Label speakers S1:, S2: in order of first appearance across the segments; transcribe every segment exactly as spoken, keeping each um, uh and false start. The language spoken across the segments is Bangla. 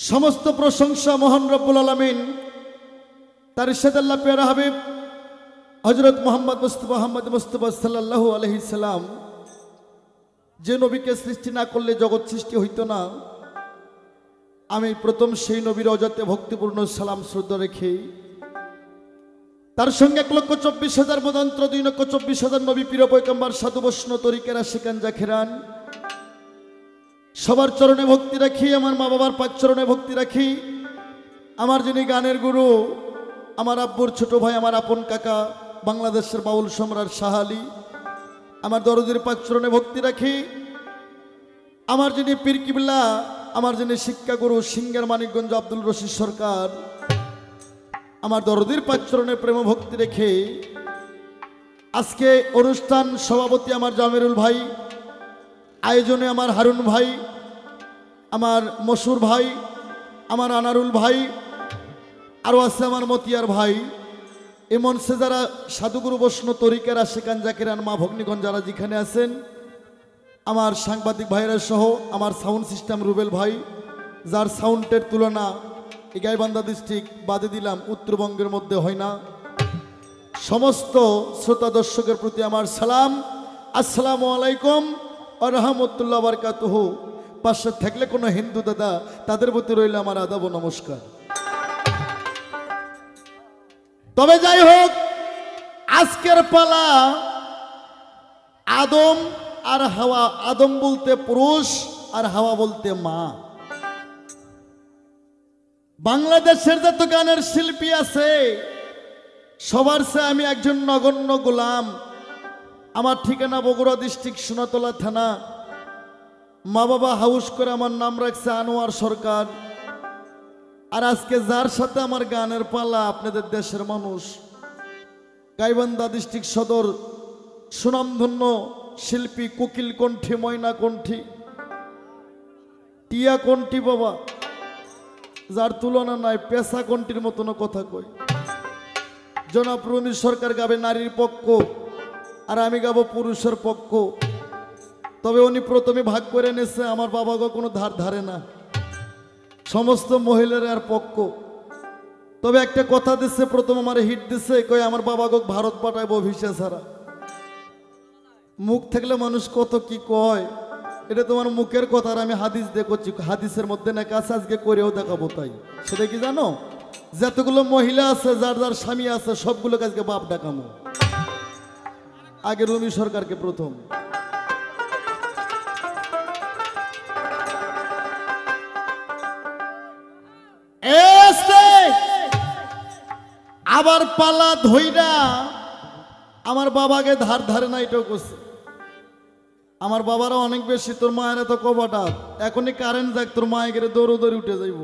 S1: समस्त प्रशंसा मोहन रब्बुल आलमीन तार इरशाद अल्लाह प्यारा हबीब हजरत मोहम्मद मुस्तफा मोहम्मद मुस्तफा सल्लल्लाहु अलैहि सल्लाम जे नबी के सृष्टि ना करले जगत सृष्टि हईत ना। आमी प्रथम सेई नबीर अजाते भक्तिपूर्ण सालाम श्रद्धा रेखे तार संगे एक लक्ष चब्बीस हजार मदंत्र दुई लक्ष चब्बीस हजार नबी प्रिय पैगम्बर साधु वैष्णव तरिकेरा शिकान जाखेरान सबार चरणे भक्ति राखी आमार मा बाबार पाक चरणे भक्ति राखी आमार जिनि गानेर गुरु आमार आब्बुर छोटो भाई आमार आपन काका बांग्लादेशेर बाउल सम्राट शाह आली आमार दरदिर पाक चरणे भक्ति राखी आमार जिनि पीर किबला आमार जिनि शिक्षा गुरु सिंहेर मानिकगंज आब्दुल रशीद सरकार आमार दरदिर पाक चरणे प्रेम भक्ति रेखे आजके अनुष्ठान सभापति आमार जामिरुल भाई आयोजने आमार हारुन भाई आमार मसूर भाई आमार आनारुल भाई आरो आछे आमार मतियार भाई ए मंचे जारा साधुगुरु वैष्णव तरिकेर आशिकान जाकिरान मा भग्निगण जारा जेखाने आছেন आमार सांबादिक भाईरा सह आमार साउंड सिस्टेम रुबेल भाई जार साउंडेर तुलना ए गाईबान्धा डिस्ट्रिक्ट बादे दिलाम उत्तरबंगेर मध्य हय ना। समस्त श्रोता दर्शकेर प्रति आमार सालाम अस्सलामु आलाइकुम व रहमतुल्लाहि व बाराकातुहु। पाशे थाकले कोनो हिंदू दादा तादेर प्रति रइल आमार आदाब व नमस्कार। तबे जाई होक आजकेर पाला आदम और हावा। आदम बोलते पुरुष और हावा बोलते मा। बांग्लादेशेर जत गानेर शिल्पी आछे सबार से आमी एकजन नगण्य गोलाम। आमार ठिकाना बगुड़ा डिस्ट्रिक्ट सोनातला थाना मा बाबा हाउस करे आमार नाम राखছে আনোয়ার সরকার। আর আজকে যার সাথে আমার গানের পালা আপনাদের দেশের মানুষ গাইবান্ধা ডিস্ট্রিক্ট সদর সুনামধন্য শিল্পী কোকিল কণ্ঠী ময়না কণ্ঠী টিয়া কণ্ঠী বাবা যার তুলনা নাই পেশা কণ্ঠীর মতন কথা কই। জনাব রুমি সরকার গাবে নারীর পক্ষ আর আমি গাবো পুরুষের পক্ষ। তবে উনি প্রথমে ভাগ করে নেছে আমার বাবাকে কোনো ধার ধারে না समस्त महिलार पक्ष। तब एक कथा दिसे प्रथम हमारे हिट दिसे कई आमार बाबा को भारत पाठाबो भिसा छाड़ा। मुख थाकले मानुष कत कि कय এটা তোমার মুখের কথা আর আমি হাদিস দেখছি হাদিসের মধ্যে না কাজ আজকে করেও দেখাবো। তাই সেটা কি জানো যতগুলো মহিলা আছে যার যার স্বামী আছে সবগুলো আজকে বাপ ডাকামো। আগে রুমি সরকারকে প্রথম আবার পালা ধইরা আমার বাবাকে ধার ধারে না এটাও করছে। আমার বাবারা অনেক বেশি তোর মায়ের এত কবাটা এখনই কারেন্ট যাক তোর মায়ে গেলে দৌড়ো দৌড়ে উঠে যাইব।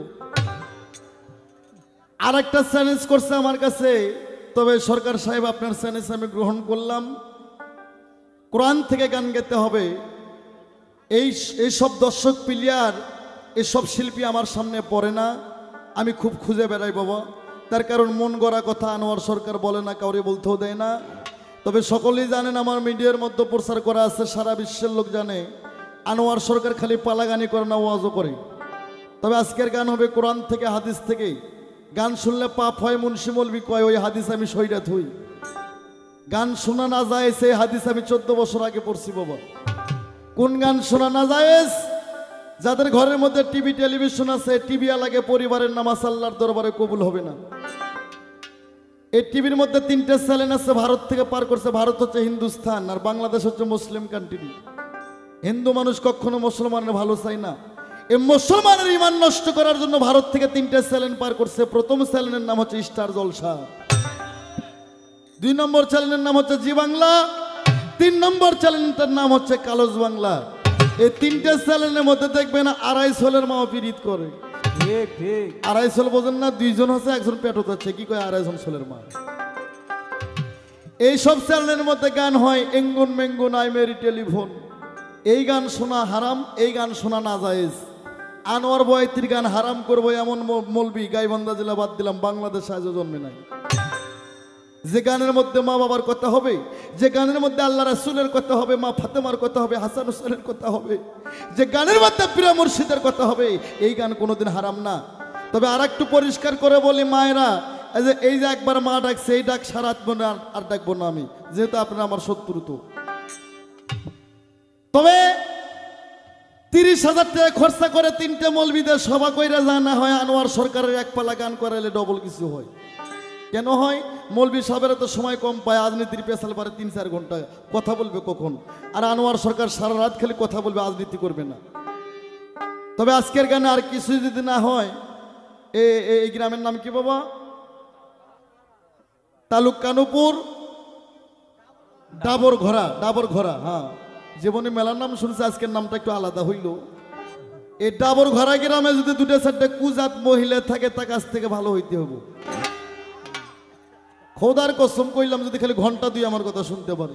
S1: আর একটা চ্যালেঞ্জ করছে আমার কাছে। তবে সরকার সাহেব আপনার চ্যালেঞ্জ আমি গ্রহণ করলাম। কোরআন থেকে গান গাইতে হবে। এই এইসব দর্শক প্লেয়ার এসব শিল্পী আমার সামনে পড়ে না। আমি খুব খুঁজে বেড়াই বাবা। তার কারণ মন গড়া কথা আনোয়ার সরকার বলে না কাউরে বলতেও দেয় না। তবে সকলেই জানেন আমার মিডিয়ার মধ্যে প্রচার করা আছে সারা বিশ্বের লোক জানে আনোয়ার সরকার খালি পালাগানি করে না ওয়াজও করে। তবে আজকের গান হবে কোরআন থেকে হাদিস থেকে। গান শুনলে পাপ হয় মুন্সি মৌলবি কয় ওই হাদিস আমি সইরা থুই। গান শোনা না যায় সেই হাদিস আমি চোদ্দ বছর আগে পড়ছি বাবা। কোন গান শোনা না যায় যাদের ঘরের মধ্যে টিভি টেলিভিশন আছে টিভি আলাগে পরিবারের নামাজ আল্লাহর দরবারে কবুল হবে না। এই টিভির মধ্যে তিনটে চ্যানেল আছে ভারত থেকে পার করছে। ভারত হচ্ছে হিন্দুস্তান আর বাংলাদেশ হচ্ছে মুসলিম কান্ট্রি। হিন্দু মানুষ কখনো মুসলমানের ভালো চায় না। এই মুসলমানের ঈমান নষ্ট করার জন্য ভারত থেকে তিনটে চ্যানেল পার করছে। প্রথম চ্যানেলের নাম হচ্ছে স্টার জলসা, দুই নম্বর চ্যানেলের নাম হচ্ছে জি বাংলা, তিন নম্বর চ্যানেলটার নাম হচ্ছে কালোজ বাংলা। এই তিনটে চ্যানেলের মধ্যে দেখবেন আড়াই সোলের মা পিরিত করে। ঠিক ঠিক আড়াই সোল বোঝেন না? দুইজন আছে একজন পেটত আছে কি কয় আড়াইজন সোলের মা। এই সব চ্যানেলের মধ্যে গান হয় এঙ্গুন মেঙ্গুন আই মেরি টেলিফোন। এই গান শোনা হারাম, এই গান শোনা না জায়েজ। আনোয়ার বয়াতির গান হারাম করবো এমন মৌলবি গাইবান্ধা জেলা বাদ দিলাম বাংলাদেশ আজও জন্মে নাই। যে গানের মধ্যে মা বাবার কথা হবে, যে গানের মধ্যে আল্লাহ রাসূলের কথা হবে, মা ফাতেমার কথা হবে, হাসান হুসেনের কথা হবে, যে গানের মধ্যে প্রিয় মুর্শিদের কথা হবে, এই গান কোনোদিন হারাম না। তবে আর একটু পরিষ্কার করে বলি মায়েরা, এই যে একবার মা ডাকছে, এই ডাক সারা মনে আর ডাকবো না আমি, যেহেতু আপনারা আমার শত্রু। তো তবে তিরিশ হাজার টাকা খরচা করে তিনটে মৌলবীদের সভা কইরা জানা হয়, আনোয়ার সরকারের এক পালা গান করাইলে ডবল কিছু হয়। কেন হয়? মৌলবী সাহেবের তো সময় কম পায়, রাজনীতির পেশাল পারে তিন চার ঘন্টা কথা বলবে কখন, আর আনোয়ার সরকার সারা রাত খালি কথা বলবে, রাজনীতি করবে না। তবে আজকের গানে আর কিছু যদি না হয়, এই গ্রামের নাম কি বাবা? তালুক কানুপুর ডাবর ঘোড়া, ডাবর ঘোড়া। হ্যাঁ, জীবনে মেলার নাম শুনছে, আজকের নামটা একটু আলাদা হইল। এই ডাবর ঘোড়া গ্রামে যদি দুটো চারটে কুজাত মহিলা থাকে, তার কাছ থেকে ভালো হইতে হবে। খোদার কসম কইলাম, যদি খালি ঘন্টা দুই আমার কথা শুনতে পারে।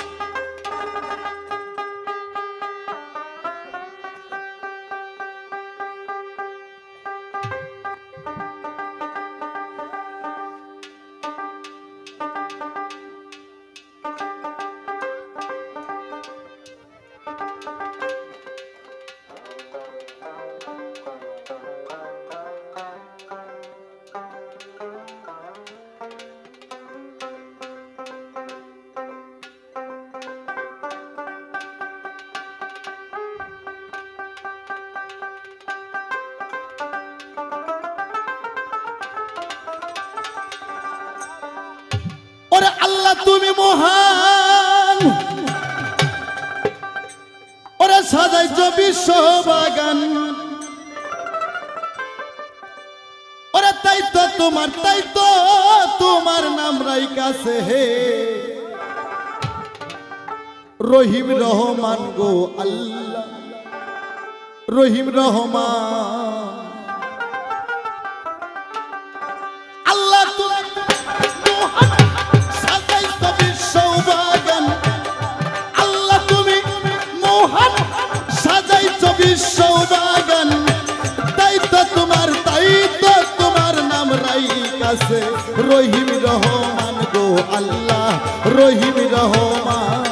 S1: ওরে আল্লাহ তুমি মহান, ওরে সাজাইছ বিশ্ব বাগান, ওরে তাই তো তোমার, তাই তো তোমার নাম রাইকাছে হে রহিম রহমান গো আল্লাহ, রহিম রহমান। আল্লাহ তুমি বাগান, তাই তো তোমার, তাই তো তোমার নাম রাইকাছে রহিম রহমান গো আল্লাহ, রহিম রহমান।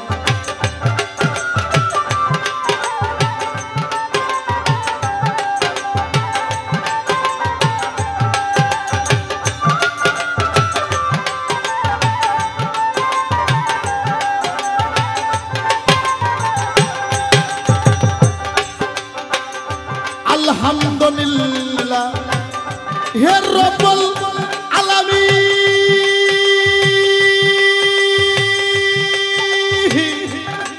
S1: আলহামদুলিল্লাহ হে রব্বুল আলামিন,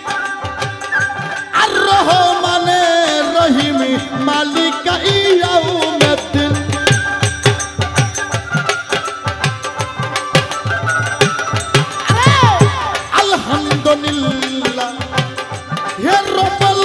S1: আর রহমানে রহিম মালিক ইয়াউমিদ্দিন। আলহামদুলিল্লাহ হে রব্বুল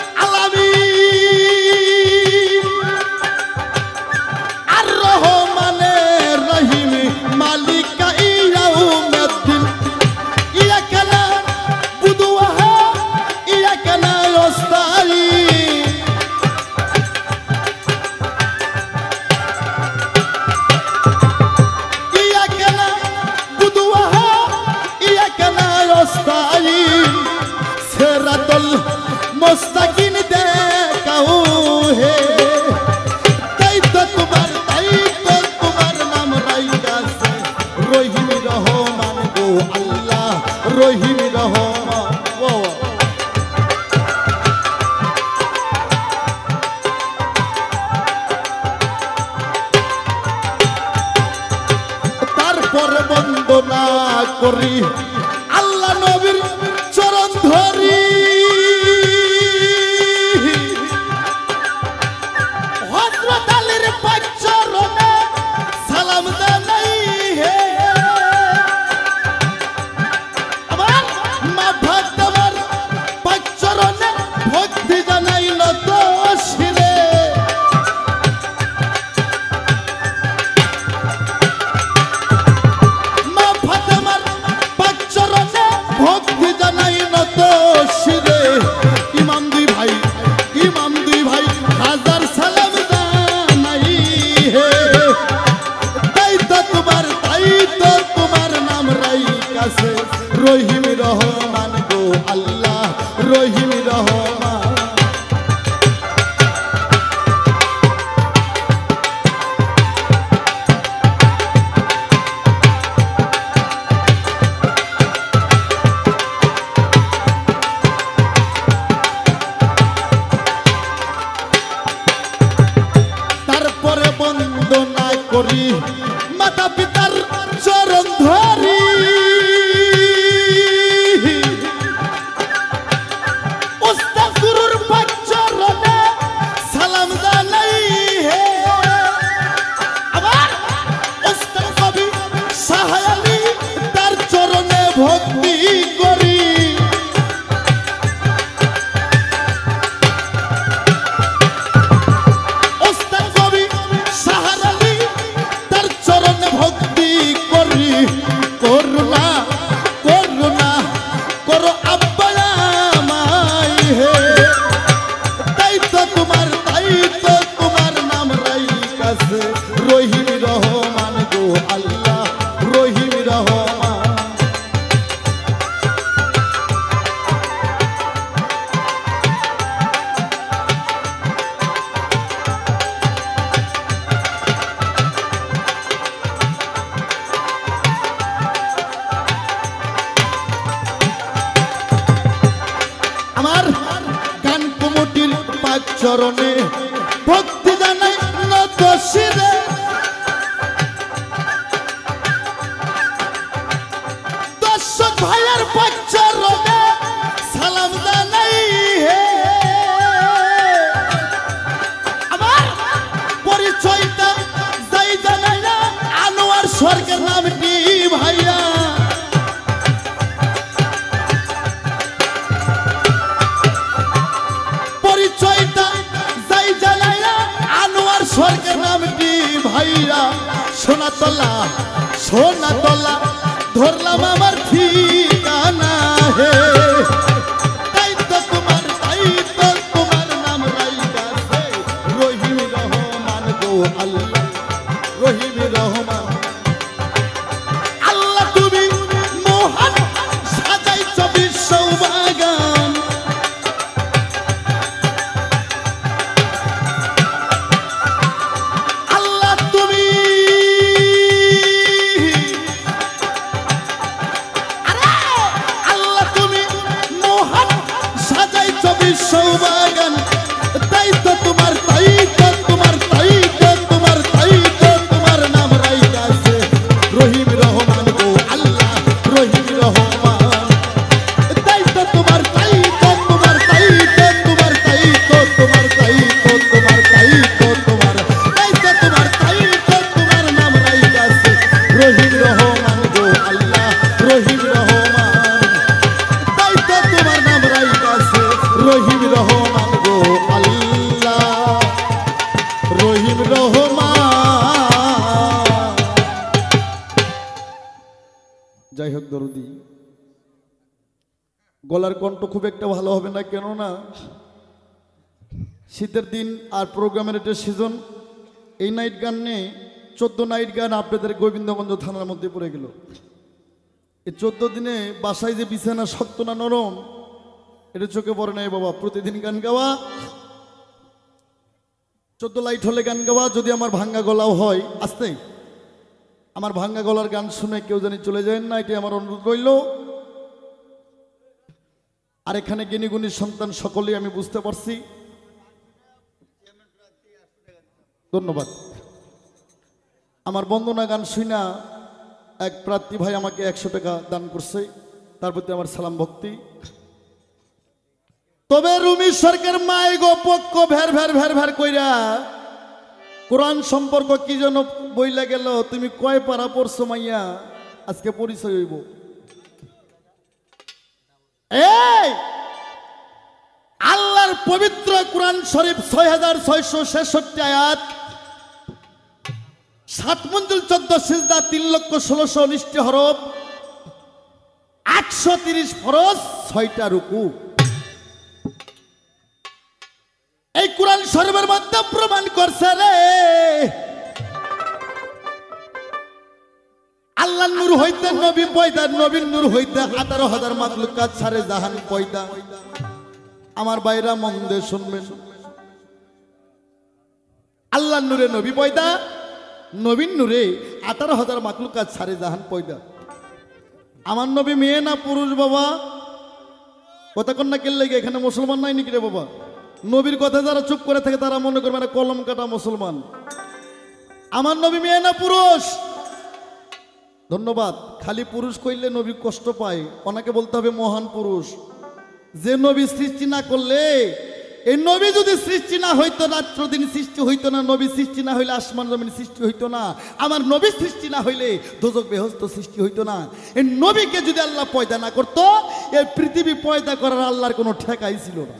S1: মুস্তাকিন দেখাও হে, তাই তো তোমার, তাই তো তোমার নাম রাইকাছে রহিম রহমান গো আল্লাহ, রহিম রহমান। তারপরে বন্দনা করি আল্লাহ নবীর চরণ ধরি, সালাম জানাই হে আমার মা ফাতেমার পাক চরণে ভক্তি জানাই নত শিরে। মা ফাতেমার পাক চরণে ভক্তি জানাই নত শিরে। ইমাম দুই ভাই, ইমাম দুই ভাই হাজার সালাম জানাই হে, তাই তো তোমার, তাই তো তোমার রহমান গো আল্লাহ রহিম রহমান। তারপরে বন্দনা করি মাতা পিতার চরণ ধরি, উস্তাদ গুরুর পাক চরণে সালাম জানাই হে। আবার উস্তাদ কবি শাহ আলী তার চরণে ভক্তি করি। উস্তাদ কবি শাহ আলী তার চরণে ভক্তি করি। করুণা করুণা করো আব্বা আমায় হে, তাই তো তোমার তাই তো তোমার নাম রাইকাছে রহিম রহমান গো আল্লাহ রহিম রহমান। আমার গান কমিটির পাক চরণে ভক্তি জানাই নত শিরে। দর্শক ভাইয়ের পাক চরণে সালাম জানাই হে। আমার পরিচয়টা যাই জানাই না আনোয়ার স্বর্গের নামটি ভাইয়া। পরিচয়টা যাই জানাই না আনোয়ার স্বর্গের নামটি ভাইয়া। সোনাতলা সোনাতলা ধরলাম আমার ঠিকানা হে, তাই তো তোমার তাই তো তোমার নাম রাইকাছে রহিম রহমান গো আল্লাহ রহিম রহমান। আল্লাহ তুমি মহান সাজাইছ বিশ্ব বাগান। আল্লাহ তুমি আরে আল্লাহ তুমি মহান সাজাইছ বিশ্ব বাগান। তাই তো তোমার তাই তো তোমার তাই তো তোমার তাই তো তোমার নাম রাইকাছে রহিম রহমান গো আল্লাহ রহিম রহমান। তাই তো তোমার তাই তো তোমার তাই তো তোমার তাই তো তোমার তাই তো তোমার তাই তো তোমার তাই তো তোমার তাই তো তোমার নাম রাইকাছে রহিম রহমান গো আল্লাহ রহিম রহমান। তাই তো তোমার নাম রাইকাছে রহিম রহমান গো আল্লাহ রহিম রহমান। যাই হোক দরদি, গলার কণ্ঠ খুব একটা ভালো হবে না, কেননা শীতের দিন আর প্রোগ্রামের একটা সিজন। এই নাইট গান নিয়ে চোদ্দ নাইট গান আপনাদের গোবিন্দগঞ্জ থানার মধ্যে পড়ে গেল। এই চোদ্দ দিনে বাসায় যে বিছানা শক্ত না নরম এটা চোখে পড়ে নাই বাবা। প্রতিদিন গান গাওয়া, চোদ্দ লাইট হলে গান গাওয়া। যদি আমার ভাঙ্গা গলাও হয়, আসতে আমার ভাঙ্গা গলার গান শুনে কেউ জানি চলে যায় না, এটি আমার অনুরোধ রইল। আর এখানে জ্ঞানীগুণীর সন্তান সকলেই আমি বুঝতে পারছি। ধন্যবাদ। আমার বন্দনা গান শুনা এক প্রার্থী ভাই আমাকে একশো টাকা দান করছে, তার প্রতি আমার সালাম ভক্তি। তবে রুমি সরকার মাই গো পক্ষ ভের ভের ভের ভের কইরা কোরআন সম্পর্ক কি যেন বইলা গেল। তুমি কয় পারা পড়ছো মাইয়া, আজকে পরিচয় হইব। এই আল্লাহর পবিত্র কোরআন শরীফ ছয় হাজার ছয়শো ছেষট্টি আয়াত, সাত মঞ্জুল চোদ্দ সিজদা, তিন লক্ষ ষোলোশো উনিশটি হরফ, আটশো তিরিশ ফরজ, ছয়টা রুকু। এই কোরআন শরীফের মধ্যে প্রমাণ করছে রে আল্লাহ নূর হইতে নবী পয়দা, নবীর নূর হইতে আঠারো হাজার মাখলুকাত সারে জাহান পয়দা। আমার ভাইরা মন দিয়ে শুনবেন, আল্লাহর নূরে নবী পয়দা, নবীর নূরে আঠারো হাজার মাখলুকাত সারে জাহান পয়দা। আমার নবী মেয়ে না পুরুষ বাবা? কথা কন্যা কেলে লেগে এখানে মুসলমান নাই নাকি রে বাবা? নবীর কথা যারা চুপ করে থাকে তারা মনে করবে না কলম কাটা মুসলমান। আমার নবী মেয়ে না পুরুষ? ধন্যবাদ। খালি পুরুষ কইলে নবী কষ্ট পায়, ওনাকে বলতে হবে মহান পুরুষ। যে নবী সৃষ্টি না করলে, এই নবী যদি সৃষ্টি না হইতো রাত্র দিন সৃষ্টি হইতো না, নবী সৃষ্টি না হইলে আসমান জমিন সৃষ্টি হইতো না, আমার নবী সৃষ্টি না হইলে দোজক বেহস্ত সৃষ্টি হইতো না। এই নবীকে যদি আল্লাহ পয়দা না করতো, এই পৃথিবী পয়দা করার আল্লাহর কোনো ঠেকাই ছিল না।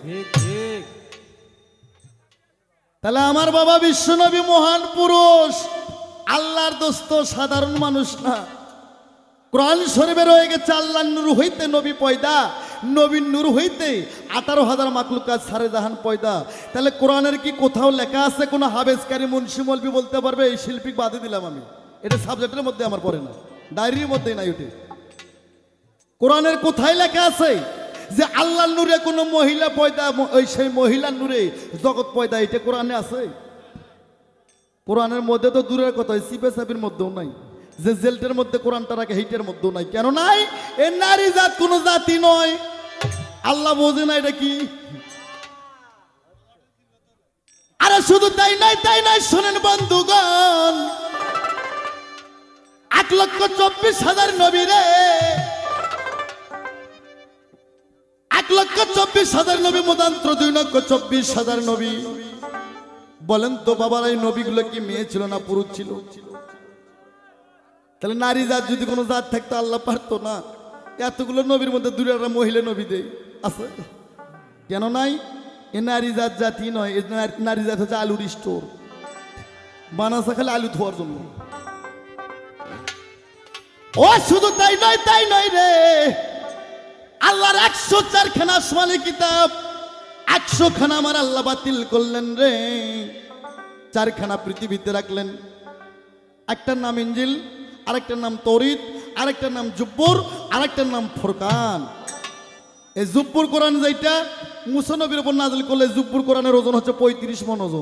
S1: তাহলে আমার বাবা বিশ্ব নবী মহান পুরুষ, আল্লাহর দোস্ত, সাধারণ মানুষ না। কোরআন শরীফে রয়ে গেছে আল্লাহর নূর হইতে নবী পয়দা, নবীর নূর হইতে আঠারো হাজার মাখলুকাত সারে জাহান পয়দা। তাহলে কোরআনের কি কোথাও লেখা আছে কোন হাফেজকারী মুন্সি মৌলবি বলতে পারবে এই শিল্পী বাদে দিলাম আমি, এটা সাবজেক্টের মধ্যে আমার পড়ে না, ডায়েরির মধ্যে নাই ওঠে। কোরআনের কোথায় লেখা আছে যে আল্লাহর নূরে কোনো মহিলা পয়দা, ওই সেই মহিলার নূরে জগৎ পয়দা? এটা কোরআনে আছে? কোরআনের মধ্যে তো দূরের কথা, সিপে সাবির মধ্যেও নাই। যে জেলটের মধ্যে কোরআনটা রাখে হেইটের মধ্যেও নাই। কেন নাই? এ নারী জাত কোনো জাতি নয়, আল্লাহ বোঝে না এটা কি। আরে শুধু তাই নাই, তাই নাই, শোনেন বন্ধুগণ, এক লক্ষ চব্বিশ হাজার নবী রে, এক লক্ষ চব্বিশ হাজার নবী মতান্তর দুই লক্ষ চব্বিশ হাজার নবী। বলেন তো বাবার, এই নবীগুলো কি মেয়ে ছিল না পুরুষ ছিল? তাহলে নারী জাত যদি কোনো জাত থাকতো আল্লাহ পারতো না এতগুলো নবীর মধ্যে দূরে একটা মহিলা নবী দেয়? আছে কেন নাই? এ নারী জাত জাতি নয়, এ নারী জাত হচ্ছে আলুর স্টোর, বানাসা খালি আলু ধোয়ার জন্য। ও শুধু তাই নয়, তাই নয় রে, আল্লাহর একশো চারখানা আসমানি কিতাব, একশো খানা আমার আল্লাহ বাতিল করলেন রে, চারখানা পৃথিবীতে রাখলেন। একটার নাম ইঞ্জিল, আরেকটার নাম তৌরিত, আরেকটার নাম জুব্বুর, আরেকটার নাম ফুরকান। এই জুব্বুর কোরআন যেটা মুসা নবীর উপর নাযিল করলে, জুব্বুর কোরআনের ওজন হচ্ছে পঁয়ত্রিশ মন ওজন।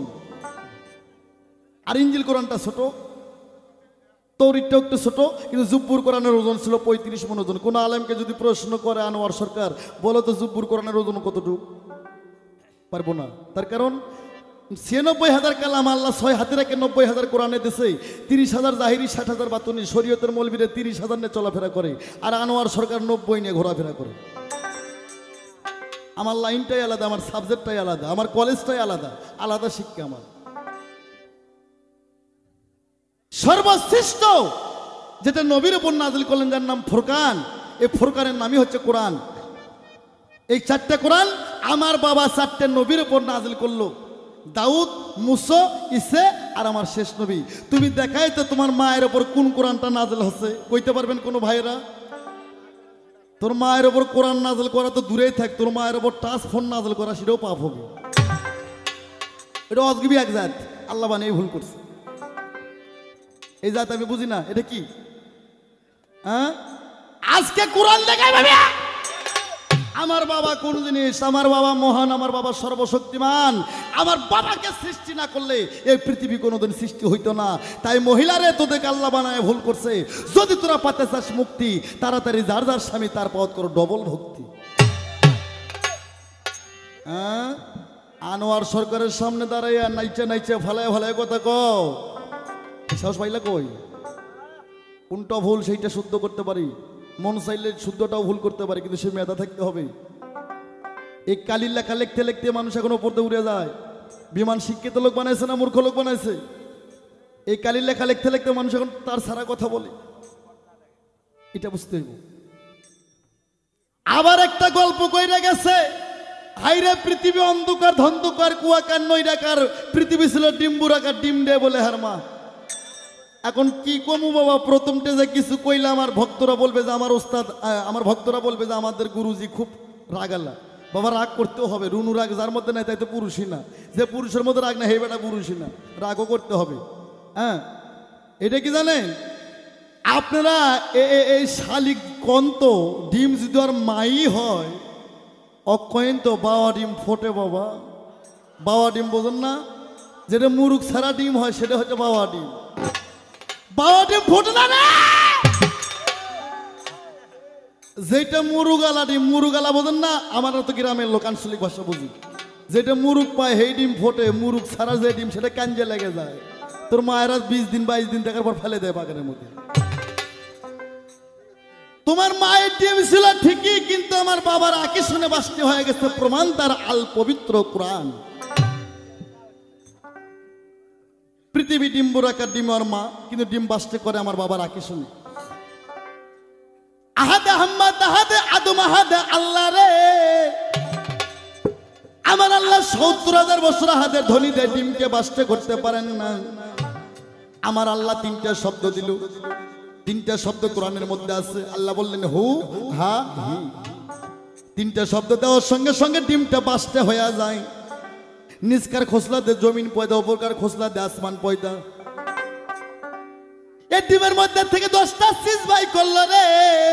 S1: আর ইঞ্জিল কোরআনটা ছোট, তৌরিতটা একটু ছোট, কিন্তু জুব্বুর কোরআনের ওজন ছিল পঁয়ত্রিশ মন ওজন। কোন আলেমকে যদি প্রশ্ন করে আনোয়ার সরকার, বলো তো জুব্বুর কোরআনের ওজন কতটুকু, পারবো না। তার কারণ ছিয়ানব্বই হাজার কালাম আল্লাহ ছয় হাতে রেখে নব্বই হাজার কোরআনে দিছে, তিরিশ হাজার জাহিরি, ষাট হাজার বাতুনি, শরীয়তের মৌলবীরা তিরিশ হাজার নিয়ে চলাফেরা করে, আর আনোয়ার সরকার নব্বই নিয়ে ঘোরাফেরা করে। আমার লাইনটাই আলাদা, আমার সাবজেক্টটাই আলাদা, আমার কলেজটাই আলাদা, আলাদা শিক্ষা আমার। সর্বশ্রেষ্ঠ যেটা নবীর উপর নাযিল করলেন, যার নাম ফুরকান, এই ফুরকানের নামই হচ্ছে কোরআন। এই চারটে কোরআন আমার বাবা চারটে নবীর উপর নাযিল করলো, দাউদ, মুসা, ঈসা আর আমার শেষ নবী। তুমি দেখাই তো তোমার মায়ের ওপর কোন কোরআনটা নাযিল হচ্ছে, কইতে পারবেন কোনো ভাইরা? তোর মায়ের ওপর কোরআন নাযিল করা তো দূরেই থাক, তোর মায়ের ওপর টাচ ফোন নাযিল করা সেটাও পাপ হবে। এটা অজগবি এক জাত, আল্লাহ বানিয়ে ভুল করছে। এই জাত আমি বুঝি না, এটা কি? হ্যাঁ, আজকে কোরআন দেখাই ভাবে আমার বাবা কোন জিনিস? আমার বাবা মহান, আমার বাবা সর্বশক্তিমান। আমার বাবাকে সৃষ্টি না করলে এই পৃথিবী কোনোদিন সৃষ্টি হইতো না। তাই মহিলারে তোদেরকে আল্লাহ বানায় ভুল করছে। যদি তোরা পাতে চাস মুক্তি, তাড়াতাড়ি যার যার স্বামী তার পথ করো ডবল ভক্তি। হ্যাঁ, আনোয়ার সরকারের সামনে দাঁড়াইয়া নাইচে নাইচে ফালায় ফালায় কথা কও, সাহস পাইলা কই? কোনটা ভুল সেইটা শুদ্ধ করতে পারি, মন চাইলে শুদ্ধটাও ভুল করতে পারে, কিন্তু সে মেধা থাকতে হবে। এই কালির লেখা লিখতে লিখতে মানুষ এখন ওপরতে উড়ে যায়। বিমান শিক্ষিত লোক বানাইছে না মূর্খ লোক বানাইছে? এই কালির লেখা লিখতে লিখতে মানুষ এখন তার সারা কথা বলে, এটা বুঝতে হইব। আবার একটা গল্প কইরা গেছে, হাইরে পৃথিবী অন্ধকার ধন্ধকার কুয়াকার নৈরাকার, পৃথিবী ছিল ডিম্বুরাকার, ডিম ডে বলে হার মা। এখন কি কমু বাবা, প্রথমটা যে কিছু কইলাম আর ভক্তরা বলবে যে আমার ওস্তাদ, আমার ভক্তরা বলবে যে আমাদের গুরুজি খুব রাগালা। বাবা রাগ করতেও হবে, রুনু রাগ যার মধ্যে নাই তাই তো পুরুষই না। যে পুরুষের মধ্যে রাগ না, হে বেটা পুরুষই না, রাগও করতে হবে। হ্যাঁ, এটা কি জানেন, আপনারা এই শালিক কন্ত ডিম যদি আর মাই হয় অকয়েন তো বাবা ডিম ফোটে বাবা বাবা ডিম বোঝেন না যেটা মুরুগ ছাড়া ডিম হয় সেটা হচ্ছে বাবা ডিম বাবা ডিম ফোটে না রে যেটা মুরুগালা ডিম মুরুগালা বোঝেন না আমরা তো গ্রামের লোক আঞ্চলিক ভাষা বুঝি যেটা মুরুগ পায় সেই ডিম ফোটে মুরুগ ছাড়া যে ডিম সেটা কাঞ্জে লেগে যায় তোর মায়েরা বিশ দিন বাইশ দিন দেখার পর ফেলে দেয় বাগানের মধ্যে তোমার মায়ের ডিম ছিল ঠিকই কিন্তু আমার বাবার আঁকি শুনে বাস্তি হয়ে গেছে প্রমাণ তার আল পবিত্র কোরআন পৃথিবী ডিম বুড়াকার ডিম ওর মা কিন্তু ডিম বাস্তি করে আমার বাবার আঁকি শুনে আহাদে আহম্মদ আহাদে আদম আহাদে আল্লাহ রে আমার আল্লাহ সত্তর হাজার বছর হাতের ধনী দেয় ডিমকে বাস্তে করতে পারেন না আমার আল্লাহ তিনটা শব্দ দিল তিনটা শব্দ কোরআনের মধ্যে আছে আল্লাহ বললেন হু হা হি তিনটা শব্দ দেওয়ার সঙ্গে সঙ্গে ডিমটা বাস্তে হয়ে যায় নিচকার খোসলা দে জমিন পয়দা উপরকার খোসলা দে আসমান পয়দা এই ডিমের মধ্যে থেকে দশটা সিজ বাই করল রে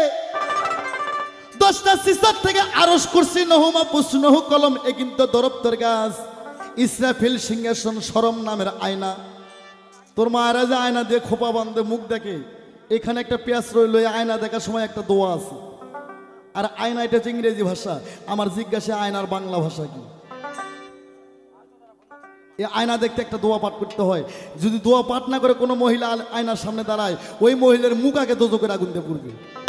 S1: দশটা সিসার থেকে আরশ কুরসি নহমা পুষ্ণহু কলম এ কিন্তু দরপ্তর গাছ ইসরাফিল সিংহাসন শরম নামের আয়না তোর মায়েরা যে আয়না দিয়ে খোপা বান্ধে মুখ দেখে এখানে একটা পেঁয়াজ রইল এই আয়না দেখার সময় একটা দোয়া আছে আর আয়না এটা হচ্ছে ইংরেজি ভাষা আমার জিজ্ঞাসা আয়নার বাংলা ভাষা কি এই আয়না দেখতে একটা দোয়া পাঠ করতে হয় যদি দোয়া পাঠ না করে কোনো মহিলা আয়নার সামনে দাঁড়ায় ওই মহিলার মুখ আগে দোজকের আগুন দিয়ে পড়বে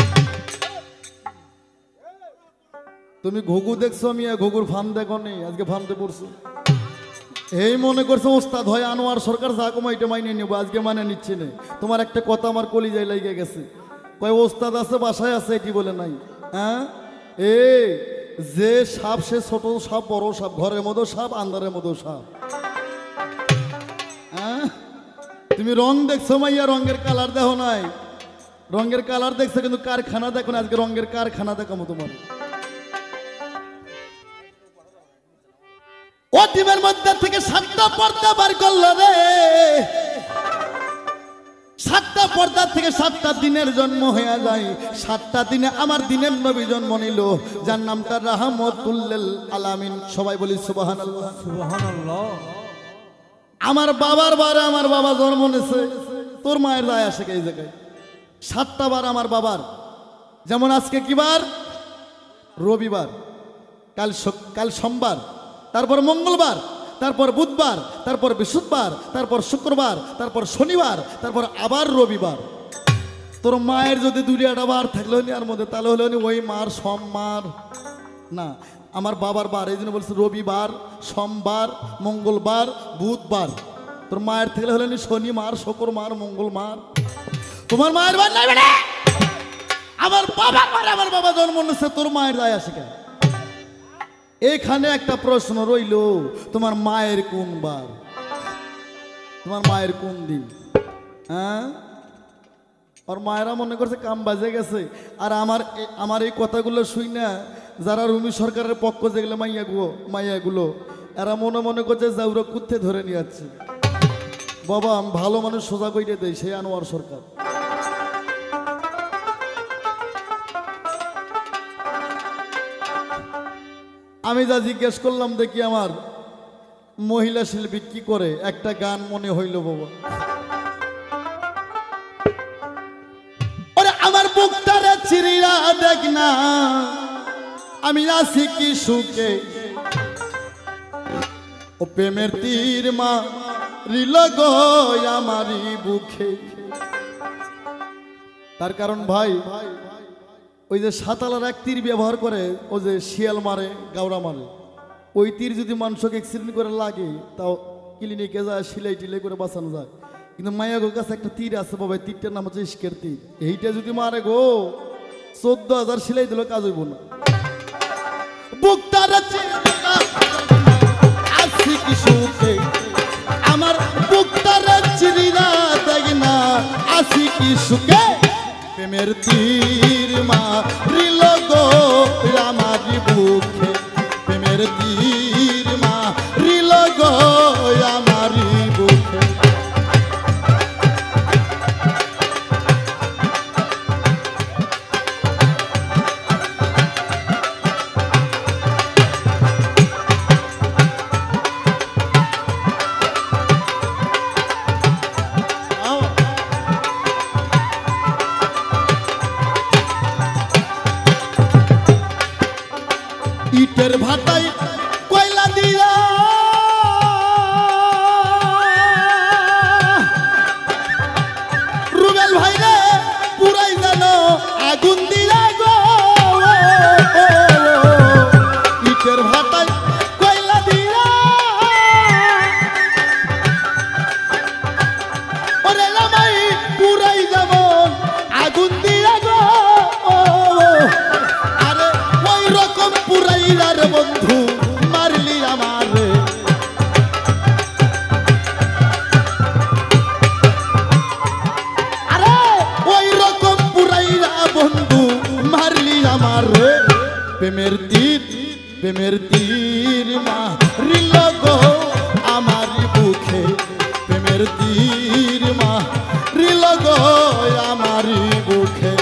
S1: তুমি ঘুঘু দেখছো আমি ঘুঘুর ফার্ম দেখো নি আজকে ফার্মতে পড়ছো এই মনে করছো ওস্তাদ হয় আনোয়ার সরকার যা কমাই এটা মাইনে নেবো আজকে মানে নিচ্ছে না তোমার একটা কথা আমার কলিজায় লেগে গেছে কয় ওস্তাদ আছে বাসায় আছে এটি বলে নাই হ্যাঁ এ যে সাপ সে ছোট সাপ বড় সাপ ঘরের মধ্যে সাপ আন্ধারের মধ্যে সাপ হ্যাঁ তুমি রং দেখছো মাইয়া রঙের কালার দেখো নাই রঙের কালার দেখছো কিন্তু কারখানা দেখো না আজকে রঙের কারখানা দেখাবো তোমার ও ডিমের মধ্যে থেকে সাতটা পর্দা বার করলো রে সাতটা পর্দা থেকে সাতটা দিনের জন্ম হয়ে যায় সাতটা দিনে আমার দিনের নবী জন্ম নিল যার নামটা রাহমাতুল্লিল আলামিন সবাই বলি সুবহানাল্লাহ সুবহানাল্লাহ আমার বাবার বারে আমার বাবা জন্ম নিয়েছে তোর মায়ের দায় আসে এই জায়গায় সাতটা বার আমার বাবার যেমন আজকে কি বার রবিবার কাল কাল সোমবার তারপর মঙ্গলবার তারপর বুধবার তারপর বৃহস্পতিবার তারপর শুক্রবার তারপর শনিবার তারপর আবার রবিবার তোর মায়ের যদি দুইটা বার থাকলে আর মধ্যে তাহলে হলো ওই মার সোমবার না আমার বাবার বার এই জন্য বলছে রবিবার সোমবার মঙ্গলবার বুধবার তোর মায়ের থাকলে হলো শনিবার শুক্রবার মঙ্গলবার তোমার মায়ের বার নাই বেটা আমার বাবার বার আমার বাবা জন্ম নিচ্ছে তোর মায়ের দায় আসে কেন এখানে একটা প্রশ্ন রইল তোমার মায়ের কোন বার তোমার মায়ের কোন দিন হ্যাঁ আর মায়েরা মনে করছে কাম বাজে গেছে আর আমার আমার এই কথাগুলো শুই না যারা রুমি সরকারের পক্ষ যেগুলো মাইয়াগুলো মাইয়াগুলো এরা মনে মনে করছে যাওরা কুত্তে ধরে নিয়ে যাচ্ছে বাবা আমি ভালো মানুষ সোজা কইতে দেয় সেই আনোয়ার সরকার আমি যা জিজ্ঞেস করলাম দেখি আমার মহিলা শিল্পী কি করে একটা গান মনে হইল বাবা ওরে আমার বুকটারে চিরিয়া দেখ না আমি আছি কি সুখে ও প্রেমের তীর মা রিল গো আমারি বুকে তার কারণ ভাই ওই যে সাতালার এক তীর ব্যবহার করে ও যে শিয়াল মারে গাওড়া মারে ওই তীর যদি মানুষকে অ্যাক্সিডেন্ট করে লাগে তাও ক্লিনিকে যায় সিলাই টিলাই করে বাঁচানো যায় কিন্তু মায়াগোর কাছে একটা তীর আছে বাবা তীরটার নাম হচ্ছে ইস্কের তীর এইটা যদি মারে গো চোদ্দ হাজার সিলাই দিল কাজ হইব না আমার বুকটারে চিরিয়া দেখ না আসি কি সুখে প্রেমের তীর মারিল গো আমারি বুকে প্রেমের তীর মারিল গো আমারি বুকে ইটের ভাটায় কয়লা দিয়া রুবেল ভাই রে পুরাই জানো আগুন দিয়া গো ইটের ভাটায় কয়লা দিয়া ওরে রামাই পুরাই যেমন আগুন দিয়া গো আরে ওই রকম পুরাইলার বন্ধু মারলি আমার আরে ওই রকম পুরাইলা বন্ধু মারলি আমার প্রেমের তীর প্রেমের তীর মারিল গো আমার বুকে প্রেমের তীর মারিল গো আমার বুকে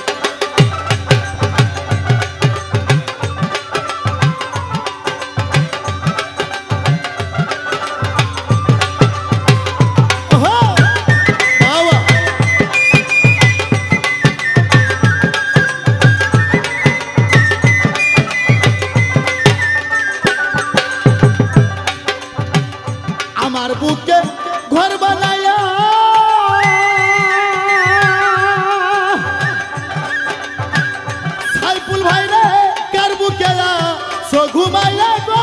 S1: আমার বুকে ঘর বানায়া সাইফুল ভাই রে কার বুকে সো ঘুমাইয়া গো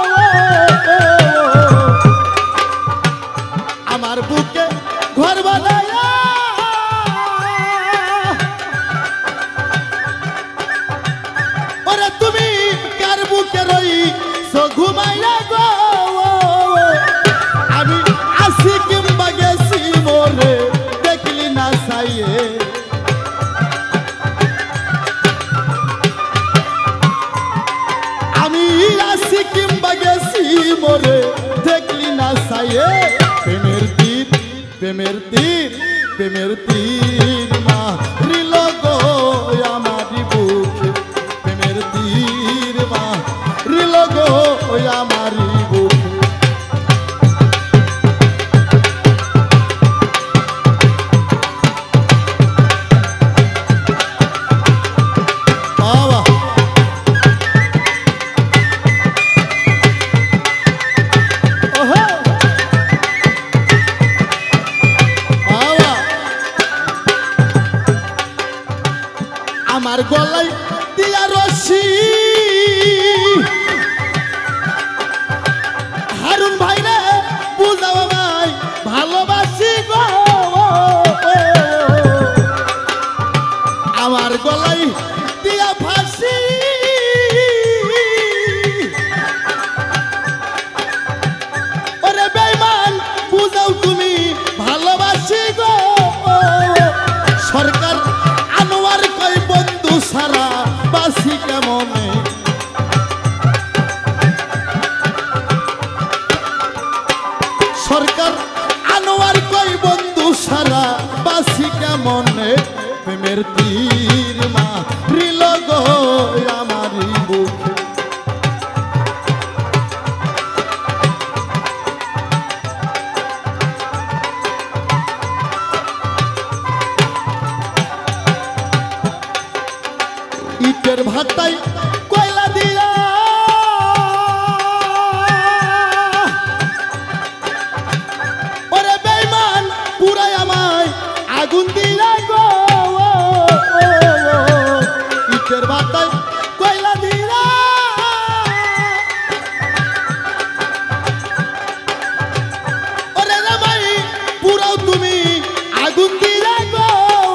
S1: আমার বুকে ঘর বানায়া ওরে তুমি কার বুকে রই সো ঘুমাইয়া গো আমি আসি কিংবা গেছি মোরে দেখলি না সাইয়ে আমি আসি কিংবা গেছি মোরে দেখলি না সাইয়ে প্রেমের তীর প্রেমের তীর প্রেমের তীর মারিল গো আমার বুকে প্রেমের তীর মারিল গো আমার বুকে আমার গলায় দিয়া রশি হারুন ভাই রে বুঝাও ভাই ভালোবাসি গো আমার গলায় দিয়া ফাঁসি ওরে বেঈমান বুঝাও তুমি ভালোবাসি গো সরকার আনোয়ার কই বন্ধু সারা বাসি কেমনে সরকার আনোয়ার কই বন্ধু সারা বাসি কেমনে প্রেমের তীর মারিল গো আমার বুকে ইটের ভাটায় কয়লা দিয়া ওরে বেঈমান পুরাই আমায় আগুন দিয়া গো ইটের ভাটায় কয়লা দিয়া ওরে রামাই পুরাও তুমি আগুন দিয়া গো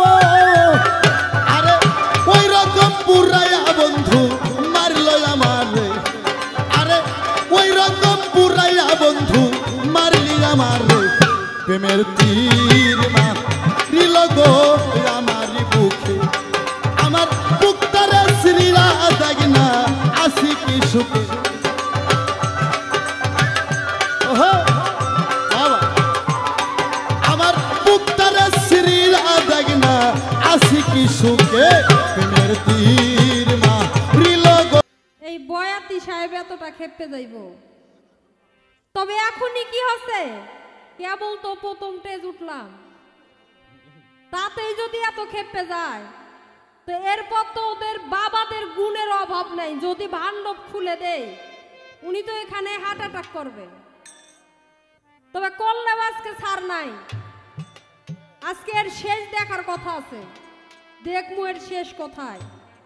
S1: আরে ওই রকম পুরাইয়া বন্ধু মারল আমার আরে ওই রকম পুরাইয়া বন্ধু মারলি আমার প্রেমের তীর মারিল গো আমার বুকে আমার বুকটারে শ্রীরা দেখ না আসি কি সুখে আমার বুকটারে শ্রীরা দেখ না আসি কি সুখে প্রেমের তীর মারিল গো
S2: এই বয়াতি সাহেব এতটা খেপে যাইব তবে এখনই কি হচ্ছে কেবল তো প্রথম তেজ উঠলাম তাতেই যদি এত খেপে যায় তো এরপর তো ওদের বাবাদের গুণের অভাব নাই, যদি ভাণ্ডব খুলে দেয় উনি তো এখানে হার্ট অ্যাটাক করবে। তবে করলেও আজকে ছাড় নাই, আজকে এর শেষ দেখার কথা আছে, দেখমু এর শেষ কোথায়।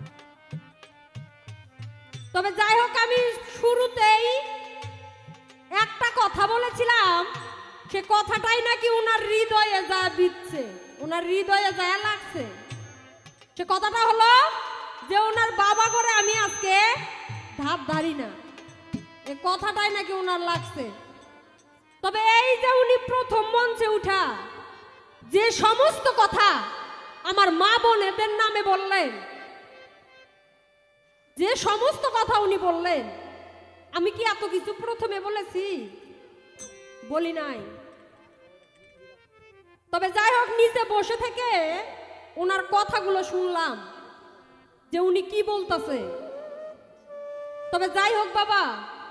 S2: তবে যাই হোক, আমি শুরুতেই একটা কথা বলেছিলাম, সে কথাটাই নাকি ওনার হৃদয়ে যা বিচ্ছে, ওনার হৃদয়ে যা লাগছে। সে কথাটা হলো যে ওনার বাবা করে আমি আজকে ধাপ ধারি না, এই কথাটাই নাকি ওনার লাগছে। তবে এই যে উনি প্রথম মঞ্চে উঠা যে সমস্ত কথা আমার মা বোনেদের নামে বললেন, যে সমস্ত কথা উনি বললেন, আমি কি এত কিছু প্রথমে বলেছি? বলি নাই। তবে যাই হোক, নিচে বসে থেকে ওনার কথাগুলো শুনলাম যে উনি কি বলতেছে। তবে যাই হোক বাবা,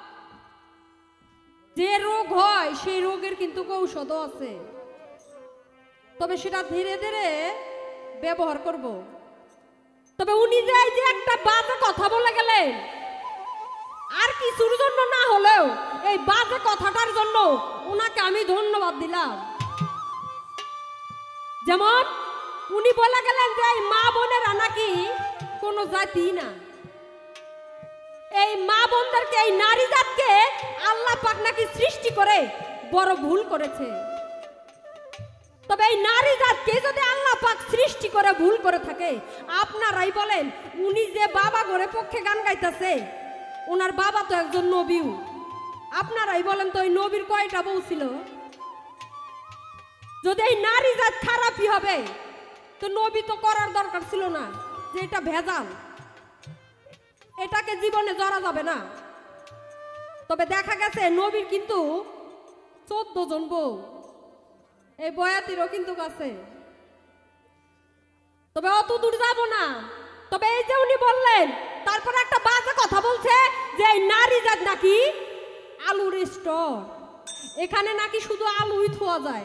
S2: যে রোগ হয় সেই রোগের কিন্তু ঔষধও আছে, তবে সেটা ধীরে ধীরে ব্যবহার করব। তবে উনি যে যে একটা বাজে কথা বলে গেলেন, আর কিছুর জন্য না হলেও এই বাজে কথাটার জন্য ওনাকে আমি ধন্যবাদ দিলাম। যেমন উনি বলে গেলেন যে এই মা বোনেরা নাকি কোনো জাতি না, এই মা বোনদেরকে, এই নারী জাতকে আল্লাহ পাক নাকি সৃষ্টি করে বড় ভুল করেছে। তবে এই নারী জাতকে যদি আল্লাহ পাক সৃষ্টি করে ভুল করে থাকে, আপনারাই বলেন উনি যে বাবা ঘরে পক্ষে গান গাইতেছে, ওনার বাবা তো একজন নবীও। আপনারাই বলেন তো ওই নবীর কয়টা বউ ছিল? যদি এই নারী জাত খারাপই হবে তো নবী তো করার দরকার ছিল না, যে এটা ভেজাল, এটাকে জীবনে জড়া যাবে না। তবে দেখা গেছে নবীর কিন্তু চোদ্দ জন বউ, এই বয়াতিরও কিন্তু আছে। তবে অত দূর যাব না। তবে এই যে উনি বললেন, তারপরে একটা বাজে কথা বলছে যে এই নারী জাত নাকি আলুর স্টোর, এখানে নাকি শুধু আলুই থোয়া যায়।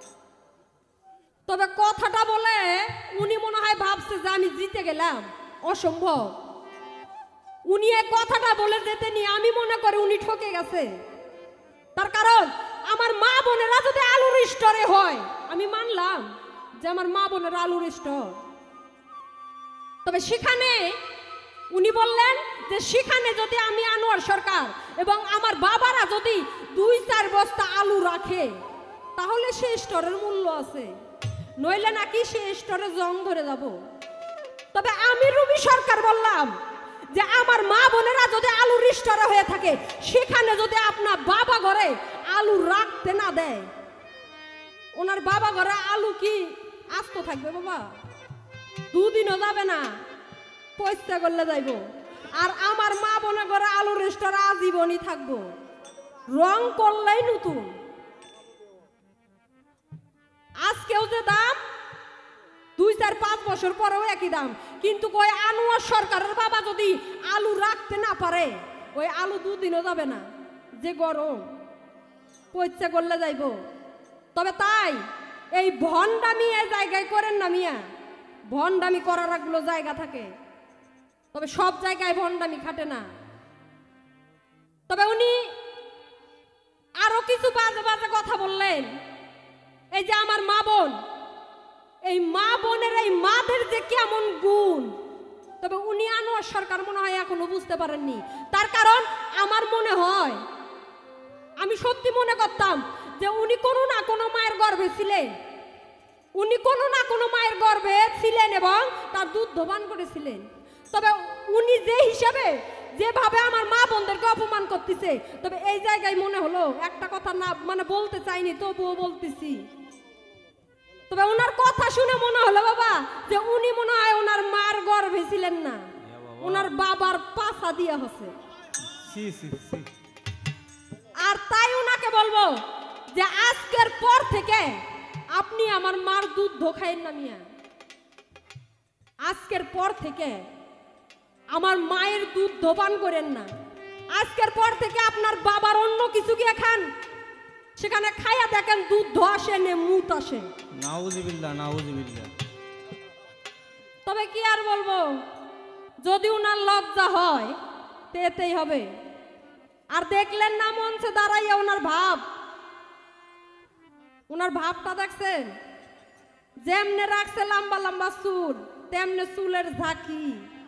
S2: তবে কথাটা বলে উনি মনে হয় ভাবছে যে আমি জিতে গেলাম, অসম্ভব। উনি এই কথাটা বলে যেতে নিয়ে আমি মনে করি উনি ঠকে গেছে। তার কারণ আমার মা বোনেরা যদি আলুর স্টোরে হয়, আমি মানলাম যে আমার মা বোনেরা আলুর স্টোর। তবে সেখানে উনি বললেন যে সেখানে যদি আমি আনোয়ার সরকার এবং আমার বাবারা যদি দুই চার বস্তা আলু রাখে, তাহলে সে স্টোরের মূল্য আছে, নইলে নাকি সে স্টোরে জং ধরে যাব। তবে আমি রুবি সরকার বললাম যে আমার মা বোনেরা যদি আলুর স্টোরে হয়ে থাকে, সেখানে যদি আপনার বাবা ঘরে আলু রাখতে না দেয়, ওনার বাবা ঘরে আলু কি আস্ত থাকবে? বাবা দুদিনও যাবে না, পয়সা করলে যাইব। আর আমার মা বোনের ঘরে আলুর স্টোরে আজীবনই থাকবো, রং করলেই নতুন। আজকেও যে দাম, দুই চার পাঁচ বছর পরেও একই দাম। কিন্তু ওই আনোয়ার সরকারের বাবা যদি আলু রাখতে না পারে, ওই আলু দুদিনও যাবে না, যে গরম, পয়সা করলে যাইব। তবে তাই এই ভণ্ডামি এই জায়গায় করেন না মিয়া, ভণ্ডামি করার একগুলো জায়গা থাকে, তবে সব জায়গায় ভণ্ডামি খাটে না। তবে উনি আরো কিছু বাজে বাজে কথা বললেন। এই যে আমার মা বোন, এই মা বোনের এই মাদের যে কেমন গুণ, তবে উনি আনোয়ার সরকার মনে হয় এখনো বুঝতে পারেননি। তার কারণ আমার মনে হয়, আমি সত্যি মনে করতাম যে উনি কোনো না কোনো মায়ের গর্ভে ছিলেন, উনি কোনো না কোনো মায়ের গর্ভে ছিলেন এবং তার দুধ পান করেছিলেন। তবে উনি যে হিসাবে যেভাবে আমার মা বোনদেরকে অপমান করতেছে, তবে এই জায়গায় মনে হলো একটা কথা না মানে বলতে চাইনি, তবুও বলতেছি। তবে ওনার কথা শুনে মনে হলো বাবা যে উনি মনে হয় ওনার মার গর্ভে ছিলেন না, ওনার বাবার পাছা দিয়া হচ্ছে। আর তাই ওনাকে বলবো যে আজকের পর থেকে আপনি আমার মার দুধ ধোখাইন না মিয়া। আজকের পর থেকে আমার মায়ের দুধ ধোপান করেন না। আজকের পর থেকে আপনার বাবার অন্য কিছু গিয়ে খান, সেখানে খাইয়া দেখেন দুধ আসে নে মুত আসে।
S3: নাউজুবিল্লাহ নাউজুবিল্লাহ।
S2: তবে তবে কি আর বলবো, যদি উনার লজ্জা হয় তো এতেই হবে। আর দেখলেন না মঞ্চে দাঁড়াইয়া উনার ভাব, উনার ভাবটা দেখছেন? যেমনে রাখছে লম্বা লম্বা চুল, তেমনে চুলের ঝাঁকি।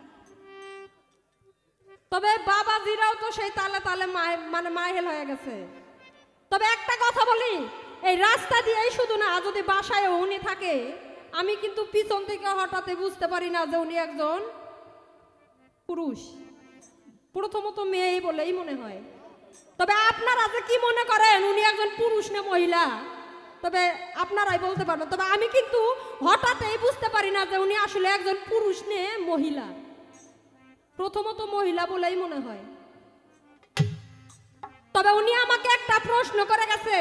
S2: তবে বাবাজিরাও তো সেই তালে তালে মানে মাইহেল হয়ে গেছে। তবে একটা কথা বলি, এই রাস্তা দিয়েই শুধু না, যদি বাসায় উনি থাকে, আমি কিন্তু পিছন থেকে হঠাৎ বুঝতে পারি না যে উনি একজন পুরুষ। প্রথমত মেয়েই বলেই মনে হয়। তবে আপনারা যে কি মনে করেন উনি একজন পুরুষ না মহিলা, তবে আপনারাই বলতে পারবেন। তবে আমি কিন্তু হঠাৎই বুঝতে পারি না যে উনি আসলে একজন পুরুষ নে মহিলা। প্রথমত মহিলা বলেই মনে হয়। তবে উনি আমাকে একটা প্রশ্ন করে গেছে,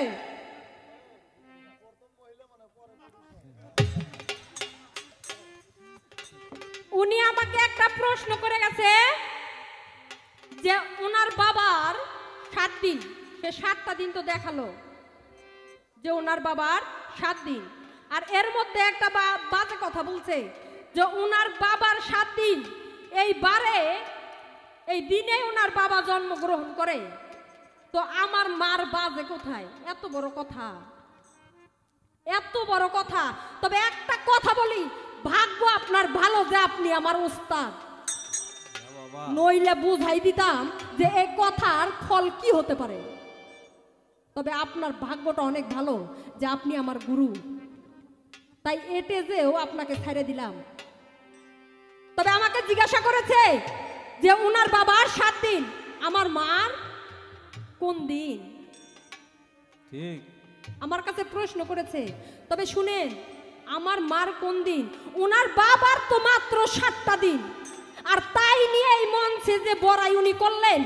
S2: উনি আমাকে একটা প্রশ্ন করে গেছে যে ওনার বাবার সাত দিন, সে সাতটা দিন তো দেখালো যে ওনার বাবার সাত দিন, আর এর মধ্যে একটা বাজে কথা বলছে যে ওনার বাবার সাত দিন, এই বারে এই দিনে ওনার বাবা জন্মগ্রহণ করে। তো আমার মার বাজে কোথায়? এত বড় কথা, এত বড় কথা। তবে একটা কথা বলি, ভাগ্য আপনার ভালো যে আপনি আমার ওস্তাদ, নইলে বুঝাই দিতাম যে এই কথার ফল কি হতে পারে। তবে আপনার ভাগ্যটা অনেক ভালো যে আপনি আমার গুরু, তাই এটে যেও আপনাকে ছেড়ে দিলাম। তবে আমাকে জিজ্ঞাসা করেছে যে উনার বাবার সাত দিন, আমার মার কোন দিন?
S3: ঠিক
S2: আমার কাছে প্রশ্ন করেছে। তবে শুনেন, আমার মার কোন দিন, উনার বাবার তো মাত্র সাতটা দিন, আর তাই নিয়ে এই মঞ্চে যে বড়াই উনি করলেন,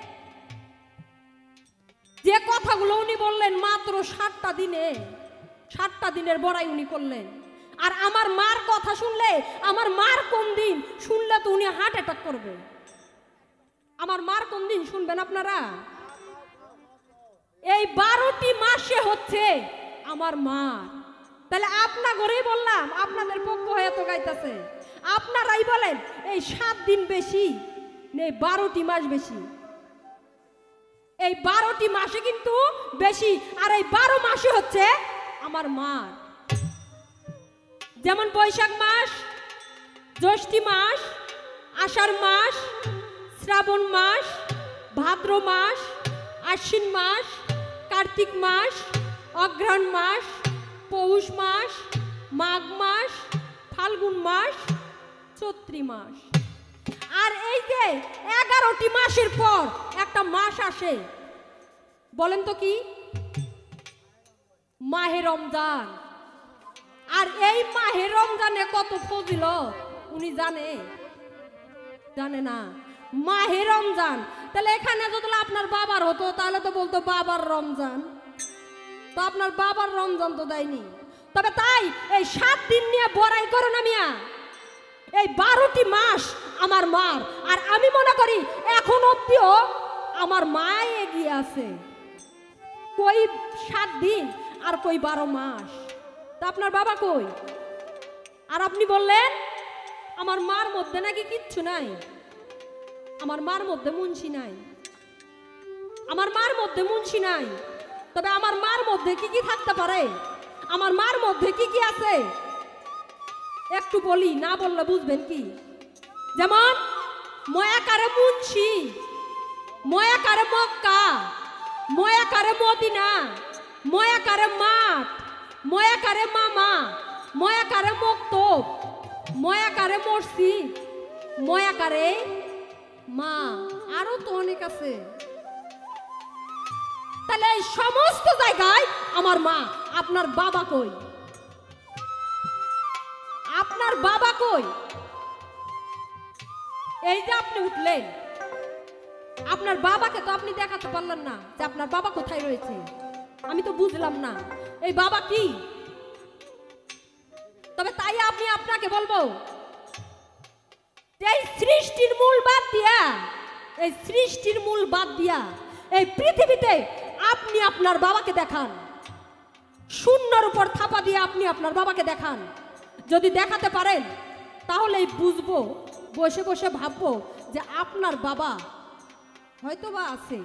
S2: যে কথাগুলো উনি বললেন, মাত্র সাতটা দিনে, সাতটা দিনের বড়াই উনি করলেন। আর আমার মার কথা শুনলে, আমার মার কোন দিন শুনলে তো উনি হার্ট অ্যাটাক করবে। আমার মার কোন দিন শুনবেন আপনারা? এই বারোটি মাসে হচ্ছে আমার মা। তাহলে আপনা ঘরেই বললাম, আপনাদের পক্ষ হয়ে তো গাইতেছে, আপনারাই বলেন এই সাত দিন বেশি নেই, বারোটি মাস বেশি। এই বারোটি মাসে কিন্তু বেশি, আর এই বারো মাসে হচ্ছে আমার মা। যেমন বৈশাখ মাস, জ্যৈষ্ঠী মাস, আষাঢ় মাস, শ্রাবণ মাস, ভাদ্র মাস, আশ্বিন মাস, কার্তিক মাস, অগ্রহায়ণ মাস, পৌষ মাস, মাঘ মাস, ফাল্গুন মাস, চৈত্র মাস। আর এই যে এগারোটি মাসের পর একটা মাস আসে, বলেন তো কি? মাহে রমজান। আর এই মাহে রমজানে কত ফজিলত উনি জানে? জানে না। মাহে রমজান, তাহলে এখানে যদি আপনার বাবার হতো তাহলে তো বলতো বাবার রমজান, তো আপনার বাবার রমজান তো দেয়নি। তবে তাই এই সাত দিন নিয়ে বড়াই করো না মিয়া, এই বারোটি মাস আমার মার। আর আমি মনে করি এখন অব্দিও আমার মা এগিয়ে আছে, কই সাত দিন আর কই বারো মাস। তা আপনার বাবা কই? আর আপনি বললেন আমার মার মধ্যে নাকি কিচ্ছু নাই, আমার মার মধ্যে মুন্সি নাই, আমার মার মধ্যে মুন্সি নাই। তবে আমার মার মধ্যে কি কি থাকতে পারে? আমার মার মধ্যে কি কি আছে একটু বলি, না বললে বুঝবেন কি? যেমন ময়াকারে মুন্সি, ময়াকারে মক্কা, ময়াকারে মদিনা, ময়াকারে মাঠ, ময়াকারে মামা, ময়াকারে মক্তব, ময়াকারে মসজিদ, ময়াকারে মা, আরো তো অনেক আছে। তাহলে এই সমস্ত জায়গায় আমার মা। আপনার বাবা কই? আপনার বাবা কই? এই যে আপনি উঠলেন, আপনার বাবাকে তো আপনি দেখাতে পারলেন না যে আপনার বাবা কোথায় রয়েছে। আমি তো বুঝলাম না এই বাবা কি। তবে তাই আমি আপনাকে বলবো, এই সৃষ্টির মূল বাদ দিয়া, এই সৃষ্টির মূল বাদ দিয়া এই পৃথিবীতে আপনি আপনার বাবাকে দেখান, শূন্যর উপর থাপা দিয়ে আপনি আপনার বাবাকে দেখান। যদি দেখাতে পারেন তাহলেই বুঝবো, বসে বসে ভাববো যে আপনার বাবা হয়তো বা আছে।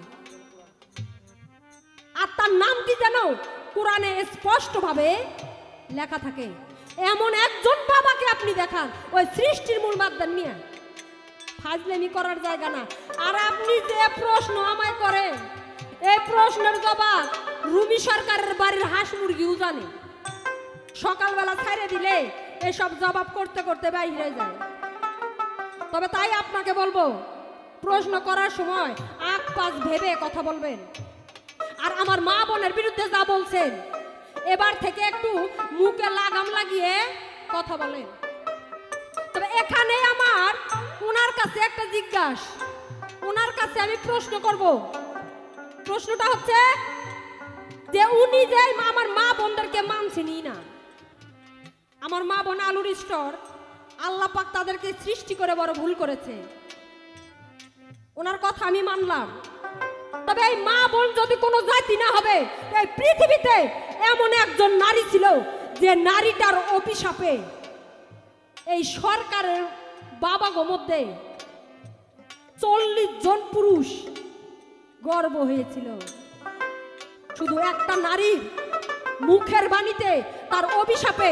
S2: আর তার নাম কি জানো? কোরআনে স্পষ্টভাবে লেখা থাকে। এমন একজন বাবাকে আপনি দেখান ওই সৃষ্টির মূল বাদদান নিয়ে, ফাজলামি করার জায়গা না। আর আপনি যে প্রশ্ন আমায় করেন, এই প্রশ্নের জবাব রুমি সরকারের বাড়ির হাঁস মুরগিও জানে। সকালবেলা ছাইড়ে দিলে এসব জবাব করতে করতে বাইরে যায়। তবে তাই আপনাকে বলবো, প্রশ্ন করার সময় আগ পাশ ভেবে কথা বলবেন। আর আমার মা বোনের বিরুদ্ধে যা বলছেন, এবার থেকে একটু মুখে লাগাম লাগিয়ে কথা বলেন। তবে এখানে আমার ওনার কাছে একটা জিজ্ঞাসা, ওনার কাছে আমি প্রশ্ন করব। প্রশ্নটা হচ্ছে যে উনি যে আমার মা বোনদেরকে মানছেনই না। আমার মা বোন আলুর স্টোর, আল্লাহ পাক তাদেরকে সৃষ্টি করে বড় ভুল করেছে, ওনার কথা আমি মানলাম। তবে এই মা বোন যদি কোনো জাতি না হবে, এই পৃথিবীতে এমন একজন নারী ছিল যে নারীটার অভিশাপে এই সরকারের বাবাগো মধ্যে চল্লিশ জন পুরুষ গর্ভ হয়েছিল। শুধু একটা নারীর মুখের বাণীতে, তার অভিশাপে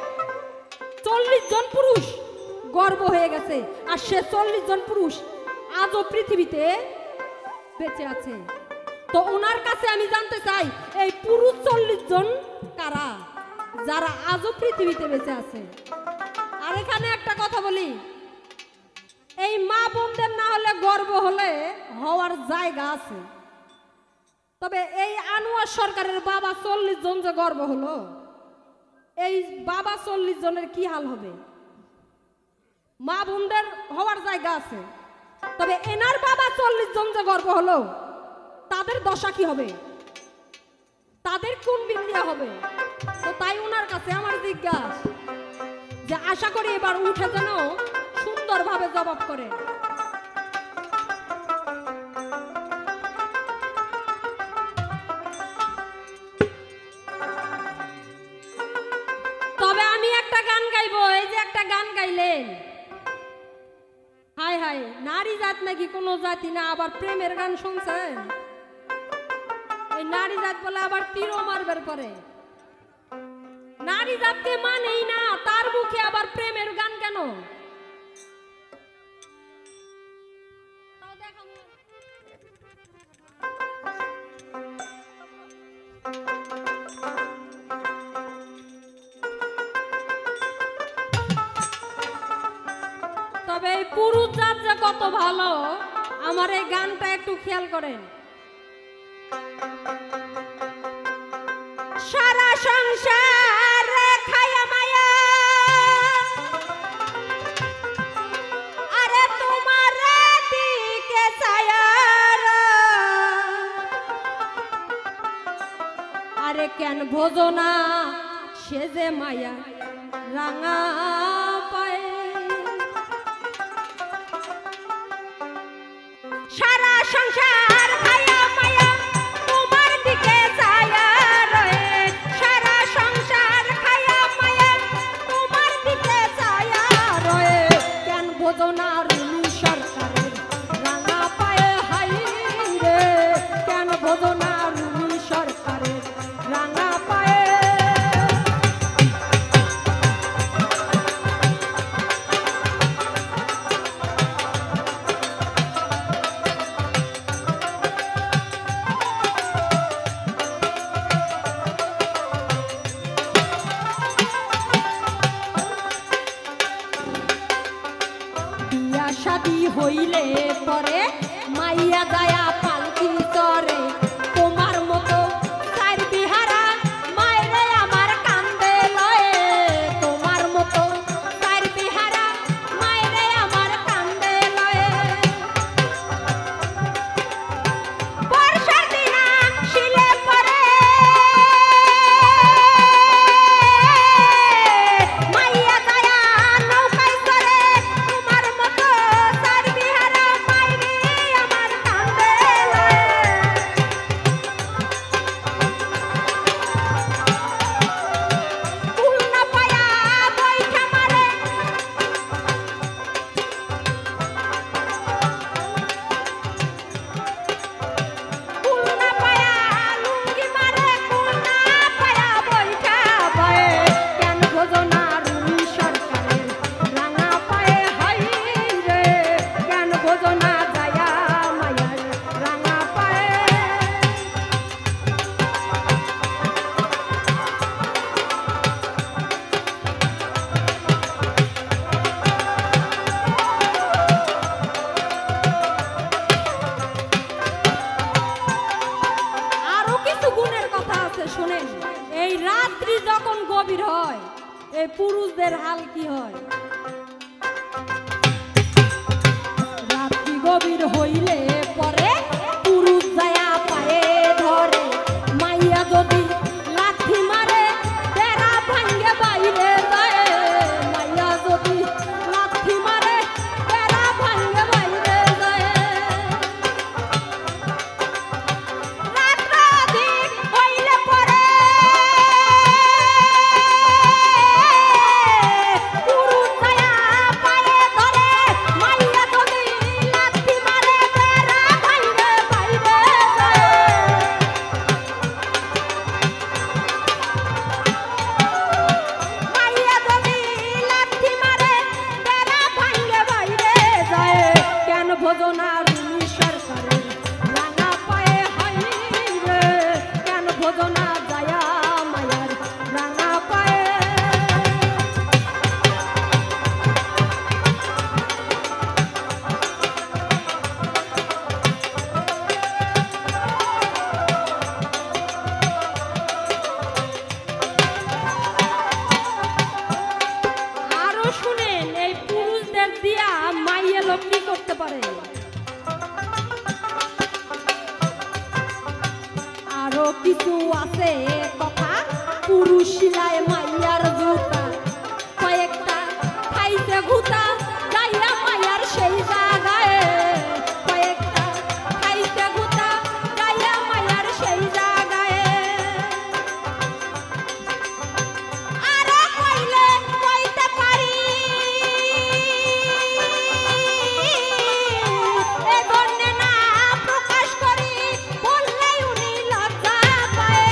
S2: চল্লিশ জন পুরুষ গর্ভ হয়ে গেছে। আর সে চল্লিশ জন পুরুষ আজও পৃথিবীতে বেঁচে আছে। তো ওনার কাছে আমি জানতে চাই, এই পুরুষ চল্লিশ জন কারা, যারা আজও পৃথিবীতে বেঁচে আছে? আর এখানে একটা কথা বলি, এই মা বোনদের না হলে গর্ব হলে হওয়ার জায়গা আছে। তবে এই আনোয়ার সরকারের বাবা চল্লিশ জন যে গর্ব হলো, এই বাবা চল্লিশ জনের কি হাল হবে? মা বোনদের হওয়ার জায়গা আছে, তবে এনার বাবা চল্লিশ জন যে গর্ব হলো, তাদের দশা কি হবে? তাদের কোন বিদ্যা হবে? তো তাই ওনার কাছে আমার জিজ্ঞাসা, যে আশা করি এবার উঠে যেন সুন্দরভাবে জবাব করে। তবে আমি একটা গান গাইবো। এই যে একটা গান গাইলেন, হায় হায়, নারী জাত নাকি কোনো জাতি না, আবার প্রেমের গান শুনছেন? এই নারী জাত বলে আবার তীরও মারবার পরে। নারী জাতকে মানেই না, তার মুখে আবার প্রেমের গান কেন? তবে এই পুরুষ জাত যে কত ভালো, আমার এই গানটা একটু খেয়াল করেন। সারা সংসার খায়া মায়া, আরে তোমার দিকে ছায়ার, আরে কেন ভোজনা সে যে মায়া রাঙা পায়। সারা সংসার খায়া মায়া তোমার দিকে ছায়া রয়ে, সারা সংসার খায়া মায়া তোমার দিকে ছায়া রয়ে, কেন ভোজনা রুমি সরকারের রাঙা পায়ে হাই রে, কেন ভোজনা রুমি সরকারের রাঙা পায়ে। শাদী হইলে পরে মাইয়া দায়া পালকি চরে, তোমার মতো চার বিহারা মায়েরে আমার কান্দে লয়ে, তোমার মতো চার বিহারা মায়েরে আমার কান্দে লয়ে। বর্ষার দিনা শিলে পরে মাইয়া দায়া নৌকায় চড়ে, তোমার মতো চার বিহারা মায়েরে আমার কান্দে রাত্রি যখন গভীর হয় এই পুরুষদের হাল কি হয়? রাত্রি গভীর হইলে পরে পুরুষ যায়া পায়ে ধরে, মাইয়া যদি লাথি মারে বেড়া ভাঙ্গে বাইরে যায়, মাইয়া যদি লাথি মারে বেড়া ভাঙ্গে বাইরে যায়। রাত্রাধিক হইলে পরে পুরুষ যায়া পায়ে ধরে, মাইয়া যদি লাথি মারে বেড়া ভাঙ্গে বাইরে যায়। মাইয়া যদি লাথি মারে বেড়া ভাঙ্গে বাইরে যায়। কেন ভোজনা রুমি সরকারের রাঙা পায়ে হাইরে, কেন ভোজনা যায়া মায়ার রাঙা পায়ে। আরো শুনেন এই পুরুষদের দিয়া মাইয়া লোক কি করতে পারে। আরো কিছু আছে কথা, পুরুষ শিলায় মাইয়ার জুতা, কয়েকটা খাইতে ঘুতা যাইয়া মাইয়ার সেই জায়গায়, কয়েকটা খাইতে ঘুতা যাইয়া মাইয়ার সেই জায়গায়। আরো কইলে কইতে পারি এজন্যে না প্রকাশ করি, বললেই উনি লজ্জা পায়।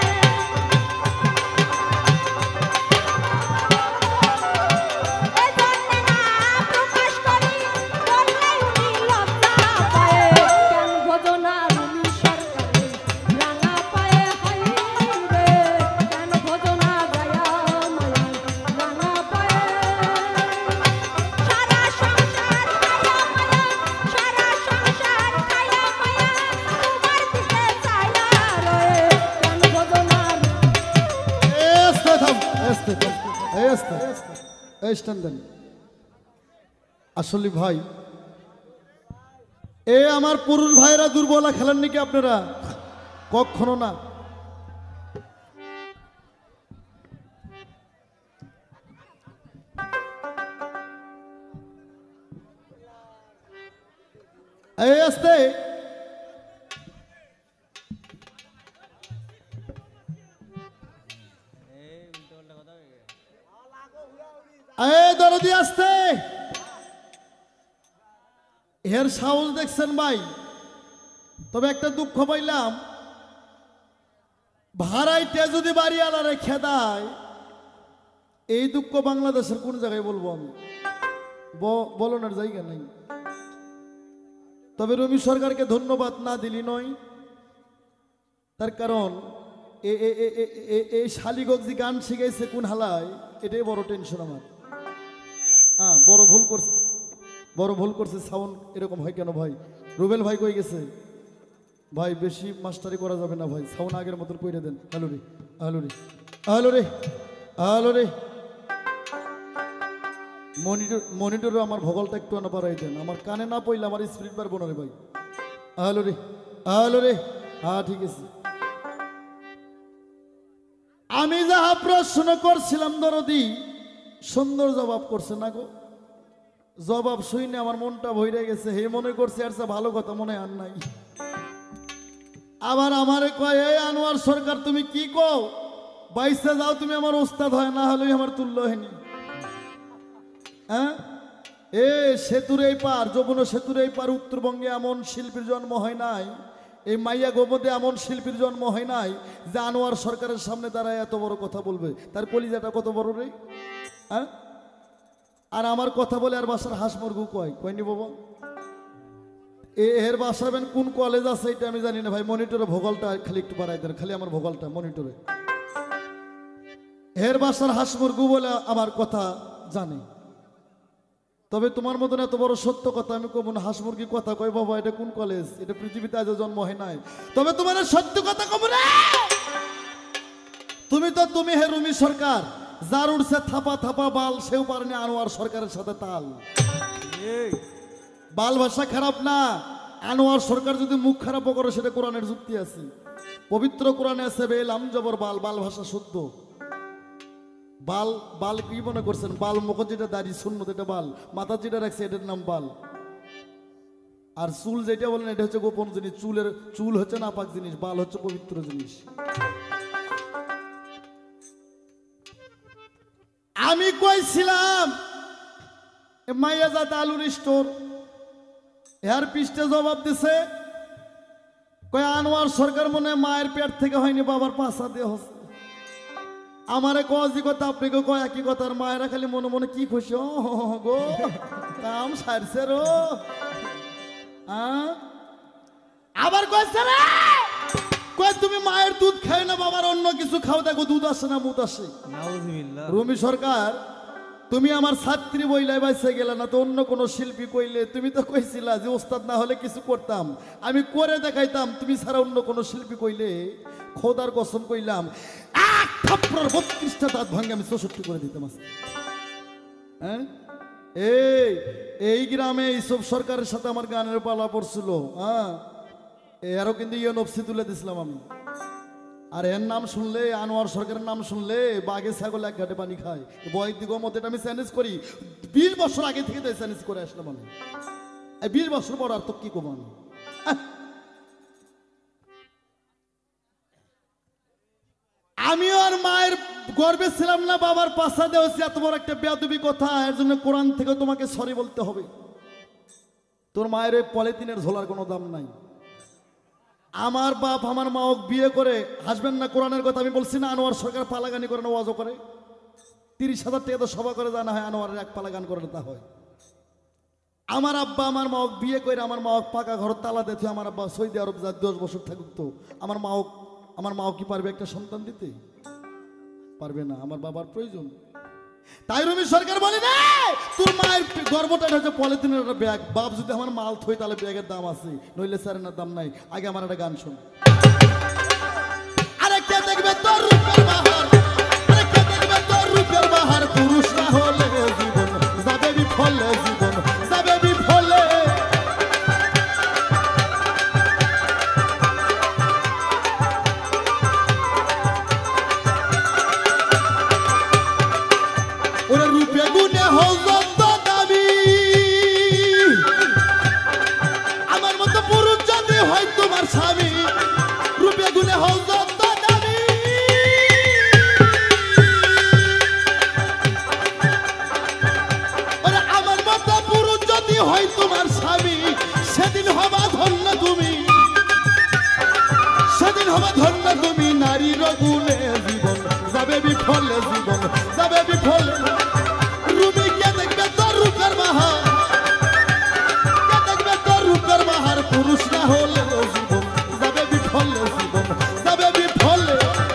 S2: এজন্যে না প্রকাশ করি, বললেই উনি লজ্জা পায়। কেন ভোজনা রুমি সরকারের রাঙা পায়ে হাইরে, কেন ভোজনা যায়া মায়ার রাঙা পায়ে। সারা সংসার খায়া মায়া, সারা সংসার খায়া মায়া, তোমার দিকে চায়া রয়ে, কেন ভোজনা
S1: এস্তে থাম, এস্তে থাম, এস্তে, এই স্ট্যান্ড দেন। আসলে ভাই এ আমার পুরুষ ভাইরা দুর্বলা খেলেন নাকি আপনারা? কখনো না। এই আস্তে এই দরদি আসতে। এর সাহস দেখছেন ভাই? তবে একটা দুঃখ পাইলাম, ভাড়াইতে যদি বাড়িওয়ালা রেখে দেয়, এই দুঃখ বাংলাদেশের কোন জায়গায় বলবো আমি, বলানোর জায়গা নেই। তবে রবি সরকারকে ধন্যবাদ না দিলি নয়, তার কারণ এ- এ- এ- এ- এ- এই শালিগক যে গান শিখাইছে কোন হালায়, এটাই বড় টেনশন আমার। হ্যাঁ, বড় ভুল করছে, বড় ভুল করছে। সাউন্ড এরকম হয় কেন ভাই? রুবেল ভাই কই গেছে? ভাই বেশি মাস্টারি করা যাবে না ভাই, সাউন্ড আগের মতন কইরে দেন। হ্যালো রে, হ্যালো রে, হ্যালো রে, হ্যালো রে। মনিটর মনিটরে আমার ভগলটা একটু আনা বাড়াই দেন, আমার কানে না পড়লে আমার স্পিড পারবো না রে ভাই। হ্যালো রে, হ্যালো রে, হ্যাঁ ঠিক আছে। আমি যাহা প্রশ্ন করছিলাম দরদি সুন্দর জবাব করছে না গো। জবাব শুনে আমার মনটা ভইরে গেছে। হে মনে করছে আর ভালো কথা মনে আর নাই। আবার আমারে কয়, এই আনোয়ার সরকার তুমি কি কও? বাইসে যাও, তুমি আমার ওস্তাদ হয়, না হলেই আমার তুল্য হয়নি। হ্যাঁ, এ সেতুর এই পার, যমুনা সেতুর এই পার উত্তরবঙ্গে এমন শিল্পীর জন্ম হয় নাই, এই মাইয়া গোবদে এমন শিল্পীর জন্ম হয় নাই যে আনোয়ার সরকারের সামনে দাঁড়ায় এত বড় কথা বলবে। তার কলিজাটা কত বড় রে। হ্যাঁ, আর আমার কথা বলে আর বাসার হাঁস মুরগু কয় কয়নি বাবা। এ এর বাসাবেন কোন কলেজ আছে এটা আমি জানি না ভাই। মনিটরে ভোগলটা খালি একটু বাড়াই দেন, খালি আমার ভোগলটা মনিটরে। এর বাসার হাঁস মুরগু বলে আমার কথা জানে। তবে তোমার মতন এত বড় সত্য কথা আমি কব না। হাঁস মুরগি কথা কয় বাবা, এটা কোন কলেজ? এটা পৃথিবীতে আজ জন্ম হয় নাই। তবে তোমার সত্য কথা কব না। তুমি তো তুমি হে রুমি সরকার, যার উঠছে থাপা থাপা বাল, সেও পারেনি আনোয়ার সরকারের সাথে তাল।
S3: ঠিক
S1: বাল ভাষা খারাপ না, আনোয়ার সরকার যদি মুখ খারাপ করে সেটা কোরআনের যুক্তি আছে। পবিত্র কোরআনে আছে বেলাম জবর বাল, বাল ভাষা শুদ্ধ। বাল বাল কি মনে করছেন? বাল মুখ যেটা দাড়ি শূন্য এটা বাল, মাথা যেটা রাখছে এটার নাম বাল। আর চুল যেটা বলেন এটা হচ্ছে গোপন জিনিস। চুলের চুল হচ্ছে নাপাক জিনিস, বাল হচ্ছে পবিত্র জিনিস। আমি কইছিলাম মাইয়া জাত আলুর স্টোর, এর পৃষ্ঠে জবাব দিছে কয় আনোয়ার সরকার মনে মায়ের পেট থেকে হয়নি, বাবার পাশা দিয়ে হচ্ছে। আমারে কজি কথা আপনাকে কয় একই কথা। আর মায়েরা খালি মনে মনে কি খুশি, ও গো কাম সারছে রো। আবার কইছে রে কয় তুমি মায়ের দুধ খাই না, বাবার অন্য কিছু খাও, দেখো দুধ আসে না মুত আসে।
S3: নাউজুবিল্লাহ।
S1: রুমি সরকার তুমি আমার ছাত্রী বইলাই বাইসে গেলে না তো অন্য কোনো শিল্পী কইলে? তুমি তো কইছিলা যে ওস্তাদ না হলে কিছু করতাম, আমি করে দেখাইতাম। তুমি ছাড়া অন্য কোনো শিল্পী কইলে খোদার কসম কইলাম এক থাপ্পড়ের বত্রিশটা দাঁত ভাঙে আমি চৌষট্টি করে দিতাম আজকে। হ্যাঁ, এই এই গ্রামে এইসব সরকারের সাথে আমার গানের পালা পড়ছিল। হ্যাঁ, এরও কিন্তু ইয়ে নফসি তুলে দিছিলাম আমি। আর এর নাম শুনলে, আনোয়ার সরকারের নাম শুনলে বাঘে ছাগল এক ঘাটে পানি খায়। বয়ের দিক মতে আমি চ্যালেঞ্জ করি, বিশ বছর আগে থেকে তাই চ্যালেঞ্জ করে আসলাম আমি। এই বিশ বছর পর আর তো কি কম আমি। আমিও আর মায়ের গর্বে ছিলাম না, বাবার পাশা দেওয়া এত বড় একটা বেয়াদবি কথা। এর জন্য কোরআন থেকে তোমাকে সরি বলতে হবে। তোর মায়ের ওই পলিথিনের ঝোলার কোনো দাম নাই। আমার বাপ আমার মা বিয়ে করে হাসবেন না, কোরআনের কথা আমি বলছি না। আনোয়ার সরকার পালাগানি করে না, ওয়াজও করে, তিরিশ হাজার টাকা তো সভা করে জানা হয়, আনোয়ারের এক পালা গান করে তা হয়। আমার আব্বা আমার মা বিয়ে করে, আমার মা পাকা ঘর তালা দিতে, আমার আব্বা সৌদি আরব যা দশ বছর থাকুক তো আমার মা আমার মাও কি পারবে একটা সন্তান দিতে? পারবে না। আমার বাবার প্রয়োজন। তাই রুমি সরকার বলে না তোর মায়ের গর্বটা হচ্ছে পলিথিনের একটা ব্যাগ। বাপ যদি আমার মাল থই তাহলে ব্যাগের দাম আছে, নইলে স্যারের দাম নাই। আগে আমার একটা গান শোন। আরে কে দেখবে তোর রূপের বাহার, আরে কে দেখবে তোর রূপের বাহার, পুরুষ না হলে জীবন যাবে বিফলে, জীবন যাবে বিফলে। ওরে রূপে গুণে হও যত দাবি, আমার মতো পুরুষ যদি হয় তোমার স্বামী, রূপে গুণে হও যত দাবি। ওরে আমার মতো পুরুষ যদি হয় তোমার স্বামী, সেদিন হবা ধন্য তুমি, সেদিন হবা ধন্য তুমি। নারীর গুণে জীবন যাবে বিফলে, জীবন যাবে বিফলে। রুমি কে দেখবে তোর রূপের বাহার, কে দেখবে তোর রূপের বাহার, পুরুষ না হলে জীবন যাবে বিফলে, জীবন যাবে বিফলে।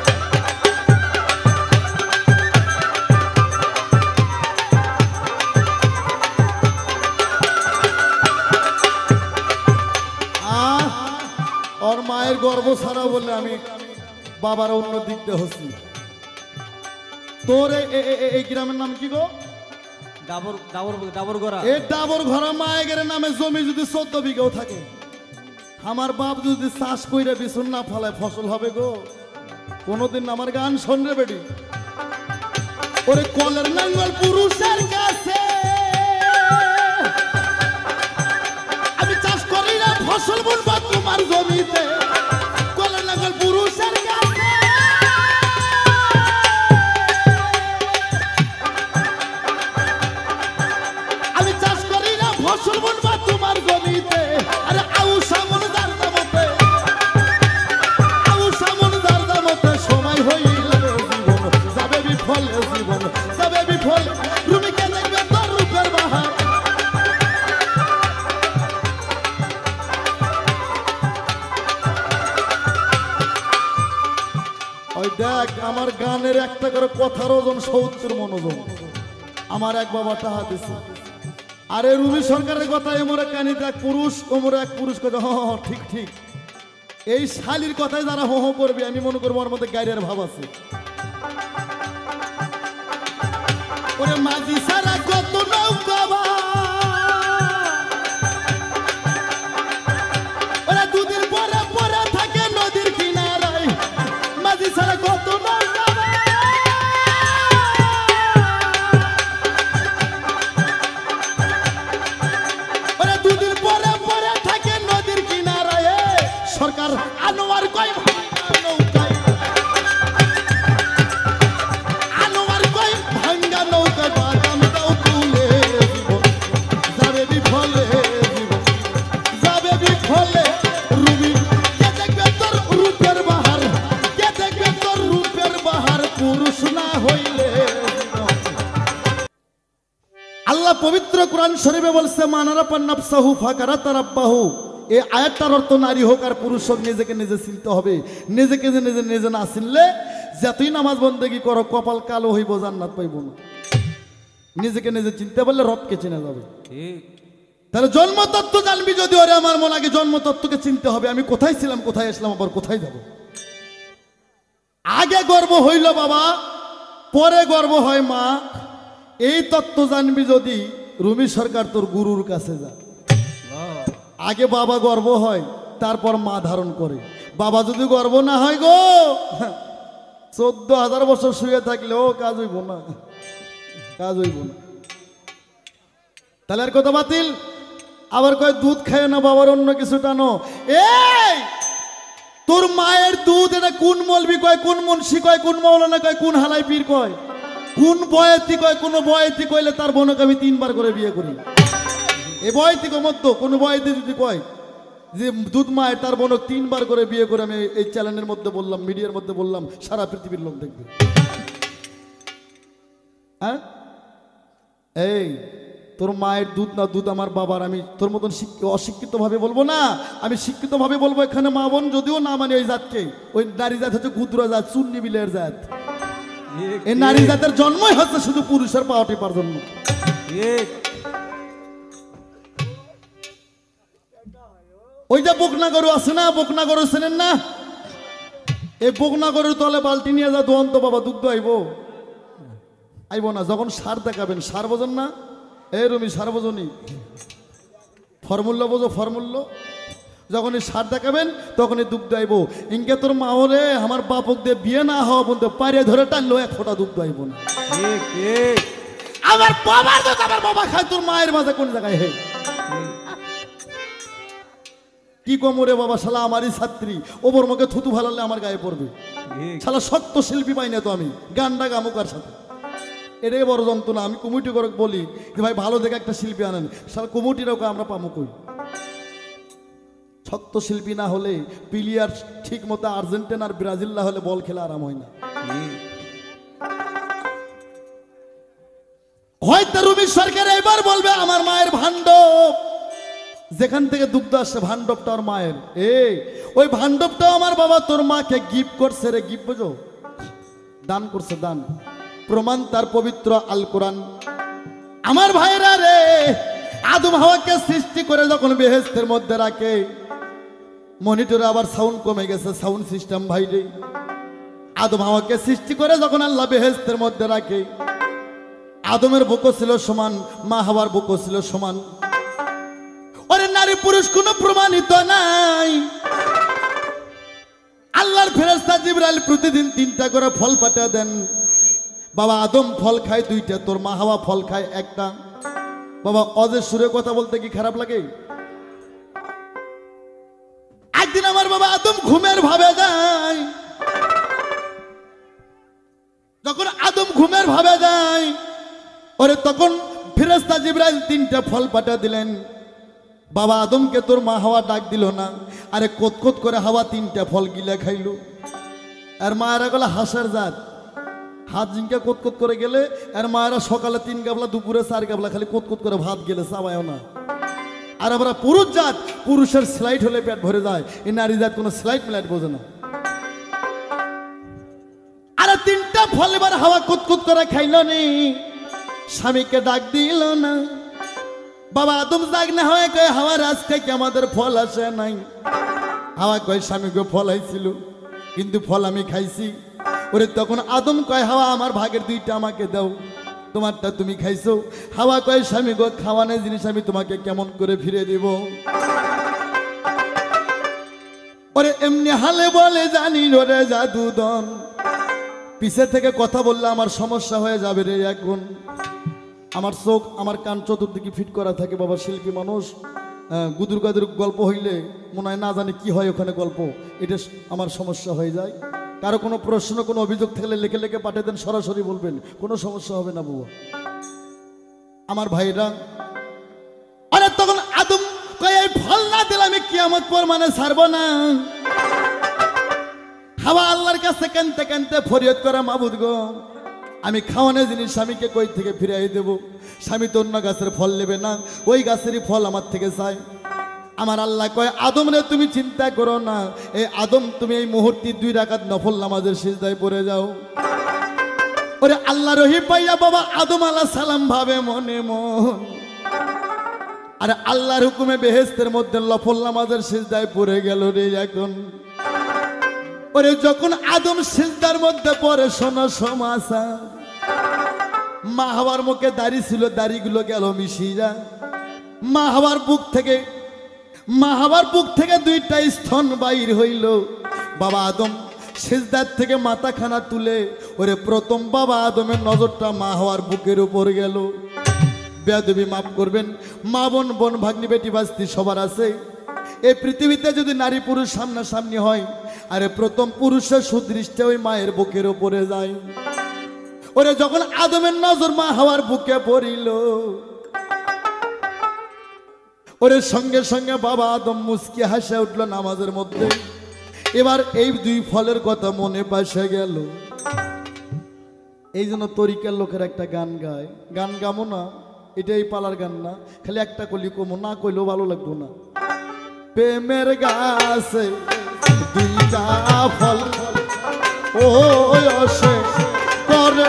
S1: আহ ওর মায়ের গর্ব ছাড়া বললে আমি বাবার অন্য দিক দিয়ে হচ্ছি। তোর এই গ্রামের নাম কি গো?
S3: ডাবর ডাবর ডাবর গড়া।
S1: এই ডাবর ঘরা মায়ের নামে জমি যদি চোদ্দ বিঘাও থাকে, আমার বাপ যদি চাষ কইরে বিছুন না ফলায় ফসল হবে গো? কোনদিন আমার গান শোন রে বেটি। ওরে কলের নাঙ্গল পুরুষের কাছে, আমি চাষ করি না ফসল বুনবো তোমার জমিতে। কলের নাঙ্গল পুরুষের কাছে, আমি চাষ করি না ফসল বুনবো তোমার জমিতে। আরে আউ সামন দারদা মতে, আউ সামন দারদা মতে, সময় হইলে জীবন যাবে বিফলে, জীবন যাবে বিফলে। রুমি কে দেখবে তোর রূপের বাহার, ওই দেখ আমার গানের একটা করে কথার ওজন সত্তর মনোজন। আমার এক বাবা টাহা দিছে। আরে রুমি সরকারের কথা এমরে কানিতে এক পুরুষ, ওমরে এক পুরুষ কথা। হ হ ঠিক ঠিক। এই শালির কথায় যারা হো হো করবে আমি মনে করবো ওর মধ্যে গাইরের ভাব আছে। ওরে মাঝি সারা কত নৌকা ওরা দুদিন পরে পরে থাকে নদীর কিনারায় মাঝি সারা কত নৌকা ওরা দুদিন পরে পরে থাকে নদীর কিনারায় সরকার আনোয়ার কয় নৌকায় আনোয়ার কয় ভাঙ্গা নৌকা বাদাম দাও তুলে যাবে বিফলে যাবে বিফলে রুবি কে দেখবে তোর রূপের বাহার কে দেখবে তোর রূপের বাহার পুরুষ না হইলে আল্লাহ পবিত্র কোরআন শরীফে বলছে মানারা পান্নাফসাহু ফাকারা তারাব্বাহু এই আয়াতটার অর্থ নারী হোক আর পুরুষ হোক নিজেকে নিজে চিনতে হবে নিজেকে যে নিজে নিজে না চিনলে যতই নামাজ বন্দেগী করো কপাল কালো হইব জান্নাত পাইব না নিজেকে নিজে চিনতে পারলে রবকে চেনা যাবে
S3: ঠিক
S1: তাহলে জন্মতত্ত্ব জানবি যদি ওরে আমার মনে আগে জন্মতত্ত্বকে চিনতে হবে আমি কোথায় ছিলাম কোথায় আসলাম আবার কোথায় যাব আগে গর্ব হইল বাবা পরে গর্ব হয় মা এই তত্ত্ব জানবি যদি রুমি সরকার তোর গুরুর কাছে যা
S3: বাহ,
S1: আগে বাবা গর্ব হয় তারপর মা ধারণ করে বাবা যদি গর্ব না হয় গো চোদ্দ হাজার বছর শুয়ে থাকলেও কাজ হইব না কাজ হইব না তাহলে আর কথা বাতিল আবার কয় দুধ খায় না বাবার অন্য কিছু টানো এই তোর মায়ের দুধ এটা কোন মলবি কয় কোন মুন্সি কয় কোন মৌলানা কয় কোন হালাই পীর কয় কোন বয়তি কয় কোন বয়তি কইলে তার বোনকে আমি তিনবার করে বিয়ে করি এই বয়তি মধ্য কোন বয়তি যদি কয় যে দুধ মায়ের তার বোনক তিনবার করে বিয়ে করে আমি এই চ্যানেলের মধ্যে বললাম মিডিয়ার মধ্যে বললাম সারা পৃথিবীর লোক দেখবে হ্যাঁ এই তোর মায়ের দুধ না দুধ আমার বাবার আমি তোর মতন অশিক্ষিত ভাবে বলবো না আমি শিক্ষিত ভাবে বলবো এখানে মা বোন যদিও না মানে ওই জাতকে ওই নারী জাত হচ্ছে গুদরা জাত চুন্নি বিলের জাত
S3: ঠিক,
S1: এই নারী জাতের জন্মই হচ্ছে শুধু পুরুষের পাওয়া টিপার জন্য
S3: ঠিক
S1: ওই যে বকনা গরু আছে না বকনা গরু চেনেন না এই বকনা গরুর তলে বালতি নিয়ে যা দোয়ন্ত বাবা দুগ্ধ আইব আইব না যখন সার দেখাবেন সার বোঝেন না এই রুমি সার বোঝনি ফর্মুল্য বোঝো ফর্মুল্য যখন এই সার দেখাবেন তখন এই দুগ্ধ আইব ইনকে তোর মা হলে আমার বাপক দিয়ে বিয়ে না হওয়া বলতে পারে ধরে টানলো এক ফোঁটা দুগ্ধ আইব না
S3: ঠিক ঠিক
S1: আমার বাবার দুধ আমার বাবা খায় তোর মায়ের মাঝে কোন জায়গায় হে কি কমরে বাবা শালা আমারই ছাত্রী ওপর মুখে থুতু ভালালে আমার গায়ে পড়বে
S3: ঠিক
S1: শালা শক্ত শিল্পী পাই না তো আমি গানটা গামুকার সাথে এটাই বড় যন্ত্রণা আমি কমিটি করে বলি যে ভাই ভালো দেখে একটা শিল্পী আনেন শালা কমিটিরাও আমরা পামো কই শক্ত শিল্পী না হলে প্লেয়ার ঠিক মতো আর্জেন্টিনা আর ব্রাজিল না হলে বল খেলা আরাম হয় না
S3: ঠিক
S1: হয়তো রুমি সরকার এবার বলবে আমার মায়ের ভাণ্ডব যেখান থেকে দুগ্ধ আসছে ভাণ্ডবটা ওর মায়ের এই ওই ভাণ্ডবটা আমার বাবা তোর মাকে গিফট করছে রে গিফট বুঝো দান করছে দান প্রমাণ তার পবিত্র আল কোরআন আমার ভাইরা রে আদম হাওয়াকে সৃষ্টি করে যখন বেহেশতের মধ্যে রাখে মনিটরে আবার সাউন্ড কমে গেছে সাউন্ড সিস্টেম ভাই রে আদম হাওয়াকে সৃষ্টি করে যখন আল্লাহ বেহেশতের মধ্যে রাখে আদমের বুকও ছিল সমান মা হাওয়ার বুকও ছিল সমান ওরে নারী পুরুষ কোনো প্রমাণিত নাই আল্লাহর ফেরেশতা জিবরাইল প্রতিদিন তিনটা করে ফল পাঠিয়ে দেন বাবা আদম ফল খায় দুইটা তোর মা হাওয়া ফল খায় একটা বাবা অজের সুরে কথা বলতে কি খারাপ লাগে একদিন আমার বাবা আদম ঘুমের ভাবে যায় যখন আদম ঘুমের ভাবে যায় ওরে তখন ফেরেশতা জিবরাইল তিনটা ফল পাঠিয়ে দিলেন বাবা আদমকে তোর মা হাওয়া ডাক দিল না আরে কোত করে হাওয়া তিনটা ফল গিলে খাইল আর মায়েরা গেলে হাঁসের জাত হাত জিঙ্কা কোত করে গেলে আর মায়েরা সকালে তিন গাবলা দুপুরে চার গাবলা খালি কোত করে ভাত গেলে চাবায়ও না আর আমরা পুরুষ জাত পুরুষের স্লাইড হলে পেট ভরে যায় এই নারী জাত কোনো স্লাইড মিলাইট বোঝে না আরে তিনটা ফল এবার হাওয়া কোত করে খাইল নি স্বামীকে ডাক দিল না বাবা আদম জাগ না হয় কয় হাওয়া রাজ থেকে আমাদের ফল আসে নাই হাওয়া কয় স্বামীকে ফল আইছিল কিন্তু ফল আমি খাইছি ওরে তখন আদম কয় হাওয়া আমার ভাগের দুইটা আমাকে দাও তোমারটা তুমি খাইছো। হাওয়া কয় স্বামী গো খাওয়ানোর জিনিস আমি তোমাকে কেমন করে ফিরে দিব? ওরে এমনি হালে বলে জানি রে জাদুদন, পিছে থেকে কথা বললে আমার সমস্যা হয়ে যাবে রে। এখন আমার চোখ আমার কান চতুর্দিকে ফিট করা থাকে বাবা, শিল্পী মানুষ, গুদুর গাদুর গল্প হইলে মনে হয় না জানি কি হয় ওখানে গল্প, এটা আমার সমস্যা হয়ে যায়। কারো কোনো প্রশ্ন কোনো অভিযোগ থাকলে লেখে লেখে পাঠিয়ে দেন, সরাসরি বলবেন, কোনো সমস্যা হবে না বাবা। আমার ভাইরা আরে তখন আদম কয় এই ফল না দিলে আমি কিয়ামত পর মানে ছাড়বো না। হাওয়া আল্লাহর কাছে কানতে কানতে ফরিয়াদ করা, মাবুদ গো আমি খাওয়ানোর জিনিস স্বামীকে কই থেকে ফিরাই দেব? স্বামী তো অন্য গাছের ফল নেবে না, ওই গাছেরই ফল আমার থেকে চাই। আমার আল্লাহ কয় আদম রে তুমি চিন্তা করো না, এই আদম তুমি এই মুহূর্তে দুই রাকাত নফল নামাজের সিজদায় পড়ে যাও। ওরে আল্লাহ রহি পাইয়া বাবা আদম আলাইহিস সালাম ভাবে মনে মন, আর আল্লাহর হুকুমে বেহেশতের মধ্যে নফল নামাজের সিজদায় পড়ে গেল রে। এখন ওরে যখন আদম সিজদার মধ্যে পড়ে, শোনো সমাচার, মা হাওয়ার মুখে দাড়ি ছিল, দাড়িগুলো গেল মিশিয়া। মা হাওয়ার বুক থেকে মা হাওয়ার বুক থেকে দুইটা স্তন বাইর হইল। বাবা আদম সিজদার থেকে মাথাখানা তুলে, ওরে প্রথম বাবা আদমের নজরটা মা হাওয়ার বুকের উপর গেল। বেয়াদবি মাফ করবেন, মা বোন বোন ভাগ্নি বেটি বাস্তি সবার আছে। এই পৃথিবীতে যদি নারী পুরুষ সামনাসামনি হয়, আরে প্রথম পুরুষের সুদৃষ্টে ওই মায়ের বুকের উপরে যায়। ওরে যখন আদমের নজর মা হাওয়ার বুকে পড়িল, ওরে সঙ্গে সঙ্গে বাবা আদম মুস্কি হাসে উঠল নামাজের মধ্যে। এবার এই দুই ফলের কথা মনে পাশে গেল। এই জন্য তরিকার লোকের একটা গান গায়, গান গামো না, এটা এই পালার গান না, খালি একটা কলি কমো না, কইলেও ভালো লাগবো না। প্রেমের গাছে দুইটা ফল ও আসে করে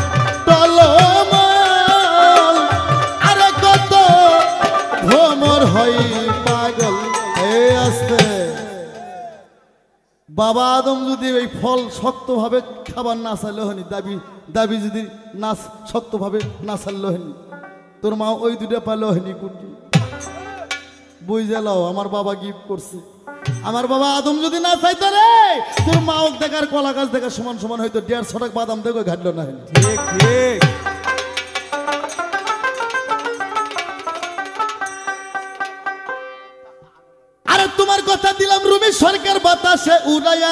S1: টলমল, আরে কত ভ্রমর হয় পাগল এ আসতে। বাবা আদম যদি এই ফল শক্তভাবে খাবার না চাইলে হয়নি, দাবি দাবি যদি না শক্তভাবে না চাইলে হয়নি, তোর মা ওই দুটা পাইলে হয়নি কুটি বুঝে লাও। আমার বাবা গিফট করছে, আমার বাবা আদম যদি না চাইতো রে, তোর মা ওক দেখার কলা গাছ দেখার সমান সমান হয়তো দেড়শো টাকা বাদাম দেখো ঘাটলো না।
S3: ঠিক ঠিক।
S1: আরে তোমার কথা দিলাম রুমি সরকার বাতাসে উড়াইয়া,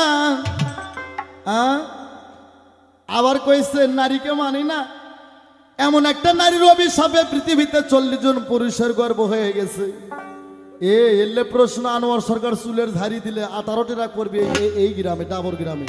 S1: আবার কইছে নারীকে মানি না। এমন একটা নারীর অভিশাপে পৃথিবীতে চল্লিশ জন পুরুষের গর্ব হয়ে গেছে। এ এলে প্রশ্ন, আনোয়ার সরকার চুলের ঝাড়ি দিলে আঠারোটি রাগ করবে এই গ্রামে, ডাবর গ্রামে।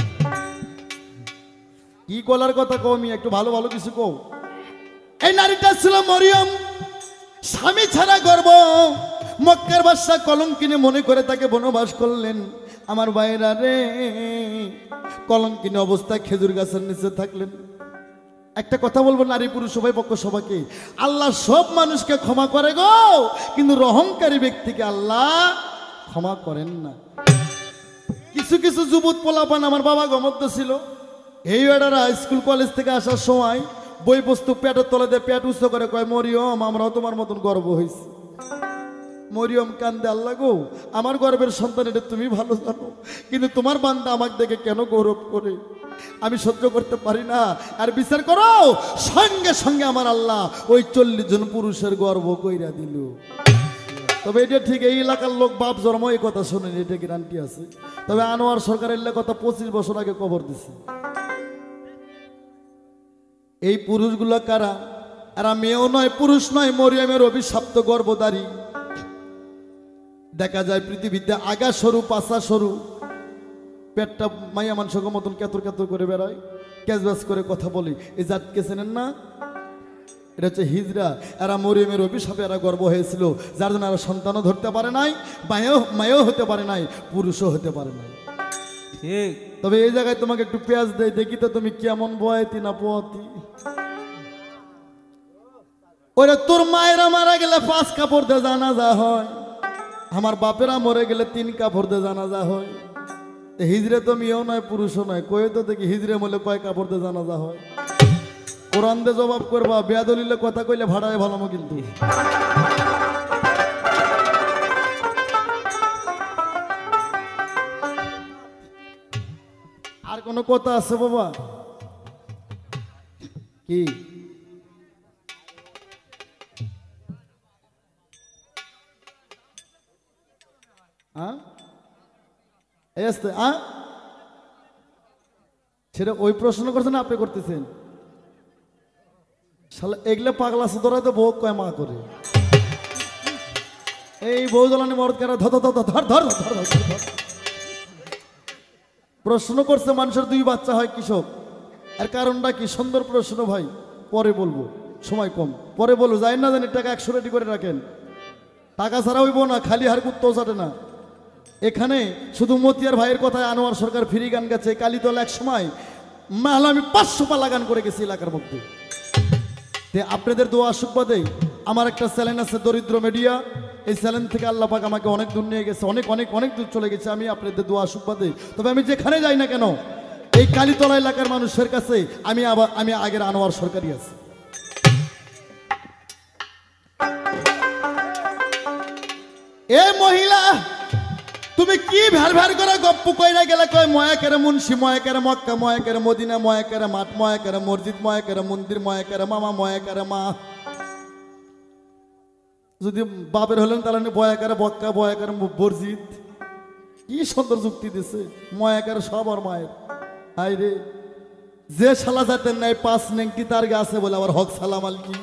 S1: কি কলার কথা কও, আমি একটু ভালো ভালো কিছু কও। এই নারীটা ছিল মরিয়ম, স্বামী ছাড়া গর্ব। মক্কার বাদশা কলঙ্কিনী মনে করে তাকে বনবাস করলেন। আমার ভাইরা রে, কলঙ্কিনী অবস্থায় খেজুর গাছের নিচে থাকলেন। একটা কথা বলবো, নারী পুরুষ সবাই পক্ষ সবাইকে, আল্লাহ সব মানুষকে ক্ষমা করে গো, কিন্তু অহংকারী ব্যক্তিকে আল্লাহ ক্ষমা করেন না। কিছু কিছু যুবক পোলাপান আমার বাবা গমত্ত ছিল, এই বেড়ারা স্কুল কলেজ থেকে আসার সময় বই বস্তু পেটের তলে দিয়ে পেট উচ্চ করে কয়, মরিয়ম আমরাও তোমার মতন গর্ব হয়েছি। মরিয়ম কান্দে, আল্লাহ গো আমার গর্বের সন্তান, এটা তুমি ভালো জানো, কিন্তু তোমার বান্দা আমাকে দেখে কেন গৌরব করে, আমি সহ্য করতে পারি না। আর বিচার করো, সঙ্গে সঙ্গে আমার আল্লাহ ওই চল্লিশ জন পুরুষের গর্ব কইরা দিল। তবে এটা ঠিক, এই এলাকার লোক বাপ জন্ম এই কথা শোনেনি, এটা গ্যারান্টি আছে। তবে আনোয়ার সরকারের কথা পঁচিশ বছর আগে কবর দিছে। এই পুরুষগুলো কারা? এরা মেয়েও নয় পুরুষ নয়, মরিয়মের অভিশপ্ত গর্ভধারী। দেখা যায় পৃথিবীতে আগা সরু পাশা সরু, পেটটা মাইয়া মানুষের মতন কেতর কেতর করে বেড়ায়, ক্যাজবাজ করে কথা বলে। এই জাতকে চেনেন না? এটা হচ্ছে হিজরা। এরা মরিয়মের অভিশাপে এরা গর্ব হয়েছিল, যার জন্য এরা সন্তানও ধরতে পারে নাই, মায়েও মায়েও হতে পারে নাই, পুরুষও হতে পারে নাই।
S3: ঠিক।
S1: তবে এই জায়গায় তোমাকে একটু পেঁয়াজ দেয়, দেখি তো তুমি কেমন বয়াতি না পোয়াতি। ওরে তোর মায়েরা মারা গেলে পাঁচ কাপড় দিয়ে জানাজা হয়, আমার বাপেরা মরে গেলে তিন কাপড় দিয়ে জানাজা হয়। হিজড়ে তো মেয়েও নয় পুরুষও নয়, কয়ে তো দেখি হিজড়ে মলে কয় কাপড় দিয়ে জানাজা হয়। কোরআন দিয়ে জবাব করবা, বেয়াদলিলে কথা কইলে ভাড়ায় ভালো কিন্তু। আর কোনো কথা আছে বাবা? কি সেটা ওই প্রশ্ন করছেন আপনি করতেছেন? এগুলো পাগলা সুতরাই তো বউ কয় মা করে। এই বউ জ্বালানি মরদ কেন ধর ধর ধর ধর ধর ধর। প্রশ্ন করছে মানুষের দুই বাচ্চা হয় কৃষক, আর কারণটা কি? সুন্দর প্রশ্ন ভাই, পরে বলবো, সময় কম, পরে বলবো। যাই না জানি টাকা একশো রেডি করে রাখেন, টাকা ছাড়া হইব না, খালি হার কুত্তো চাটে না। এখানে শুধু মতিয়ার ভাইয়ের কথায় আনোয়ার সরকার ফ্রি গান গেছে। কালীতলা এক সময় মাহলা আমি পাঁচশো পালা গান করে গেছি এলাকার মধ্যে। আপনাদের দোয়া আশীর্বাদে আমার একটা চ্যানেল আছে দরিদ্র মিডিয়া, এই চ্যানেল থেকে আল্লাহ পাক আমাকে অনেক দূর নিয়ে গেছে, অনেক অনেক অনেক দূর চলে গেছে আমি আপনাদের দোয়া আশীর্বাদে। তবে আমি যেখানে যাই না কেন এই কালীতলা এলাকার মানুষের কাছে আমি আবার আমি আগের আনোয়ার সরকারই আছি। এ মহিলা, তুমি কি ভ্যার ভ্যার করে গপ্প কইরা গেলে? কয় ময়া করে মুন্সি, ময়া করে মক্কা, ময়া করে মদিনা, ময়া করে মাঠ, ময়া করে মসজিদ, ময়া করে মন্দির, ময়া করে মামা, ময়া করে মা। যদি বাপের হলেন তাহলে বয়া করে বক্কা, বয়া করে মসজিদ। কি সুন্দর যুক্তি দিছে, ময়া করে সব আর মায়ের। হাই রে, যে শালা যাতেন নাই পাঁচ নেংটি তার গাছে বলে আবার হক সালাম আল কি।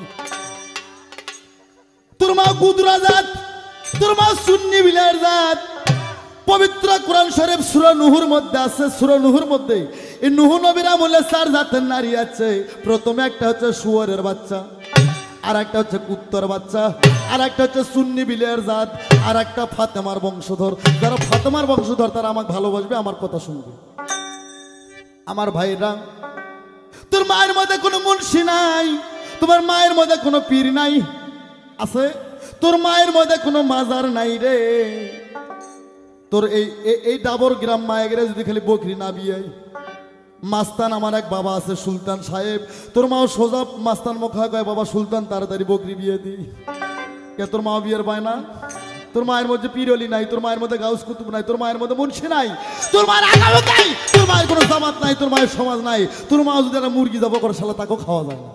S1: তোর মা গুদরা জাত, তোর মা সুন্নি বিলার জাত। পবিত্র কোরআন শরীফ সূরা নূহুর মধ্যে আছে, সূরা নূহুর মধ্যে এই নূহ নবীর আমলে চার জাতের নারী আছে। প্রথমে একটা হচ্ছে শুয়োরের বাচ্চা, আর একটা হচ্ছে কুত্তার বাচ্চা, আর একটা হচ্ছে সুন্নি বিলের জাত, আর একটা ফাতেমার বংশধর। যারা ফাতেমার বংশধর তারা আমাকে ভালোবাসবে, আমার কথা শুনবে। আমার ভাইরা, তোর মায়ের মধ্যে কোনো মুন্সি নাই, তোমার মায়ের মধ্যে কোনো পীর নাই আছে, তোর মায়ের মধ্যে কোনো মাজার নাই রে। তোর এই এই ডাবর গ্রাম মায়ে গেলে যদি খালি বকরি না বিয়াই। মাস্তান আমার এক বাবা আছে সুলতান সাহেব, তোর মাও সোজা মাস্তান মুখা কয় বাবা সুলতান তাড়াতাড়ি বকরি বিয়ে দি। কে তোর মা বিয়ের পায় না? তোর মায়ের মধ্যে পীরলি নাই, তোর মায়ের মধ্যে গাউস কুতুব নাই, তোর মায়ের মধ্যে মুন্সি নাই, তোর মায়ের আগামত নাই, তোর মায়ের কোনো জামাত নাই, তোর মায়ের সমাজ নাই। তোর মা যদি একটা মুরগি জব করে শালা তাকেও খাওয়া যায় না।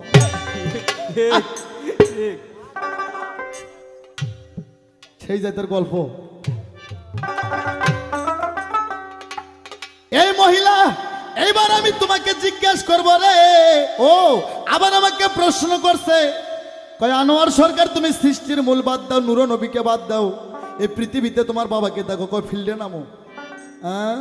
S1: সেই জাতের গল্প। এই মহিলা, এইবার আমি তোমাকে জিজ্ঞাসা করবো রে। ও আবার আমাকে প্রশ্ন করছে, কয় আনোয়ার সরকার তুমি সৃষ্টির মূল বাদ দাও, নূর নবীকে বাদ দাও, এই পৃথিবীতে তোমার বাবাকে দেখো, কয় ফিল্ডে নামো। হ্যাঁ,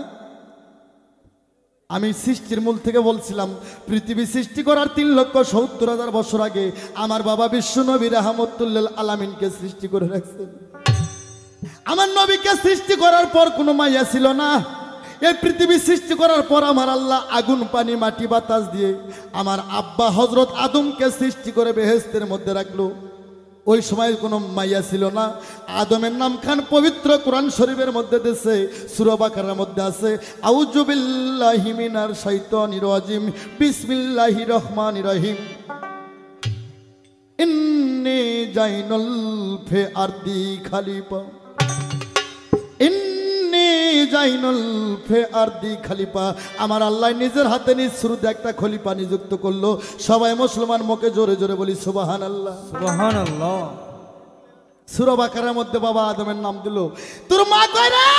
S1: আমি সৃষ্টির মূল থেকে বলছিলাম, পৃথিবী সৃষ্টি করার তিন লক্ষ সত্তর হাজার বছর আগে আমার বাবা বিশ্ব নবী রাহমাতুল্লিল আলামিনকে সৃষ্টি করে রাখছেন। আমার নবীকে সৃষ্টি করার পর কোনো মাইয়া ছিল না। এই পৃথিবী সৃষ্টি করার পর আমার আল্লাহ আগুন পানি মাটি বাতাস দিয়ে আমার আব্বা হযরত আদমকে সৃষ্টি করে বেহেশতের মধ্যে রাখলো। ওই সময় কোনো মাইয়া ছিল না। আদমের নাম খান পবিত্র কোরআন শরীফের মধ্যে দিয়েছে, সূরা বাকারার মধ্যে আছে, আউযু বিল্লাহি মিনার শাইতানির রাজিম, বিসমিল্লাহির রহমানির রহিম, ইন্নী জাইনুল ফি আরদি খলিফা, ইন্নী জাইনুল ফি আরদি খলিফা। আমার আল্লাহ নিজের হাতে নিজ শুরুতে একটা খলিফা নিযুক্ত করলো। সবাই মুসলমান মুখে জোরে জোরে বলি সুবহানাল্লাহ,
S3: সুবহানাল্লাহ।
S1: সূরা বাকারার মধ্যে বাবা আদমের নাম দিল। তোর মা কই রে?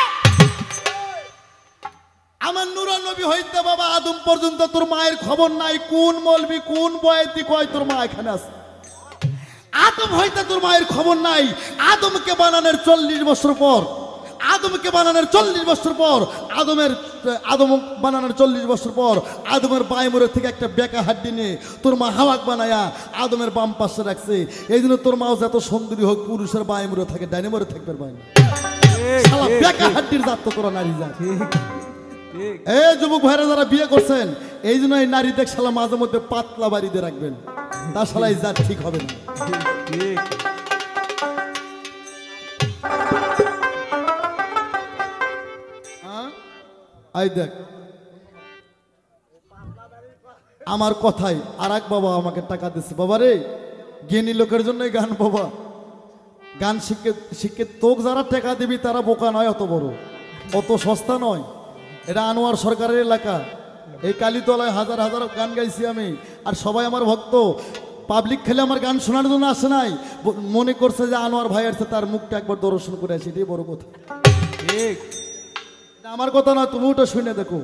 S1: আমার নূর নবী হইতে বাবা আদম পর্যন্ত তোর মায়ের খবর নাই। কোন মৌলবি কোন বয়াতি কয় তোর মা এখানে আছে? আদম হইতে তোর মায়ের খবর নাই। আদমকে বানানোর চল্লিশ বছর পর, আদমকে বানানোর চল্লিশ বছর পর, আদমের আদম বানানোর চল্লিশ বছর পর আদমের বাই মুড়ে থেকে একটা বেকা হাড্ডি নিয়ে তোর মা হাওয়াক বানায়া আদমের বাম পাশে রাখছে। এই জন্য তোর মাও যত সুন্দরী হোক, পুরুষের বাই মুড়ে থাকে, ডাইনে মুড়ে থাকবে বাইরে। শালা বেকা হাড্ডির জাত তো তোরা নারী জাত। এই যুবক ভাইরা যারা বিয়ে করছেন, এই জন্য এই নারী দেখ শালা মাঝে মধ্যে পাতলা বাড়িতে রাখবেন, তা শালা এই জাত ঠিক হবে না। আই দেখ আমার কথাই আর এক বাবা আমাকে টাকা দিচ্ছে, বাবা রে জ্ঞানী লোকের জন্যই গান বাবা, গান শিখে শিখে তোক যারা টাকা দিবি তারা বোকা নয়, অত বড় অত সস্তা নয়। এটা আনোয়ার সরকারের এলাকা, এই কালীতলায় হাজার হাজার গান গাইছি আমি, আর সবাই আমার ভক্ত। পাবলিক খেলে আমার গান শোনার জন্য আসে নাই, মনে করছে যে আনোয়ার ভাই আসছে, তার মুখটা একবার দর্শন করে আসি, এটাই বড় কথা।
S3: ঠিক
S1: এটা আমার কথা না, তুমি ওটা শুনে দেখো।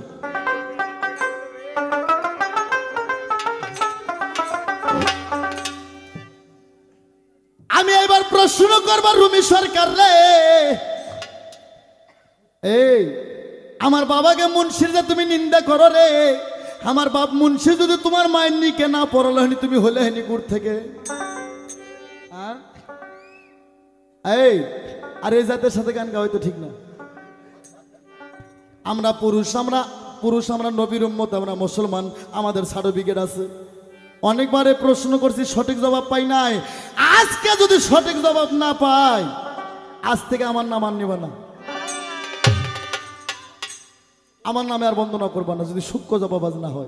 S1: আমি এবার প্রশ্ন করবো রুমি সরকার রে, এই আমার বাবাকে মুন্সির যে তুমি নিন্দা করো রে, আমার বাপ মুন্সি যদি তোমার মায়ের নিকে না পড়ালো হনি, তুমি হলে হনি গুড় থেকে। এই আর এই জাতের সাথে গান গাওয়াই তো ঠিক না। আমরা পুরুষ, আমরা পুরুষ, আমরা নবীর উম্মত, আমরা মুসলমান, আমাদের সার্টিফিকেট আছে। অনেকবারে প্রশ্ন করছি, সঠিক জবাব পাই নাই। আজকে যদি সঠিক জবাব না পাই, আজ থেকে আমার নাম আর নিবা না, আমার নামে আর বন্দনা করবা না, যদি সূক্ষ্ম জবাব আজ না হয়।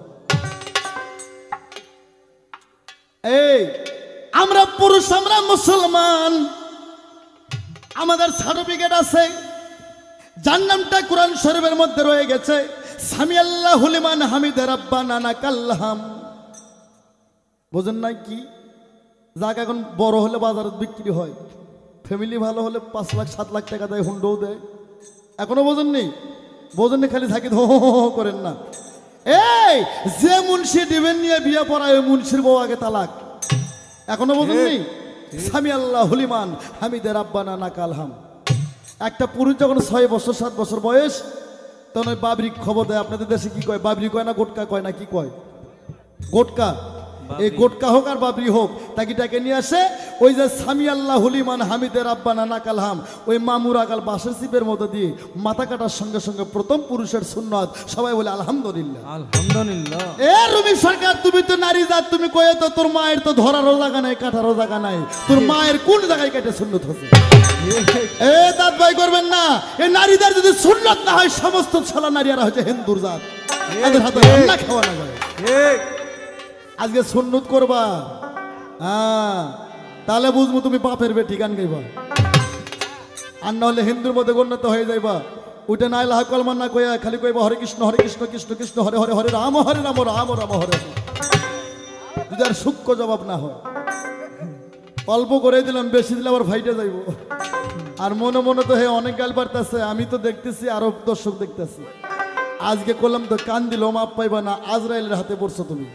S1: এই আমরা পুরুষ, আমরা মুসলমান, আমাদের সার্টিফিকেট আছে, যার নামটা কোরআন শরীফের মধ্যে রয়ে গেছে, সামি আল্লাহ হুলিমান হামিদে রাব্বানা নাকাল্লাহাম। বোঝেন নাই কি? যাক এখন বড় হলে বাজারে বিক্রি হয়, ফ্যামিলি ভালো হলে পাঁচ লাখ সাত লাখ টাকা দেয়, হুন্ডও দেয়। এখনো বোঝেননি? বোঝেননি খালি থাকি ধো করেন না। এই যে মুন্সি দিবেন নিয়ে বিয়ে পড়ায়, ওই মুন্সির বউ আগে তালাক। এখনো বোঝেননি? সামি আল্লাহ হুলিমান হামিদে রাব্বানা নাকালহাম। একটা পুরুষ যখন ছয় বছর সাত বছর বয়স, তখন ওই বাবরি খবর দেয়। আপনাদের দেশে কি কয়? বাবরি কয় না গোটকা কয় না কি কয়? গোটকা। এই গোটকা হোক আর বাবরি হোক, তাকে ডাকে নিয়ে আসে। ওই যে সামি আল্লাহ হুলিমান হামিদে রাব্বানা নাকালহাম, ওই মামুর আগাল বাঁশের চিপের মতো দিয়ে মাথা কাটার সঙ্গে সঙ্গে প্রথম পুরুষের সুন্নাত, সবাই বলে আলহামদুলিল্লাহ।
S3: আলহামদুলিল্লাহ।
S1: এ রুমি সরকার, তুমি তো নারী জাত, তুমি কয়ে তো তোর মায়ের তো ধরারও জায়গা নাই, কাটারও জায়গা নাই, তোর মায়ের কোন জায়গায় কেটে সুন্নত হচ্ছে? এ দাঁত ভাই করবেন না। এই নারীদের যদি সুন্নত না হয়, সমস্ত ছালা নারীরা হচ্ছে হিন্দুর জাত, এদের হাতে রান্না খাওয়া না যায়। আজকে সুন্নত করবা, হ্যাঁ, তাহলে বুঝবো তুমি বাপের বেটি গান গাইবা, আর না হলে হিন্দুর মধ্যে গণ্যত হয়ে যাইবা। উঠে না লাহ কলমান না কইয়া খালি কইবা হরে কৃষ্ণ হরে কৃষ্ণ কৃষ্ণ কৃষ্ণ হরে হরে হরে রাম হরে রাম রাম রাম হরে। যদি আর সূক্ষ্ম জবাব না হয়, অল্প করে দিলাম, বেশি দিলে আবার ফাইটে যাইব। আর মনে মনে তো হে অনেক গাল বাড়তেছে, আমি তো দেখতেছি, আরো দর্শক দেখতেছি। আজকে করলাম তো কান দিল মাপ পাইবা না, আজরাইলের হাতে পড়ছো তুমি।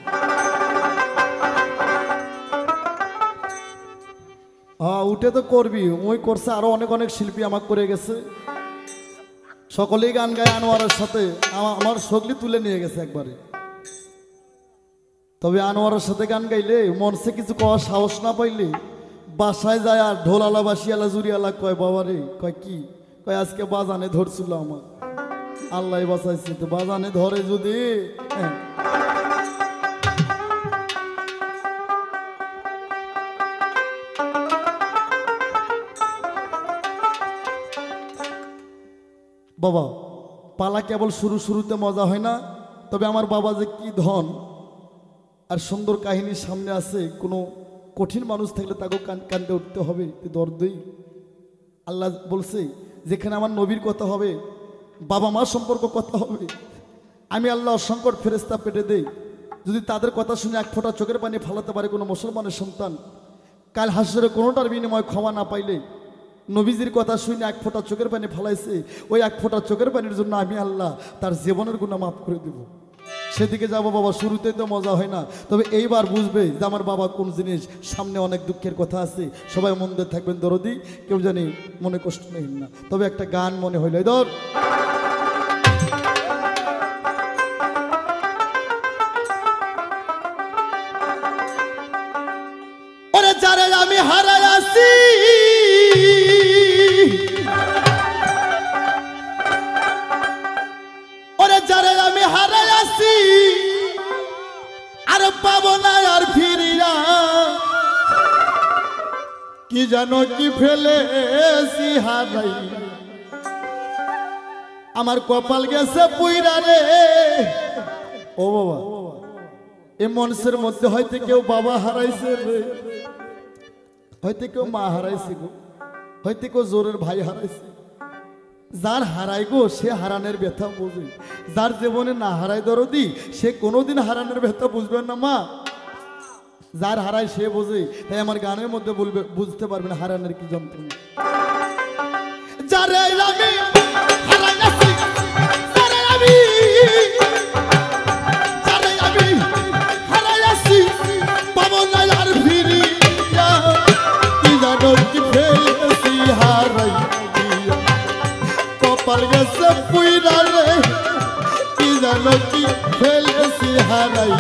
S1: হ্যাঁ উঠে তো করবি, ওই করছে, আরো অনেক অনেক শিল্পী আমাকে করে গেছে, সকলেই গান গায় আনোয়ারের সাথে। আমার সগলি তুলে নিয়ে গেছে একবারে। তবে আনোয়ারের সাথে গান গাইলে মনসে কিছু কওয়ার সাহস না পাইলে বাসায় যায় আর ঢোলালা বাসিয়ালা জুরিয়ালা কয়, বাবা রে, কয় কি? কয় আজকে বাজানে ধরছিল আমার, আল্লাহ বাঁচাইছে। তো বাজানে ধরে যদি, হ্যাঁ বাবা, পালা কেবল শুরু শুরুতে মজা হয় না। তবে আমার বাবা যে কি ধন আর সুন্দর কাহিনীর সামনে আছে, কোনো কঠিন মানুষ থাকলে তাকেও কান্দে উঠতে হবে, দর্দই। আল্লাহ বলছে যেখানে আমার নবীর কথা হবে, বাবা মা সম্পর্ক কথা হবে, আমি আল্লাহ অসংকট ফেরেস্তা পেটে দেই। যদি তাদের কথা শুনে এক ফোঁটা চোখের পানি ফালাতে পারে কোনো মুসলমানের সন্তান, কাল হাসরে কোনোটার বিনিময়ে ক্ষমা না পাইলে, নবীজির কথা শুনে এক ফোঁটা চোখের পানি ফালাইছে, ওই এক ফোঁটা চোখের পানির জন্য আমি আল্লাহ তার জীবনের গুনাহ মাফ করে দেব। সেদিকে যাবো বাবা, শুরুতেই তো মজা হয় না। তবে এইবার বুঝবে যে আমার বাবা কোন জিনিস, সামনে অনেক দুঃখের কথা আছে। সবাই মন দিয়ে থাকবেন দরদি, কেউ জানি মনে কষ্ট নেই না। তবে একটা গান মনে হইল, ধর ওরে যারে আমি হারাই আসি, ওরে যারে আমি হারাই আসি, আর পাবো না আর ফিরিয়া, কি জানো কি ফেলেছি হারাই, আমার কপাল গেছে পুইরা রে। ও বাবা, এই মঞ্চের মধ্যে হয়তো কেউ বাবা হারাইছে রে, হয়তো কেউ মা হারাইছে গো, হয়তো কেউ জোরের ভাই হারাইছে। যার হারাই গো সে হারানোর ব্যথা বুঝে, যার জীবনে না হারাই দরদি সে কোনোদিন হারানোর ব্যথা বুঝবেন না মা। যার হারাই সে বোঝে, তাই আমার গানের মধ্যে বলবে বুঝতে পারবেন হারানোর কি যন্ত্রণা। যারে আমি হারাইছি, যারে আমি যারে আমি হারাইছি পাবো না আর ফিরিয়া, কি জানো কি ফেলেছি হারাই কপাল গেছে পুইরা রে, কি জানো কি ফেলেছি হারাই।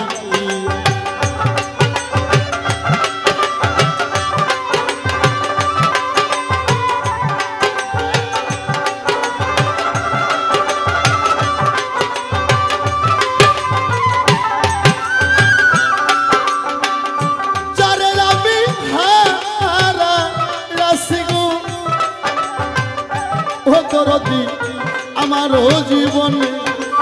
S1: আমারও জীবনে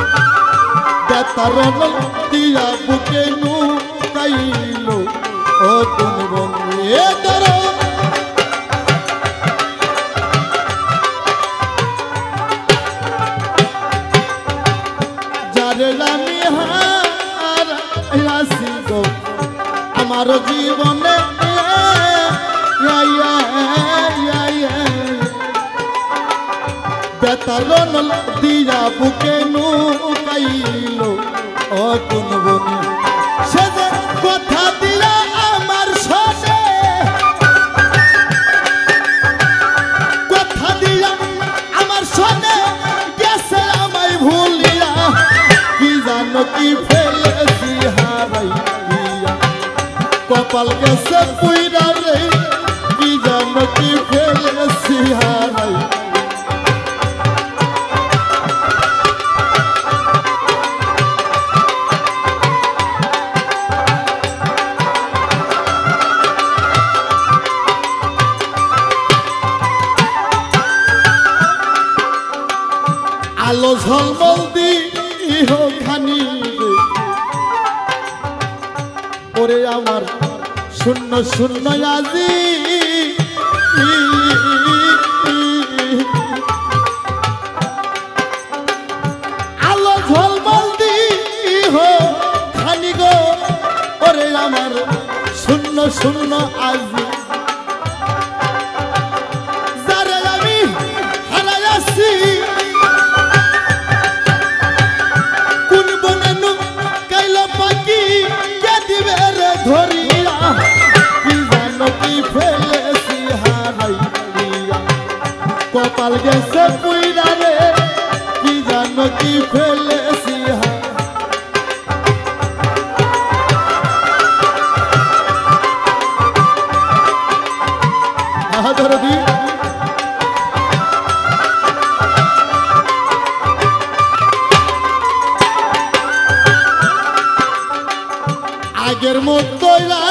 S1: বেতারণ দিয়া বুকে নুকাইল ও কোন বন্ধে ধরো, যারে আমি হারাইছি গো আমারও জীবনে বেতারণ দিয়া বুকে নুকাইল ও কোন বনে, সে যে কথা দিয়া আমার সাথে কথা দিয়া আমার সাথে গেছে আমায় ভুলিয়া, কি জানো কি ফেলেছি হারাইয়া কপাল গেছে পুইরা রে, কি জানো কি ফেলেছি হারাই। আলো ঝলমল দিহ খানি রে, ওরে আমার শূন্য শূন্য আজি, আলো ঝলমল দিহ খানি গো, ওরে আমার শূন্য শূন্য আজি, যারে আমি হারাইছি ধরিয়া, কি জানো কি ফেলেছি হারাইয়া কপাল গেছে পুইরা রে, কি জানো কি ফেলেছি ধরবি। আগের মতো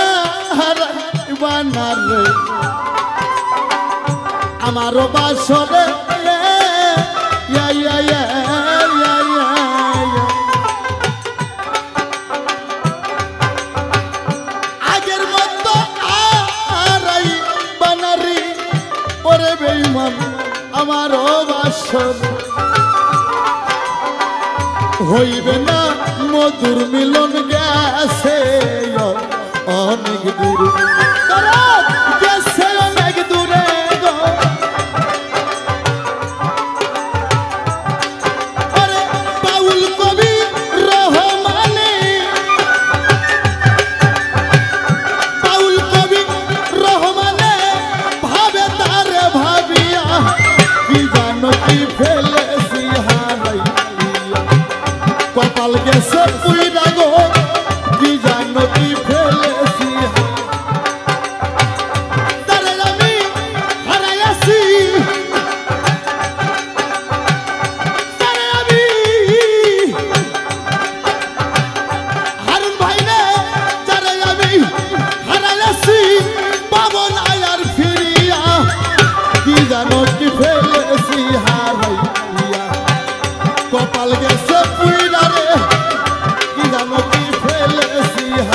S1: বানার রে আমারও বাসরে আগের মতো আরাই বানারি ওরে বেঈমান আমারও বাসর হইবে না, মধুর মিলন গেছে অনেক দূর, গেছে অনেক দূরে গো, আরে বাউল কবি রহমানে, বাউল কবি রহমানে ভাবে তারে ভাবিয়া, কি জানো কি ফেলেছি হারাইয়া কপাল গেছে পুইরা গো, কি জানো কি ফেলেছি তারে আমি হারাইছি, তারে আমি হারুন ভাই রে, তারে আমি হারাইছি পাবো না আর ফিরিয়া, কি জানো কি ফেলেছি হারাইয়া কপাল গেছে পুইরা রে, কি জানো কি ফেলেছি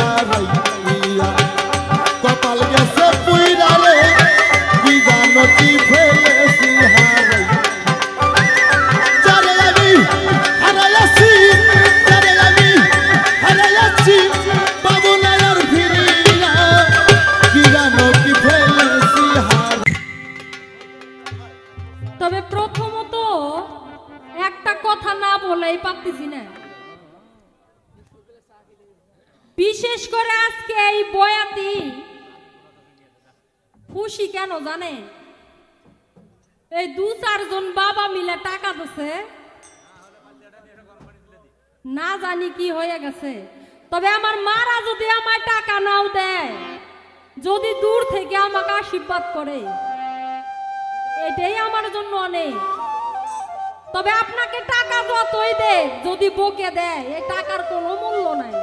S2: বলেই পারতেছি না। বিশেষ করে আজকে এই বয়াতি খুশি কেন জানে? এই দু চারজন বাবা মিলে টাকা দিছে, না জানি কি হয়ে গেছে। তবে আমার মারা যদি আমার টাকা নাও দেয়, যদি দূর থেকে আমাকে আশীর্বাদ করে, এটাই আমার জন্য অনেক। তবে আপনাকে টাকা যতই দেয়, যদি বকে দেয়, এই টাকার কোনো মূল্য নাই।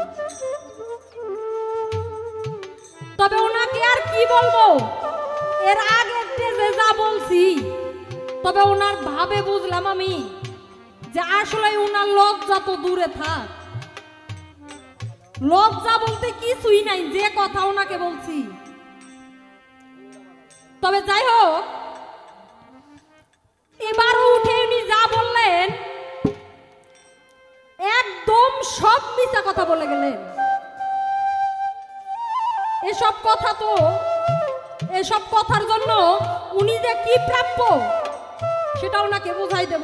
S2: তবে ওনাকে আর কি বলবো, এর আগে যে যা বলছি, তবে ওনার ভাবে বুঝলাম আমি যে আসলে ওনার লজ্জা তো দূরে থাক, লজ্জা বলতে কিছুই নাই, যে কথা ওনাকে বলছি। তবে যাই হোক, এবারও উঠে উনি যা বললেন একদম সব মিথ্যা কথা বলে গেলেন। এসব কথা তো এসব কথার জন্য উনি যে কি প্রাপ্য সেটা ওনাকে বোঝাই দেব।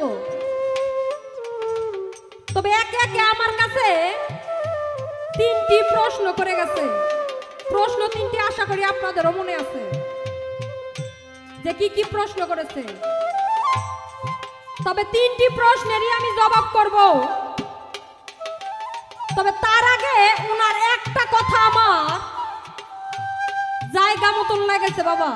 S2: তবে একে একে আমার কাছে তিনটি প্রশ্ন করে গেছে। প্রশ্ন তিনটি আশা করি আপনাদেরও মনে আছে যে কি কি প্রশ্ন করেছে। তবে তিনটি প্রশ্নেরই আমি জবাব করব। তবে তার আগে ওনার একটা কথা আমার জায়গা মতন লেগেছে বাবা।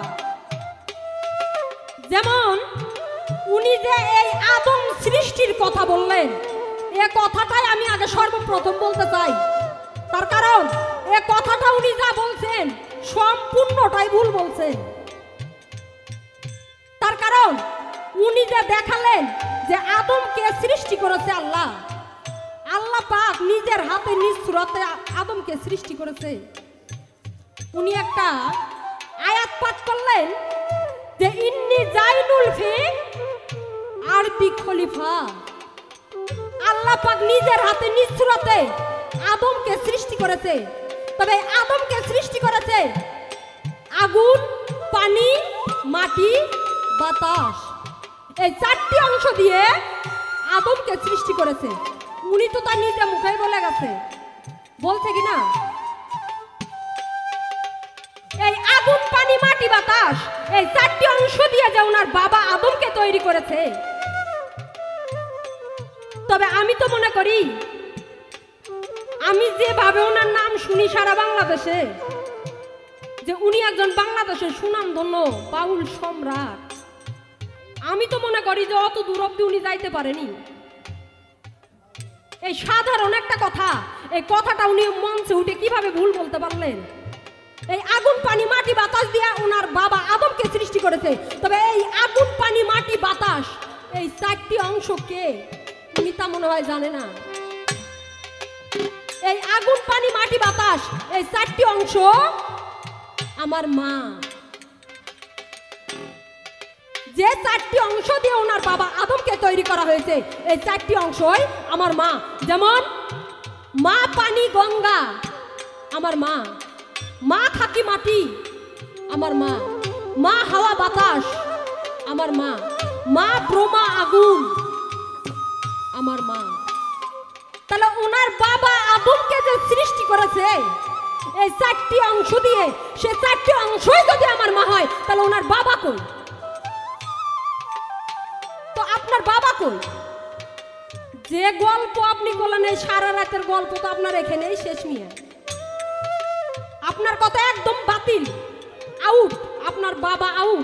S2: যেমন উনি যে এই আদম সৃষ্টির কথা বললেন, এ কথাটাই আমি আগে সর্বপ্রথম বলতে চাই। তার কারণ এ কথাটা উনি যা বলছেন সম্পূর্ণটাই ভুল বলছেন। তার কারণ উনি যে দেখালেন যে আদমকে সৃষ্টি করেছে আল্লাহ, আল্লাহ পাক নিজের হাতে নিজ সূরাতে আদমকে সৃষ্টি করেছে। উনি একটা আয়াত পাঠ করলেন যে ইন্নী জাইনুল ফি আরদি খলিফা। আল্লাহ পাক নিজের হাতে নিজ সূরাতে আদমকে সৃষ্টি করেছে। তবে আদমকে সৃষ্টি করেছে আগুন, পানি, মাটি, বাতাস, এই চারটি অংশ দিয়ে আদমকে সৃষ্টি করেছে। উনি তো তার নিজে মুখেই বলে গেছে, বলছে কিনা এই আগুন, পানি, মাটি, বাতাস, এই চারটি অংশ দিয়ে যে ওনার বাবা আদমকে তৈরি করেছে। তবে আমি তো মনে করি, আমি যেভাবে ওনার নাম শুনি সারা বাংলাদেশে, যে উনি একজন বাংলাদেশের সুনামধন্য বাউল সম্রাট, আমি তো মনে করি যে অত দূর অব্দি উনি যাইতে পারেনি। এই সাধারণ একটা কথা, এই কথাটা উনি মঞ্চে উঠে কিভাবে ভুল বলতে পারলেন? এই আগুন, পানি, মাটি, বাতাস দিয়ে ওনার বাবা আদমকে সৃষ্টি করেছে। তবে এই আগুন, পানি, মাটি, বাতাস, এই চারটি অংশ কে, উনি তা মনে হয় জানে না। এই আগুন, পানি, মাটি, বাতাস, এই চারটি অংশ আমার মা। যে চারটি অংশ দিয়ে ওনার বাবা আদমকে তৈরি করা হয়েছে, এই চারটি অংশই আমার মা। যেমন মা পানি গঙ্গা আমার মা, মা থাকি মাটি আমার মা, মা হাওয়া বাতাস আমার মা, মা ব্রহ্মা আগুন আমার মা। তাহলে ওনার বাবা আদমকে যে সৃষ্টি করেছে এই চারটি অংশ দিয়ে, সে চারটি অংশই যদি আমার মা হয়, তাহলে ওনার বাবা কই? তো আপনার বাবা কই? যে গল্প আপনি বলেন এই সারা রাতের গল্প তো আপনার এখানেই শেষ মিয়া। আপনার কথা একদম বাতিল, আউট, আপনার বাবা আউট।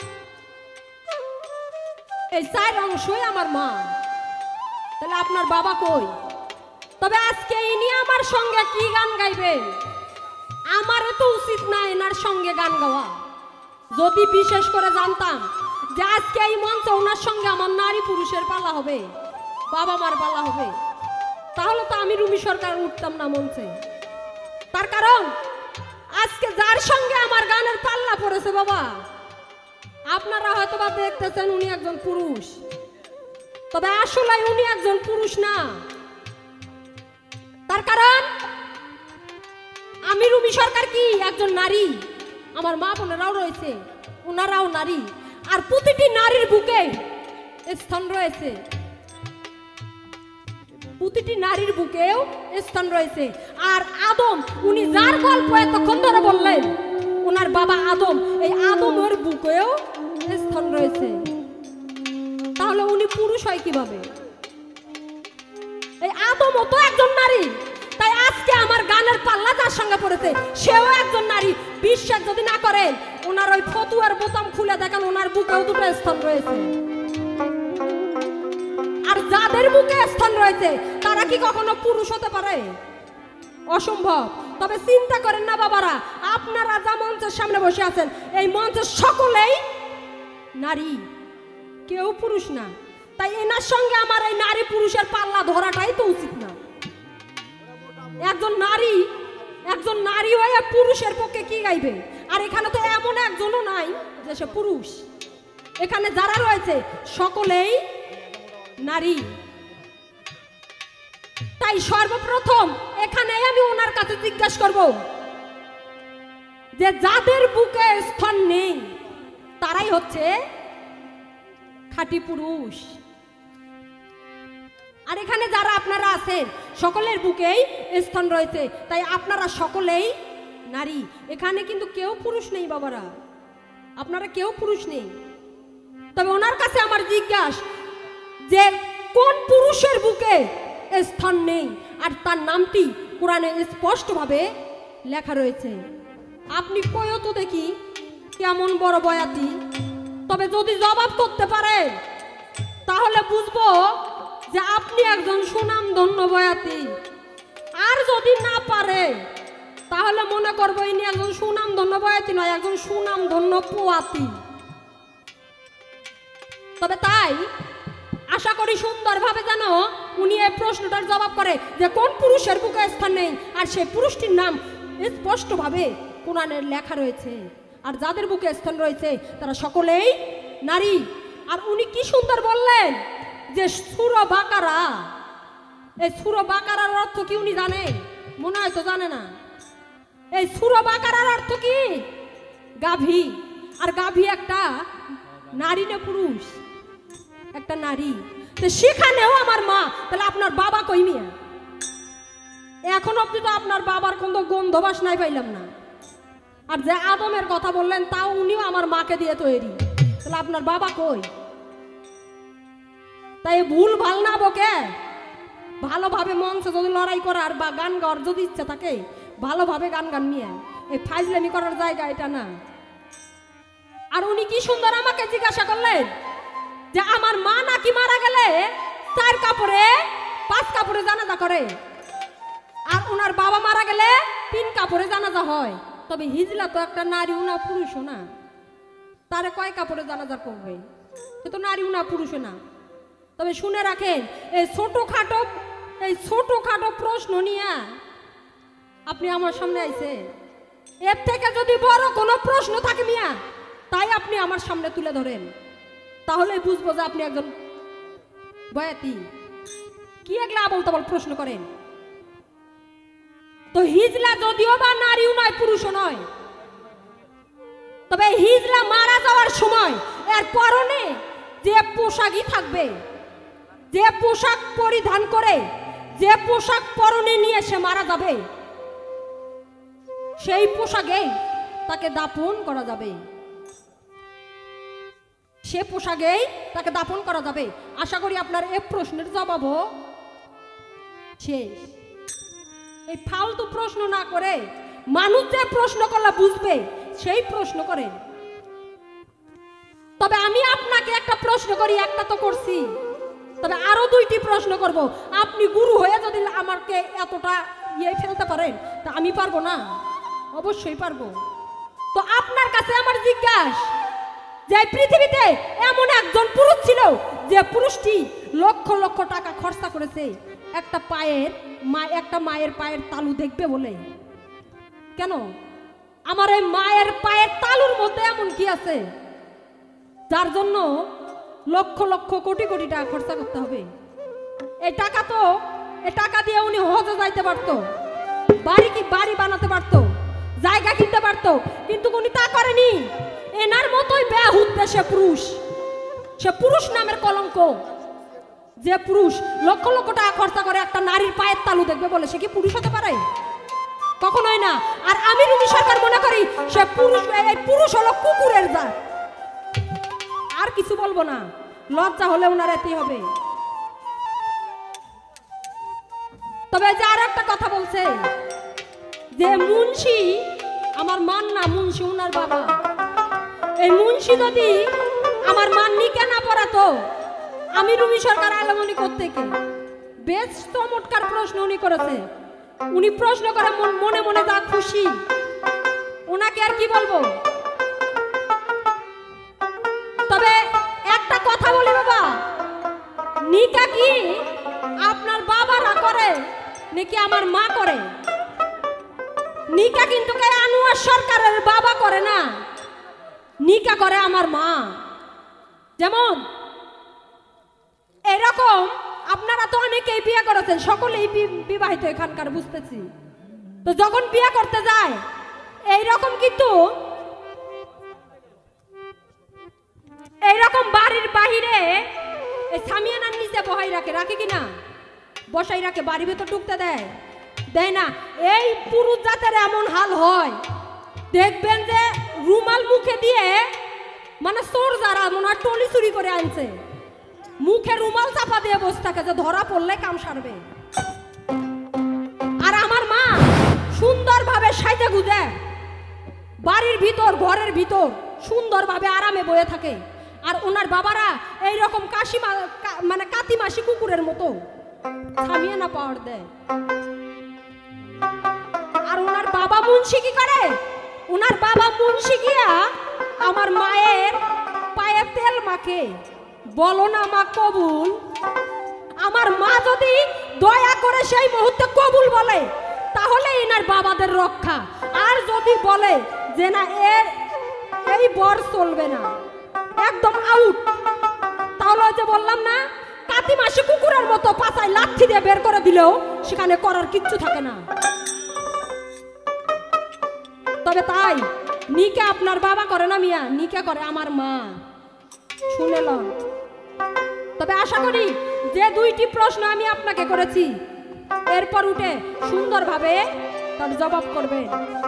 S2: এই চার অংশই আমার মা, তাহলে আপনার বাবা কই? তবে আজকে ইনি আমার সঙ্গে কি গান গাইবেন? আমার তো উচিত না এনার সঙ্গে গান গাওয়া। যদি বিশেষ করে জানতাম যে আজকে এই মঞ্চে ওনার সঙ্গে আমার নারী পুরুষের পালা হবে, বাবা মার পালা হবে, তাহলে তো আমি রুমি সরকার উঠতাম না মঞ্চে। তার কারণ আজকে যার সঙ্গে আমার গানের পাল্লা পড়েছে বাবা, আপনারা হয়তো বা দেখতেছেন উনি একজন পুরুষ, তবে আসলে উনি একজন পুরুষ না। তার কারণ আমি রুমি সরকার কি একজন নারী, আমার মা বোনেরাও রয়েছে, ওনারাও নারী, আর প্রতিটি নারীর বুকে স্থান রয়েছে। প্রতিটি নারীর বুকেও স্থান রয়েছে। আর আদম, উনি যার গল্প এতক্ষণ ধরে বললেন, ওনার বাবা আদম, এই আদমের বুকেও স্থান রয়েছে। তাহলে উনি পুরুষ হয় কিভাবে? এই আদমও তো একজন নারী। তাই আজকে আমার গানের পাল্লা যার সঙ্গে পড়েছে সেও একজন নারী। বিশ্বাস যদি না করেন, ওনার ওই ফতুয়ার বোতাম খুলে দেখেন, ওনার বুকেও দুটো স্থান রয়েছে। আর যাদের বুকে স্থান রয়েছে তারা কি কখনো পুরুষ হতে পারে? অসম্ভব। তবে চিন্তা করেন না বাবারা, আপনারা যা মঞ্চের সামনে বসে আছেন, এই মঞ্চের সকলেই নারী, কেউ পুরুষ না। তাই এনার সঙ্গে আমার এই নারী পুরুষের পাল্লা ধরাটাই তো উচিত না। একজন নারী একজন নারী হয়ে পুরুষের পক্ষে কি গাইবে? আর এখানে তো এমন একজনও নাই যে সে পুরুষ। এখানে যারা রয়েছে সকলেই নারী। তাই সর্বপ্রথম এখানে আমি ওনার কাছে জিজ্ঞাসা করব যে যাদের বুকে স্থান নেই তারাই হচ্ছে খাঁটি পুরুষ। আর এখানে যারা আপনারা আছেন সকলের বুকেই স্থান রয়েছে, তাই আপনারা সকলেই নারী। এখানে কিন্তু কেউ পুরুষ নেই বাবারা, আপনারা কেউ পুরুষ নেই। তবে ওনার কাছে আমার জিজ্ঞাসা যে কোন পুরুষের বুকে স্থান নেই, আর তার নামটি কোরআনে স্পষ্টভাবে লেখা রয়েছে। আপনি কয়ও তো দেখি কেমন বড় বয়াতি। তবে যদি জবাব করতে পারে তাহলে বুঝবো যে আপনি একজন সুনাম ধন্য বয়াতি। আর যদি না পারে তাহলে মনে করবো ইনি একজন সুনাম ধন্য বয়াতি নয়, একজন সুনাম ধন্য পোয়াতি। তবে তাই আশা করি সুন্দরভাবে যেন উনি এই প্রশ্নটার জবাব করে যে কোন পুরুষের বুকে স্থান নেই, আর সেই পুরুষটির নাম স্পষ্টভাবে কোরআনের লেখা রয়েছে। আর যাদের বুকে স্থান রয়েছে তারা সকলেই নারী। আর উনি কি সুন্দর বললেন যে সূরা বাকারা, এই সূরা বাকারার অর্থ কি উনি জানে? মনে হয় তো জানে না। এই সূরা বাকারার অর্থ কি? গাভী। আর গাভী একটা নারী না পুরুষ? একটা নারী। তো সেখানেও আমার মা, তাহলে আপনার বাবা কই মিয়া? এখন অব্দি তো আপনার বাবার কোনো গন্ধ বাসনাই পাইলাম না। আর যে আদমের কথা বললেন তাও উনিও আমার মাকে দিয়ে তৈরি, তাহলে আপনার বাবা কই? তাই ভুল ভাল না বকে, ভালোভাবে মঞ্চে যদি লড়াই করার বা গান গাওয়ার যদি ইচ্ছা থাকে ভালোভাবে গান গান নিয়ে, এই ফাইজলামি করার জায়গা এটা না। আর উনি কি সুন্দর আমাকে জিজ্ঞাসা করলেন যে আমার মা নাকি মারা গেলে চার কাপড়ে পাঁচ কাপড়ে জানাজা করে, আর ওনার বাবা মারা গেলে তিন কাপড়ে জানাজা হয়। তবে হিজলা তো একটা নারী, উনা পুরুষও না, তারে কয় কাপড়ে জানাজা করবে? সে তো নারী, উনা পুরুষও না। তবে শুনে রাখেন, এই ছোটখাটো এই ছোটখাটো প্রশ্ন নিয়ে আপনি আমার সামনে আইছে, এর থেকে যদি বড় কোনো প্রশ্ন থাকে মিয়া তাই আপনি আমার সামনে তুলে ধরেন, তাহলে বুঝবো যে আপনি একজন বয়াতি। কি একলা আবল তাবল প্রশ্ন করেন? তো হিজলা যদিও বা নারীও নয় পুরুষও নয়, তবে হিজলা মারা যাওয়ার সময় এর পরনে যে পোশাকই থাকবে, যে পোশাক পরিধান করে, যে পোশাক পরনে নিয়ে সে মারা যাবে, সেই পোশাকেই তাকে দাফন করা যাবে। সে পোশাকেই তাকে দাফন করা যাবে। আশা করি আপনার এই প্রশ্নের জবাবও শেষ। এই ফালতু প্রশ্ন না করে মানুষ যে প্রশ্ন করলে বুঝবে সেই প্রশ্ন করেন। তবে আমি আপনাকে একটা প্রশ্ন করি, একটা তো করছি, তবে আরো দুইটি প্রশ্ন করব। আপনি গুরু হয়ে যদি আমাকে এতটা ইয়ে ফেলতে পারেন তা আমি পারবো না? অবশ্যই পারবো। তো আপনার কাছে আমার জিজ্ঞাসা যে পৃথিবীতে এমন একজন পুরুষ ছিল যে পুরুষটি লক্ষ লক্ষ টাকা খরচা করেছে একটা পায়ের মা একটা মায়ের পায়ের তালু দেখবে বলে। কেন? আমার এই মায়ের পায়ের তালুর মধ্যে এমন কি আছে যার জন্য লক্ষ লক্ষ কোটি কোটি টাকা খরচা করতে হবে? এই টাকা তো এই টাকা দিয়ে উনি হজে যাইতে পারতো, বাড়ি কি বাড়ি বানাতে পারতো, জায়গা কিনতে পারতো, কিন্তু উনি তা করেনি। এনার মতোই বেহুদ সে পুরুষ, সে পুরুষ নামের কলঙ্ক। যে পুরুষ লক্ষ লক্ষ টাকা খরচা করে একটা নারীর পায়ের তালু দেখবে বলে সে কি পুরুষ হতে পারে? কখনোই না। আর আমি রুমি সরকার মনে করি সে পুরুষ, এই পুরুষ হলো কুকুরের জাত। আর কিছু বলবো না, লজ্জা হলে ওনার এতেই হবে। তবে যে আর একটা কথা বলছে যে মুন্সি আমার মান না, মুন্সি উনার বাবা। এই মুন্সি যদি আমার মান নিকে না পড়াতো আমি রুমি সরকার আলমনি কোত্থেকে? বেশ চমৎকার প্রশ্ন উনি করেছে। উনি প্রশ্ন করে মনে মনে যা খুশি, ওনাকে আর কি বলবো। তবে একটা কথা বলি বাবা, নিকা কি আপনার বাবারা করে নাকি আমার মা করে? নিকা কিন্তু কে আনোয়ার সরকারের বাবা করে না, নিকা করে আমার মা। যেমন এরকম আপনারা তো অনেকেই বিয়ে করেছেন, সকলেই বিবাহিত এখানকার বুঝতেছি। তো যখন বিয়ে করতে যায় এইরকম কিন্তু এইরকম বাড়ির বাহিরে এই সামিয়ানার নিচে বহাই রাখে, রাখে কিনা? বসাই রাখে, বাড়ির ভেতর ঢুকতে দেয় দেয় না। এই পুরুষ জাতের এমন হাল হয়, দেখবেন যে রুমাল মুখে দিয়ে, মানে চোর যারা মনে হয় টলি চুরি করে আনছে, মুখে রুমাল চাপা দিয়ে বসে থাকে যে ধরা পড়লে কাম সারবে। আর আমার মা সুন্দরভাবে সাইজে গুজে বাড়ির ভিতর ঘরের ভিতর সুন্দরভাবে আরামে বয়ে থাকে। আর ওনার বাবারা এইরকম কাশি মানে কাতি মাসি কুকুরের মতো থামিয়ে না পাওয়ার দেয়। আর ওনার বাবা মুন্সি কি করে? ওনার বাবা মুন্সি গিয়া আমার মায়ের পায়ে তেল মাখে, বলো না মা কবুল। আমার মা যদি দয়া করে সেই মুহূর্তে কবুল বলে তাহলে এনার বাবাদের রক্ষা। আর যদি বলে যে না এই বর চলবে না, একদম আউট, তাহলে যে বললাম না কাতি মাসি কুকুরের মতো পাছায় লাঠি দিয়ে বের করে দিলেও সেখানে করার কিচ্ছু থাকে না। তবে তাই নিকা আপনার বাবা করে না মিয়া, নিকা করে আমার মা, শুনেলাম। তবে আশা করি যে দুইটি প্রশ্ন আমি আপনাকে করেছি এরপর উঠে সুন্দরভাবে তার জবাব করবেন।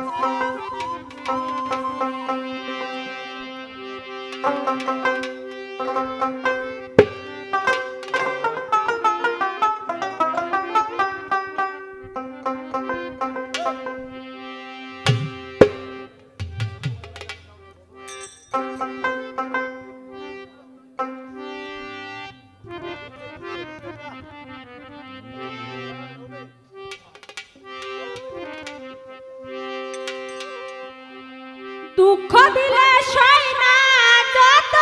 S2: দুঃখ দিলে সয় না যত,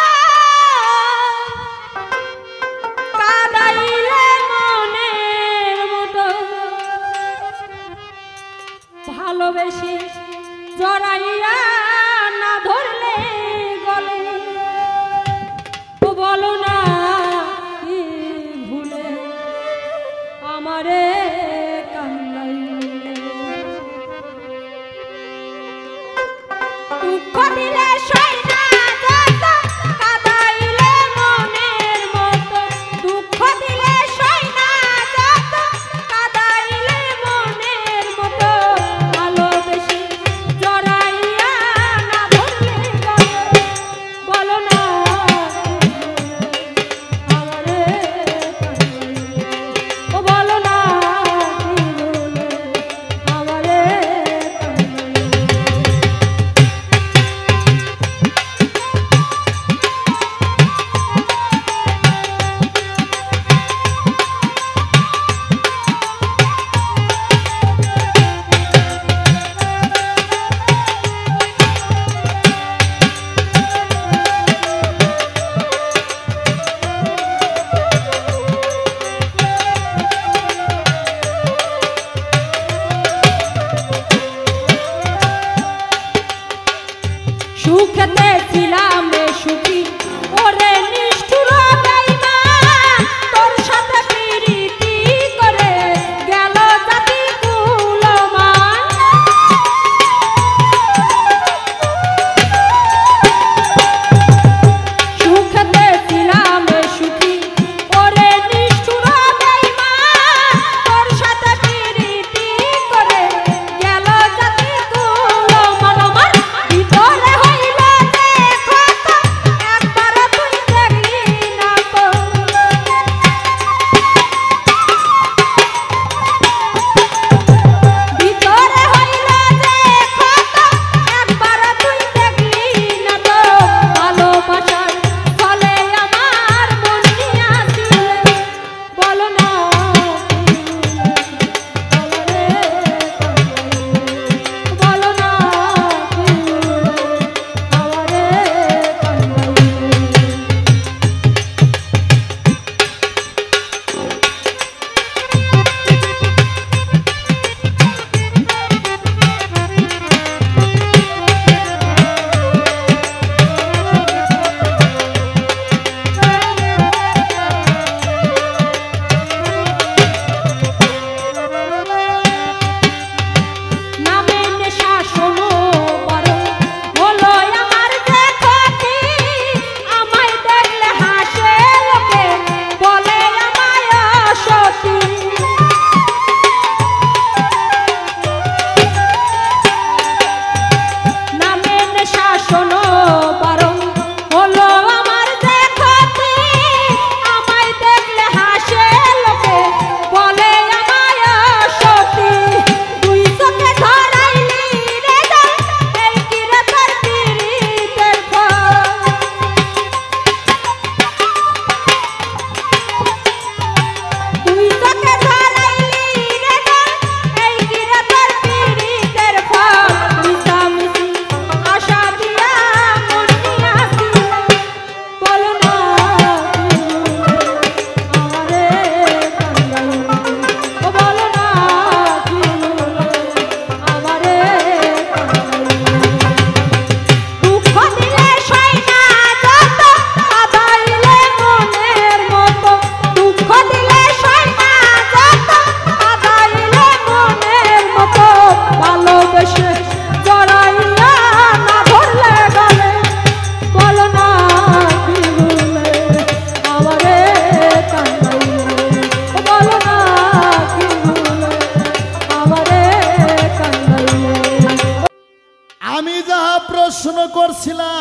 S2: কাঁদাইলে মনের মতো, ভালোবেসে জড়াইয়া না ধরলে গলে, ও বলো না কি ভুলে আমারে কান্দাইলে। দুঃখ দিলে সয় না যত, কাঁদাইলে মনের মতো, দুঃখ দিলে সয় না যত, কাঁদাইলে মনের মতো, ভালোবেসে জড়াইয়া না ধরলে গলে, বলো না আমারে কাঁদাইলে, ও বলো না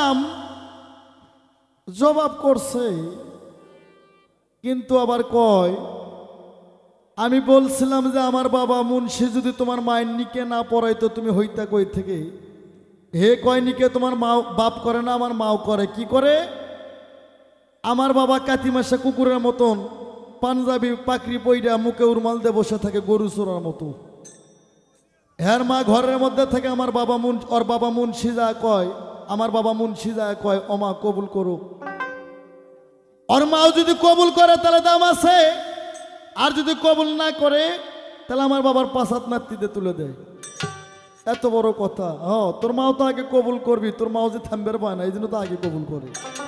S1: সালাম জবাব করছে, কিন্তু আবার কয় আমি বলছিলাম যে আমার বাবা মুন্সি যদি তোমার মায়ের নিকে না পড়াইতো তুমি হইতা কই থেকে? হে কয় নিকে তোমার মা বাপ করে না, আমার মাও করে। কি করে? আমার বাবা কাতিমাসা কুকুরের মতন পাঞ্জাবি পাকড়ি পইরা মুখে উরমাল দিয়ে বসে থাকে গরু চোরার মতো। হ্যার মা ঘরের মধ্যে থেকে আমার বাবা মুন ওর বাবা মুন্সি যা কয়, আমার বাবা মুন্সি যা কয় ও মা কবুল করো। ওর মাও যদি কবুল করে তাহলে দাম আছে, আর যদি কবুল না করে তাহলে আমার বাবার পাঁচাত নাতিতে তুলে দেয়। এত বড় কথা। হ, তোর মাও তো আগে কবুল করবি, তোর মাও যে থামবের পায় না এই জন্য তো আগে কবুল করে।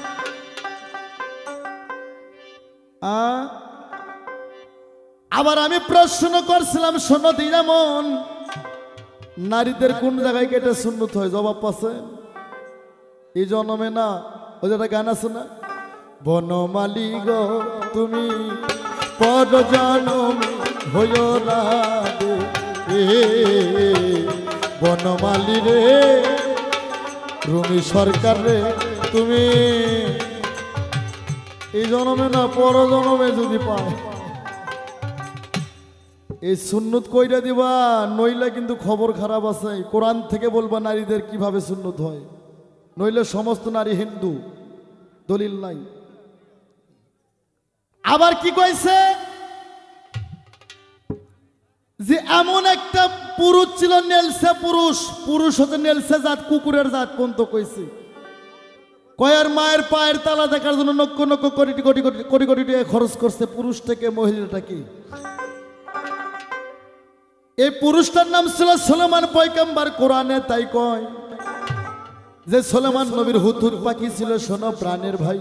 S1: আবার আমি প্রশ্ন করছিলাম, শোনো দিরামন, নারীদের কোন জায়গায় কেটে সুন্নত হয়? জবাব পাচ্ছে এই জন্মে না। ওই যেটা গান আছে না, বনমালী গো তুমি পর জনম হইও না বনমালী রে, রুমি সরকার রে তুমি এই জন্মে না পর জন্মে যদি পায় এই সুন্নত কইরা দিবা, নইলে কিন্তু খবর খারাপ আছে। কোরআন থেকে বলবা নারীদের কিভাবে সুন্নত হয়, নইলে সমস্ত নারী হিন্দু, দলিল নাই। আবার কি কইছে যে এমন একটা পুরুষ ছিল, নেলসে পুরুষ, পুরুষ হতে নেলসে জাত, কুকুরের জাত পর্যন্ত কইছে। কয়ার মায়ের পায়ের তালা দেখার জন্য নক্ষ নক্ষ কোটি কোটি কোটি কোটি টাকা খরচ করছে পুরুষটাকে, মহিলাটাকে। এই পুরুষটার নাম ছিল সুলেমান পয়গম্বর। কোরআনে তাই কয় যে সুলেমান নবীর হুতুর পাখি ছিল, শোনো প্রাণের ভাই।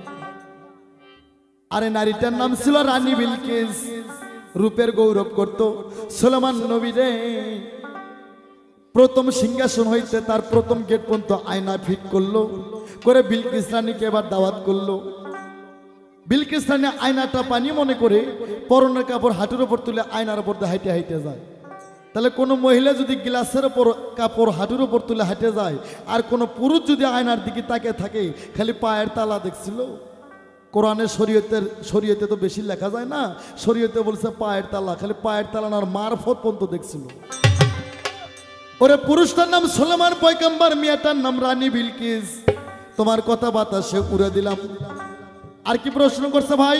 S1: আরে নারীটার নাম ছিল রানী বিলকিস, রূপের গৌরব করত। সুলেমান নবীরে প্রথম সিংহাসন হইতে তার প্রথম গেট পর্যন্ত আয়না ফিট করলো, করে বিলকিস রানীকে এবার দাওয়াত করলো। বিলকিস রানী আয়নাটা পানি মনে করে পরনের কাপড় হাঁটুর উপর তুলে আয়নার উপর দিয়ে হাইটে হাইটে যায়। তাহলে কোনো মহিলা যদি গ্লাসের উপর কাপড় হাঁটুর উপর তুলে হাঁটে যায়, আর কোনো পুরুষ যদি আয়নার দিকে তাকে থাকে, খালি পায়ের তালা দেখছিল। কোরআনে শরীয়তের শরীয়তে তো বেশি লেখা যায় না, শরীয়তে বলছে পায়ের তালা, খালি পায়ের তালা আর মারফত পর্যন্ত দেখছিল। ওরে পুরুষটার নাম সুলেমান পয়গম্বর, মেয়েটার নাম রানী বিলকিস। তোমার কথা বাতাসে উড়ে দিলাম। আর কি প্রশ্ন করছে ভাই?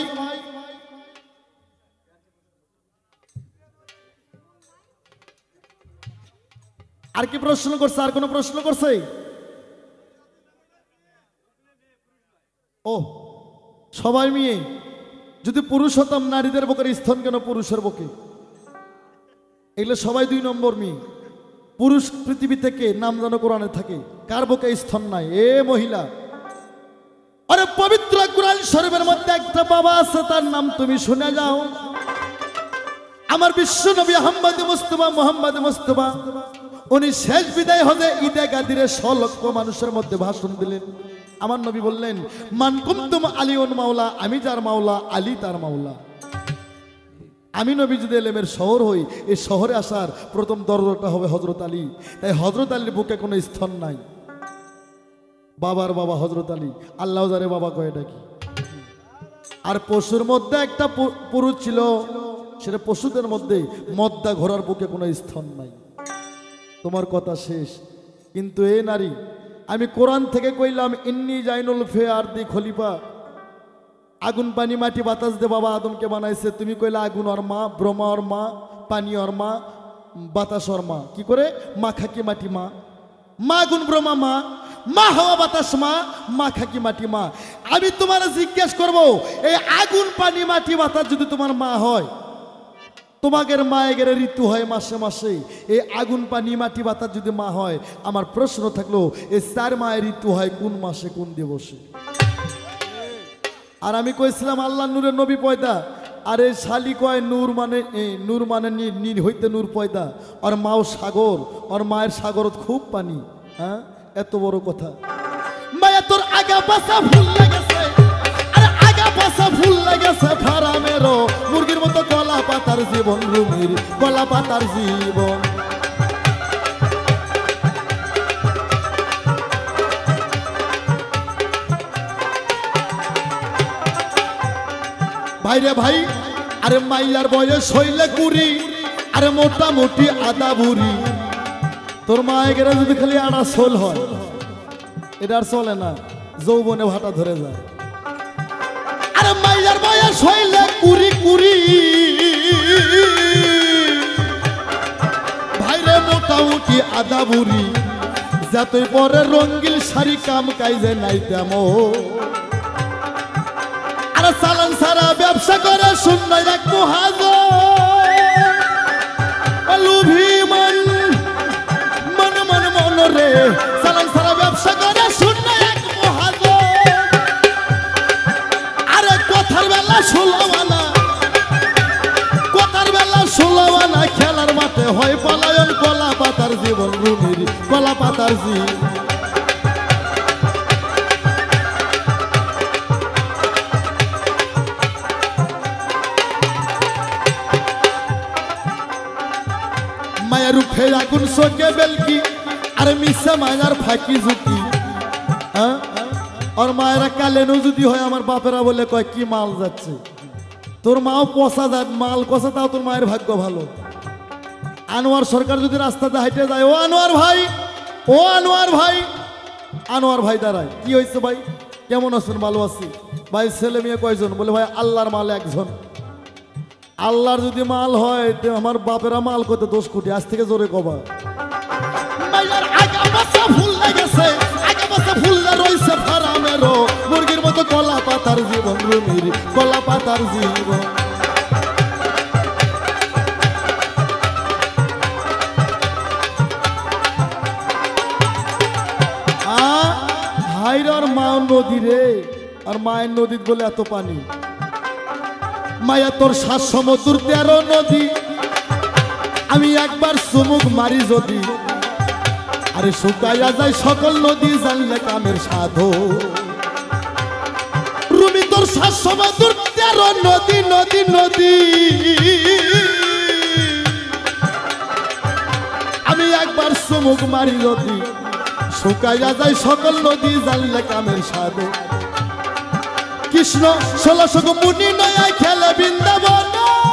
S1: আর কি প্রশ্ন করছে? আর কোন প্রশ্ন করছে? ও সবাই মেয়ে। যদি পুরুষ হতাম নারীদের বুকের স্তন কেন পুরুষের বুকে? এগুলো সবাই দুই নম্বর মেয়ে। পুরুষ পৃথিবী থেকে নাম যেন কোরআনে থাকে, কার বুকে স্তন নাই? এ মহিলা। আরে পবিত্র কোরআন শরীফের মধ্যে একটা বাবা আছে, তার নাম তুমি শুনে যাও। আমার বিশ্ব নবী আহমদ মুস্তফা মোহাম্মদ মুস্তফা, উনি শেষ বিদায় হজে ঈদে গাদিরে ছ লক্ষ মানুষের মধ্যে ভাষণ দিলেন। আমার নবী বললেন, মান কুনতুম আলিউন মাওলা, আমি যার মাওলা আলী তার মাওলা। আমি নবী যদি এলেমের শহর হই, এই শহরে আসার প্রথম দরজাটা হবে হযরত আলী। তাই হযরত আলীর বুকে কোনো স্তন নাই। বাবার বাবা হযরত আলী, আল্লাহ যারে বাবা কয় ডাকি। আর পশুর মধ্যে একটা পুরুষ ছিল, সেটা পশুদের মধ্যে মদ্দা ঘোড়ার বুকে কোনো স্তন নাই। তোমার কথা শেষ। কিন্তু এ নারী, আমি কোরআন থেকে কইলাম, ইন্নি জাইনুল ফে আরদি খলিফা, আগুন পানি মাটি বাতাস দে বাবা আদমকে বানাইছে। তুমি কইলা আগুন ওর মা, ব্রহ্মা ওর মা, পানি ওর মা, বাতাস ওর মা। কি করে? মা খাকি মাটি মা, মা আগুন ব্রহ্মা মা, মা হাওয়া বাতাস মা, মা খাকি মাটি মা। আমি তোমার জিজ্ঞেস করব, এই আগুন পানি মাটি বাতাস যদি তোমার মা হয়, তোমাদের মায়ের ঋতু হয় মাসে মাসে, এই আগুন পানি মাটি বাতাস যদি মা হয়, আমার প্রশ্ন থাকলো এই চার মায়ের ঋতু হয় কোন মাসে কোন দিবসে? আর আমি কইছিলাম আল্লাহ নূরের নবী পয়দা, আর এই শালি কয় নূর মানে নূর মানে নীর হইতে নূর পয়দা। আর মাও সাগর, আর মায়ের সাগরত খুব পানি। হ্যাঁ, এত বড় কথা। মায়া তোর আগা পাশা ভুল লাগেছে, আরে আগা পাশা ভুল লাগেছে ফারামেরও, মুরগির মতো কলা পাতার জীবন, রুমির কলা পাতার জীবন। ভাইরে ভাই, আরে মাইয়ার বয়স হইলে কুড়ি, আরে মোটামুটি আদা বুড়ি। তোর মায়ের যদি খালি আড়া সোল হয়, এটা আর চলে না, যৌবনে ভাটা ধরে যায়। আরে মাইয়ার বয়স হইলে কুড়ি কুড়ি, ভাইরে মোটামুটি আদা বুড়ি। যতই পরে রঙ্গিল শাড়ি কাম কাইজে নাই তেমন, আরে চালান সারা ব্যবসা করে শূন্য এক মহাজন লুভি মন মন মন মন রে। চালান সারা ব্যবসা করে শূন্য এক মহাজন। আরে কথার বেলা ষোলো আনা, কথার বেলা ষোলো আনা, খেলার মাঠে হয় পলায়ন। কলা পাতার জীবন রুমির কলা পাতার জীবন। মায়ের উঠে আগুন চোখে বেলকি, আর মিশা মায়ের ফাঁকি ঝুঁকি। হ্যাঁ, আর মায়েরা কালেনও যদি হয়, আমার বাপেরা বলে কয় কি মাল যাচ্ছে। তোর মাও পচা যাত মাল কষা, তাও তোর মায়ের ভাগ্য ভালো। আনোয়ার সরকার যদি রাস্তাতে হাইটে যায়, ও আনোয়ার ভাই, ও আনোয়ার ভাই, আনোয়ার ভাই দাঁড়ায়, কি হয়েছে ভাই, কেমন আছেন? ভালো আছি ভাই। ছেলে মেয়ে কয়জন? বলে ভাই আল্লাহর মাল একজন। আল্লাহর যদি মাল হয়, আমার বাপেরা মাল করতে দোষ কোটি। আজ থেকে জোরে কবা। মুরগির মতো কলা পাতার জীবন রুমির কলা পাতার জীবন। ভাইর মা নদী রে, আর মায়ের নদী বলে এত পানি। মায়া তোর শ্বাস সমুদ্র তেরো নদী, আমি একবার চুমুক মারি যদি, আরে শুকাইয়া যায় সকল নদী, জানলে কামের সাধো। রুমি তোর শ্বাস সমুদ্র তেরো নদী নদী নদী, আমি একবার চুমুক মারি যদি, শুকাইয়া যায় সকল নদী, জানলে কামের সাধো। কৃষ্ণ ষোলশো মুনি নয়া খেলে বৃন্দাবন,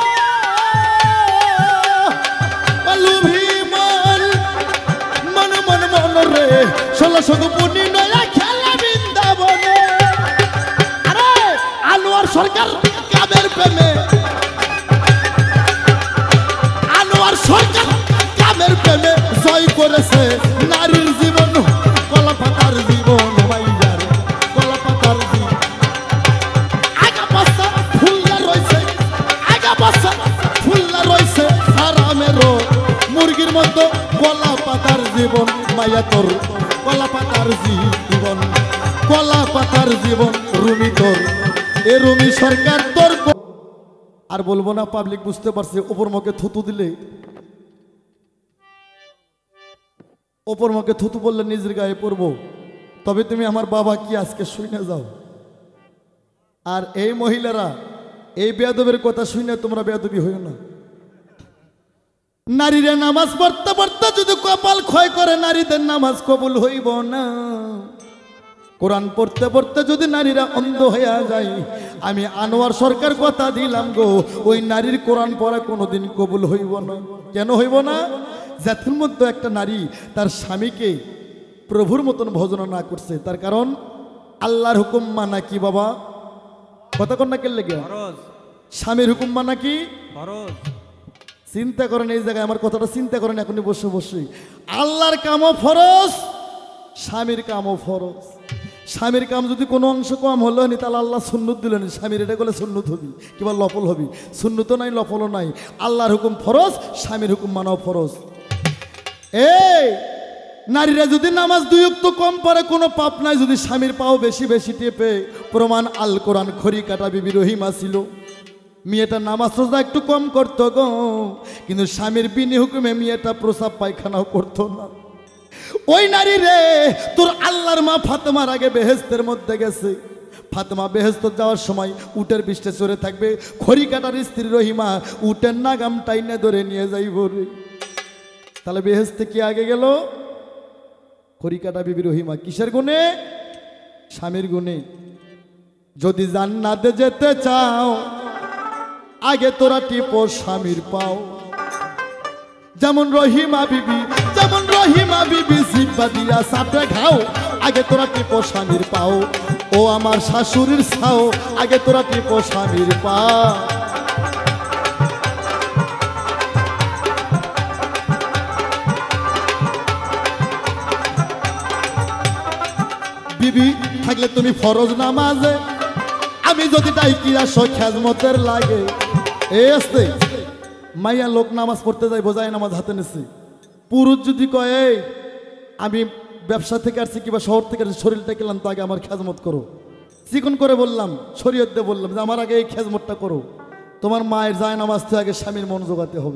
S1: লুভি মন মন মন মন রে। ষোলশো মুনি নয়া খেলে বৃন্দাবন। আরে আনোয়ার সরকার কামের প্রেমে, আনোয়ার সরকার কামের প্রেমে জয় করেছে নারীর জীবন, কলা পাতার জীবন। মাইয়ার কলা পাতার জীবন, আগা পাশা ফুল্লা রয়েছে, আগা পাশা ফুল্লা রয়েছে আরামেরও। মুরগির মতো কলা পাতার জীবন, মাইয়া তোর কলা পাতার জীবন, কলা পাতার জীবন রুমি তোর। এ রুমি সরকার তোর। আর বলবো না, পাবলিক বুঝতে পারছে। ওপর মুখে থুতু দিলে, ওপর মুখে থুতু বললে নিজের গায়ে পড়বো। তবে তুমি আমার বাবা কি আজকে শুনে যাও। আর এই মহিলারা এই বেয়াদবের কথা শুনে তোমরা বেয়াদবি হইও না। নারীরা নামাজ পড়তে পড়তে যদি কপাল ক্ষয় করে, নারীদের নামাজ কবুল হইব না। কোরআন পড়তে পড়তে যদি নারীরা অন্ধ হইয়া যায়, আমি আনোয়ার সরকার কথা দিলাম গো, ওই নারীর কোরআন পড়া কোনোদিন কবুল হইব না। কেন হইব না? জাতির মধ্যে একটা নারী তার স্বামীকে প্রভুর মতন ভজনা না করছে, তার কারণ আল্লাহর হুকুম মানা কি বাবা? কথা কন না কে লেগে? স্বামীর হুকুম মানা কি? চিন্তা করেন, এই জায়গায় আমার কথাটা চিন্তা করেন এখনই বসে বসে। আল্লাহর কামও ফরজ, স্বামীর কামও ফরজ। স্বামীর কাম যদি কোনো অংশ কম হলো নি, তাহলে আল্লাহ সুন্নত দিলেন, স্বামীর এটা করলে সুন্নত হবি কিংবা লফল হবি। সুন্নত নাই, লফলও নাই। আল্লাহর হুকুম ফরজ, স্বামীর হুকুম মানাও ফরজ। এই নারীরা যদি নামাজ দুই ওয়াক্ত কম পড়ে কোনো পাপ নাই, যদি স্বামীর পাও বেশি বেশি টেপে। প্রমাণ আল কোরআন। খড়ি কাটা বিবি রহিমা ছিল, মেয়েটা নামাজ রোজা একটু কম করতো গো, কিন্তু স্বামীর বিনি হুকুমে মেয়েটা প্রসাব পায়খানাও করতো না। ওই নারী রে, তোর আল্লাহর মা ফাতেমার আগে বেহেশতের মধ্যে গেছে। ফাতেমা বেহেশত যাওয়ার সময় উটের পৃষ্ঠে চড়ে থাকবে, খড়ি কাটার স্ত্রী রহিমা উটের নাগাম টাইনে ধরে নিয়ে যাইব রে। তাহলে বেহেশতে কি আগে গেল? খড়ি কাটা বিবি রহিমা। কিসের গুণে? স্বামীর গুণে। যদি জান্নাতে যেতে চাও আগে তোরা টিপো স্বামীর পাও। যেমন রহিমা বিবি যেমন রহিমা বিবি জিব্বা দিয়া সাপে ঘাও, আগে তোরা টিপো স্বামীর পাও। ও আমার শাশুড়ির ছাও, আগে তোরা টিপো স্বামীর পাও। বিবি থাকলে তুমি ফরজ নামাজে, আমি যদি ডাইকি আসো খেজমতের লাগে। এই আসতে মাইয়া লোক নামাজ পড়তে যাই, বোঝায় নামাজ হাতে নিছি। পুরুষ যদি কয় এই আমি ব্যবসা থেকে আসছি কিংবা শহর থেকে আসছি, শরীরটা কেলাম তো আগে আমার খেজমত করো, চিকন করে বললাম শরীয়ত দিয়ে বললাম যে আমার আগে এই খেজমতটা করো। তোমার মায়ের যায় নামাজ থেকে আগে স্বামীর মন জোগাতে হবে।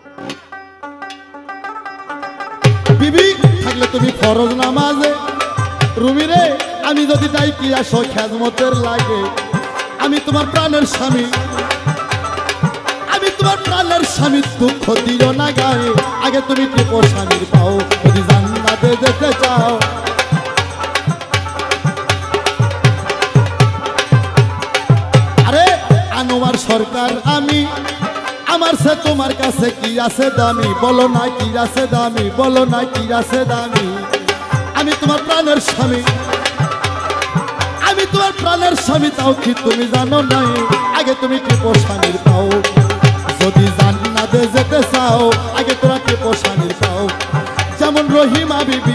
S1: বিবি থাকলে তুমি ফরজ নামাজে, রুমি রে আমি যদি যাই কি আসো খেজমতের লাগে, আমি তোমার প্রাণের স্বামী, আমি তোমার প্রাণের স্বামী, দুঃখ দিও না গায়ে, আগে তুমি টিপো স্বামীর পাও যদি জান্নাতে যেতে চাও। আরে আনোয়ার সরকার আমি, আমার সে তোমার কাছে কি আছে দামি, বলো না কি আছে দামি, বলো না কি আছে দামি। আমি তোমার প্রাণের স্বামী, আমি তোমার প্রাণের স্বামী, তাও কি তুমি জানো নাই, আগে তুমি টিপো স্বামীর পাও যদি জান্নাতে যেতে চাও, আগে তোরা টিপো স্বামীর পাও। যেমন রহিমা বিবি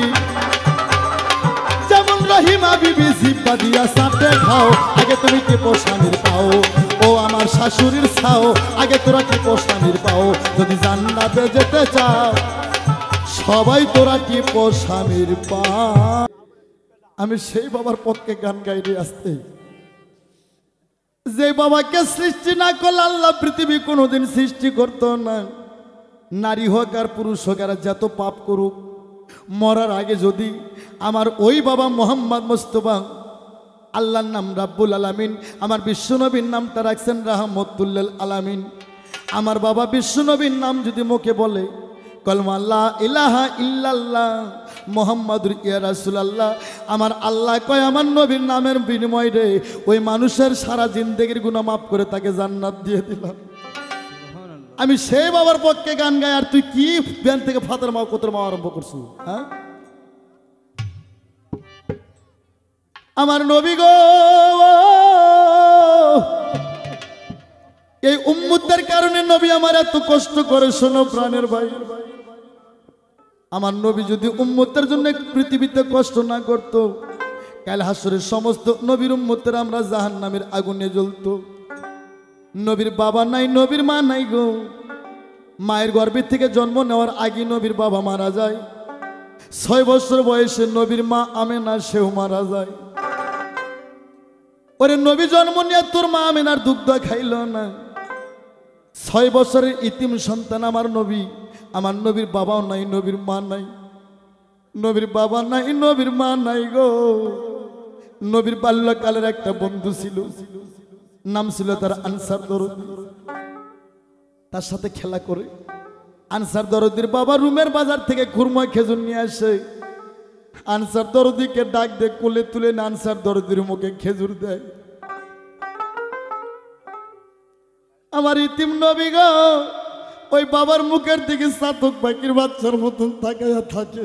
S1: যেমন রহিমা বিবি জিব্বা দিয়া সাপে খাও, আগে তুমি টিপো স্বামীর পাও। ও আমার শাশুড়ির ছাও, আগে তোরা টিপো স্বামীর পাও যদি জান্নাতে যেতে চাও। সবাই তোরা টিপো স্বামীর পাও। আমি সেই বাবার পক্ষে গান গাইলে আসতে, যে বাবাকে সৃষ্টি না করলে আল্লাহ পৃথিবী কোনোদিন সৃষ্টি করত না। নারী হোক আর পুরুষ হোক আর যত পাপ করুক, মরার আগে যদি আমার ওই বাবা মোহাম্মদ মুস্তাফা, আল্লাহর নাম রাব্বুল আলামিন, আমার বিশ্বনবীর নামটা রাখছেন রাহমাতুল্লিল আলামিন, আমার বাবা বিশ্বনবীর নাম যদি মুখে বলে কলমা লা ইলাহা ইল্লাল্লাহ মুহাম্মাদুর ইয়া রাসূলুল্লাহ, আমার আল্লাহ কয় আমার নবীর নামের বিনিময় রে ওই মানুষের সারা জিন্দেগির গুনাহ মাফ করে তাকে জান্নাত দিয়ে দিলাম। আমি সেই বাবার পক্ষে গান গাই, আর তুই কি ব্যান থেকে ফাতার মা কোতর মা আরম্ভ করছিস? হ্যাঁ আমার নবী গো, এই উম্মতদের কারণে নবী আমার এত কষ্ট করে। শোনো প্রাণের ভাই, আমার নবী যদি উম্মতের জন্য পৃথিবীতে কষ্ট না করত, কাল হাসরের সমস্ত নবীর উম্মতের আমরা জাহান্নামের আগুনে জ্বলতো। নবীর বাবা নাই, নবীর মা নাই গো। মায়ের গর্ভে থেকে জন্ম নেওয়ার আগে নবীর বাবা মারা যায়। ছয় বছর বয়সে নবীর মা আমেনা সেও মারা যায়। ওরে নবী জন্ম নিয়ে তোর মা আমেনার দুগ্ধ খাইল না। ছয় বছরের ইতিম সন্তান আমার নবী, আমার নবীর বাবাও নাই, নবীর মা নাই, নবীর বাবা নাই, নবীর মা নাই গো। নবীর বাল্যকালের একটা বন্ধু ছিল, নাম ছিল তার আনসার দরদি। তার সাথে খেলা করে আনসার দরদির বাবা রুমের বাজার থেকে খুরমা খেজুর নিয়ে আসে। আনসার দরদিকে ডাক দিয়ে কোলে তুলে আনসার দরদির মুখে খেজুর দেয়। আমার ইতিম নবী গো ওই বাবার মুখের দিকে চাতক পাখির বাচ্চার মতন তাকায়া থাকে।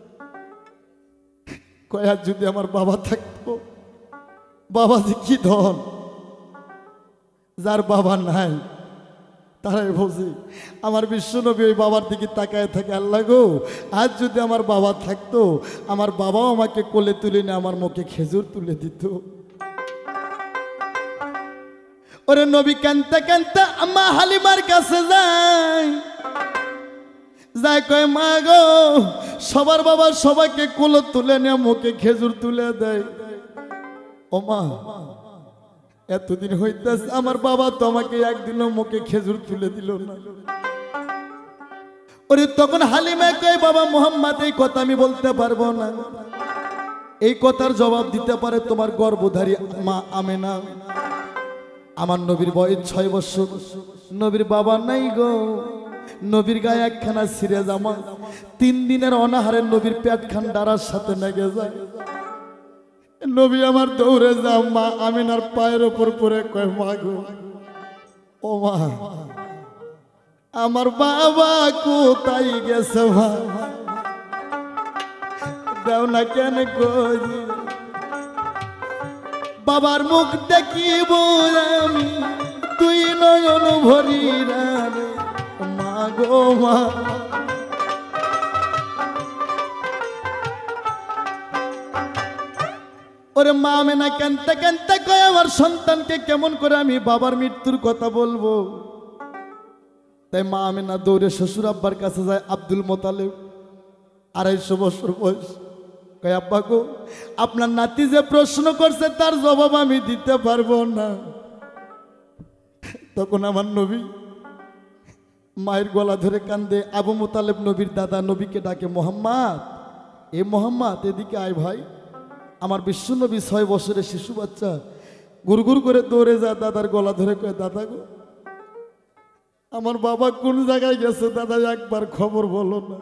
S1: কয়া যদি আমার বাবা থাকতো, বাবা যে কি ধন, যার বাবা নাই তারাই বোঝে। আমার বিশ্বনবী ওই বাবার দিকে তাকায় থাকে, আল্লাহ গো আজ যদি আমার বাবা থাকতো, আমার বাবাও আমাকে কোলে তুলে নিয়ে আমার মুখে খেজুর তুলে দিত। ওরে নবী কানতে কানতে আম্মা হালিমার কাছে যায়, যায় কয় মা গো সবার বাবা সবাইকে কোলে তুলে নিয়ে মুখে খেজুর তুলে দেয়। ও মা এতদিন হইতেছে আমার বাবা তো আমাকে একদিনও মুখে খেজুর তুলে দিল না। ওরে তখন হালিমা কয় বাবা মুহাম্মদ এই কথা আমি বলতে পারবো না, এই কথার জবাব দিতে পারে তোমার গর্ভধারী মা আমেনা। আমার নবীর বয়স ছয় বছর, নবীর বাবা নাই গো। নবীর গায়ে একখানা ছিঁড়ে জামা, তিন দিনের অনাহারে নবীর পেট খান ডারার সাথে লেগে যায়। নবী আমার দৌড়ে যা মা আমিনার পায়ের ওপর পরে কয় মা গো ও মা আমার বাবা কোথায় গেছে মা দাও না কেন করি বাবার মুখ দেখিব আমি তুই নয়ন ভরি রে মা গো মা ওরে মা আমি না কানতে কানতে কয় আমার সন্তানকে কেমন করে আমি বাবার মৃত্যুর কথা বলবো তাই মা আমি না দৌড়ে শ্বশুর আব্বার কাছে যায় আব্দুল মোতালেব আড়াইশো বছর বয়স কয় আব্বা গো আপনার নাতি যে প্রশ্ন করছে তার জবাব আমি দিতে পারবো না তখন আমার নবী মায়ের গলা ধরে কান্দে আবু মোতালেব নবীর দাদা নবীকে ডাকে মোহাম্মদ এ মোহাম্মদ এদিকে আয় ভাই আমার বিশ্ব নবী ছয় বছরের শিশু বাচ্চা গুড়গুড় করে দৌড়ে যায় দাদার গলা ধরে কয় দাদা গো আমার বাবা কোন জায়গায় গেছে দাদা একবার খবর বলো না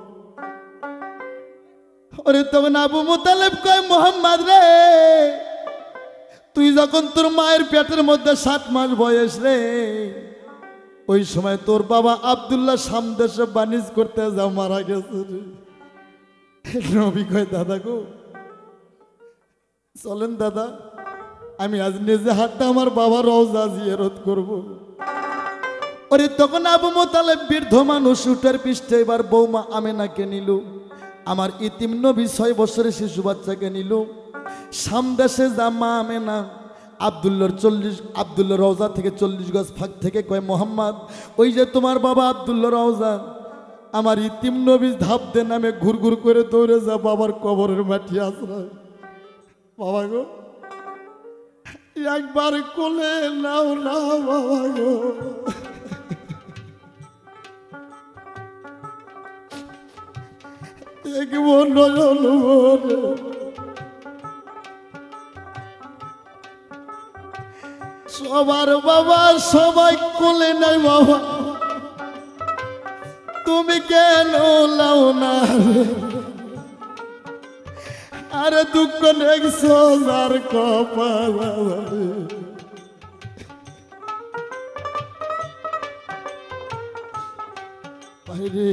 S1: ওরে তখন আবু মোতালেব কয় মোহাম্মদ রে তুই যখন তোর মায়ের পেটের মধ্যে সাত মাস বয়স রে ওই সময় তোর বাবা আব্দুল্লাহ সামদেশে বাণিজ্য করতে যাও মারা গেছে রে নবী কয় দাদা গো চলেন দাদা আমি আজ নিজে হাতটা আমার বাবার রওজা জিয়ারত করব ওরে তখন আবু মোতালেব বৃদ্ধ মানুষ উটের পৃষ্ঠে এবার বৌমা আমেনাকে নিল আমার ইতিম নবী ছয় বছরের শিশু বাচ্চাকে নিল সামদেশে যা মা আমেনা আব্দুল্লাহর চল্লিশ আব্দুল্লাহ রওজা থেকে চল্লিশ গজ ফাঁক থেকে কয় মোহাম্মদ ওই যে তোমার বাবা আব্দুল্লাহ রওজা আমার ইতিম নবী ধাপ দে নামে ঘুর ঘুর করে দৌড়ে যা বাবার কবরের মাটি আশ্রয় বাবা গো একবার কোলে নাও না বাবা গো এক মন্ডল সবার বাবা সবাই কোলে নাই বাবা তুমি কেন লাও না আরে দুঃখ দেখছো যার কপাল বাইরে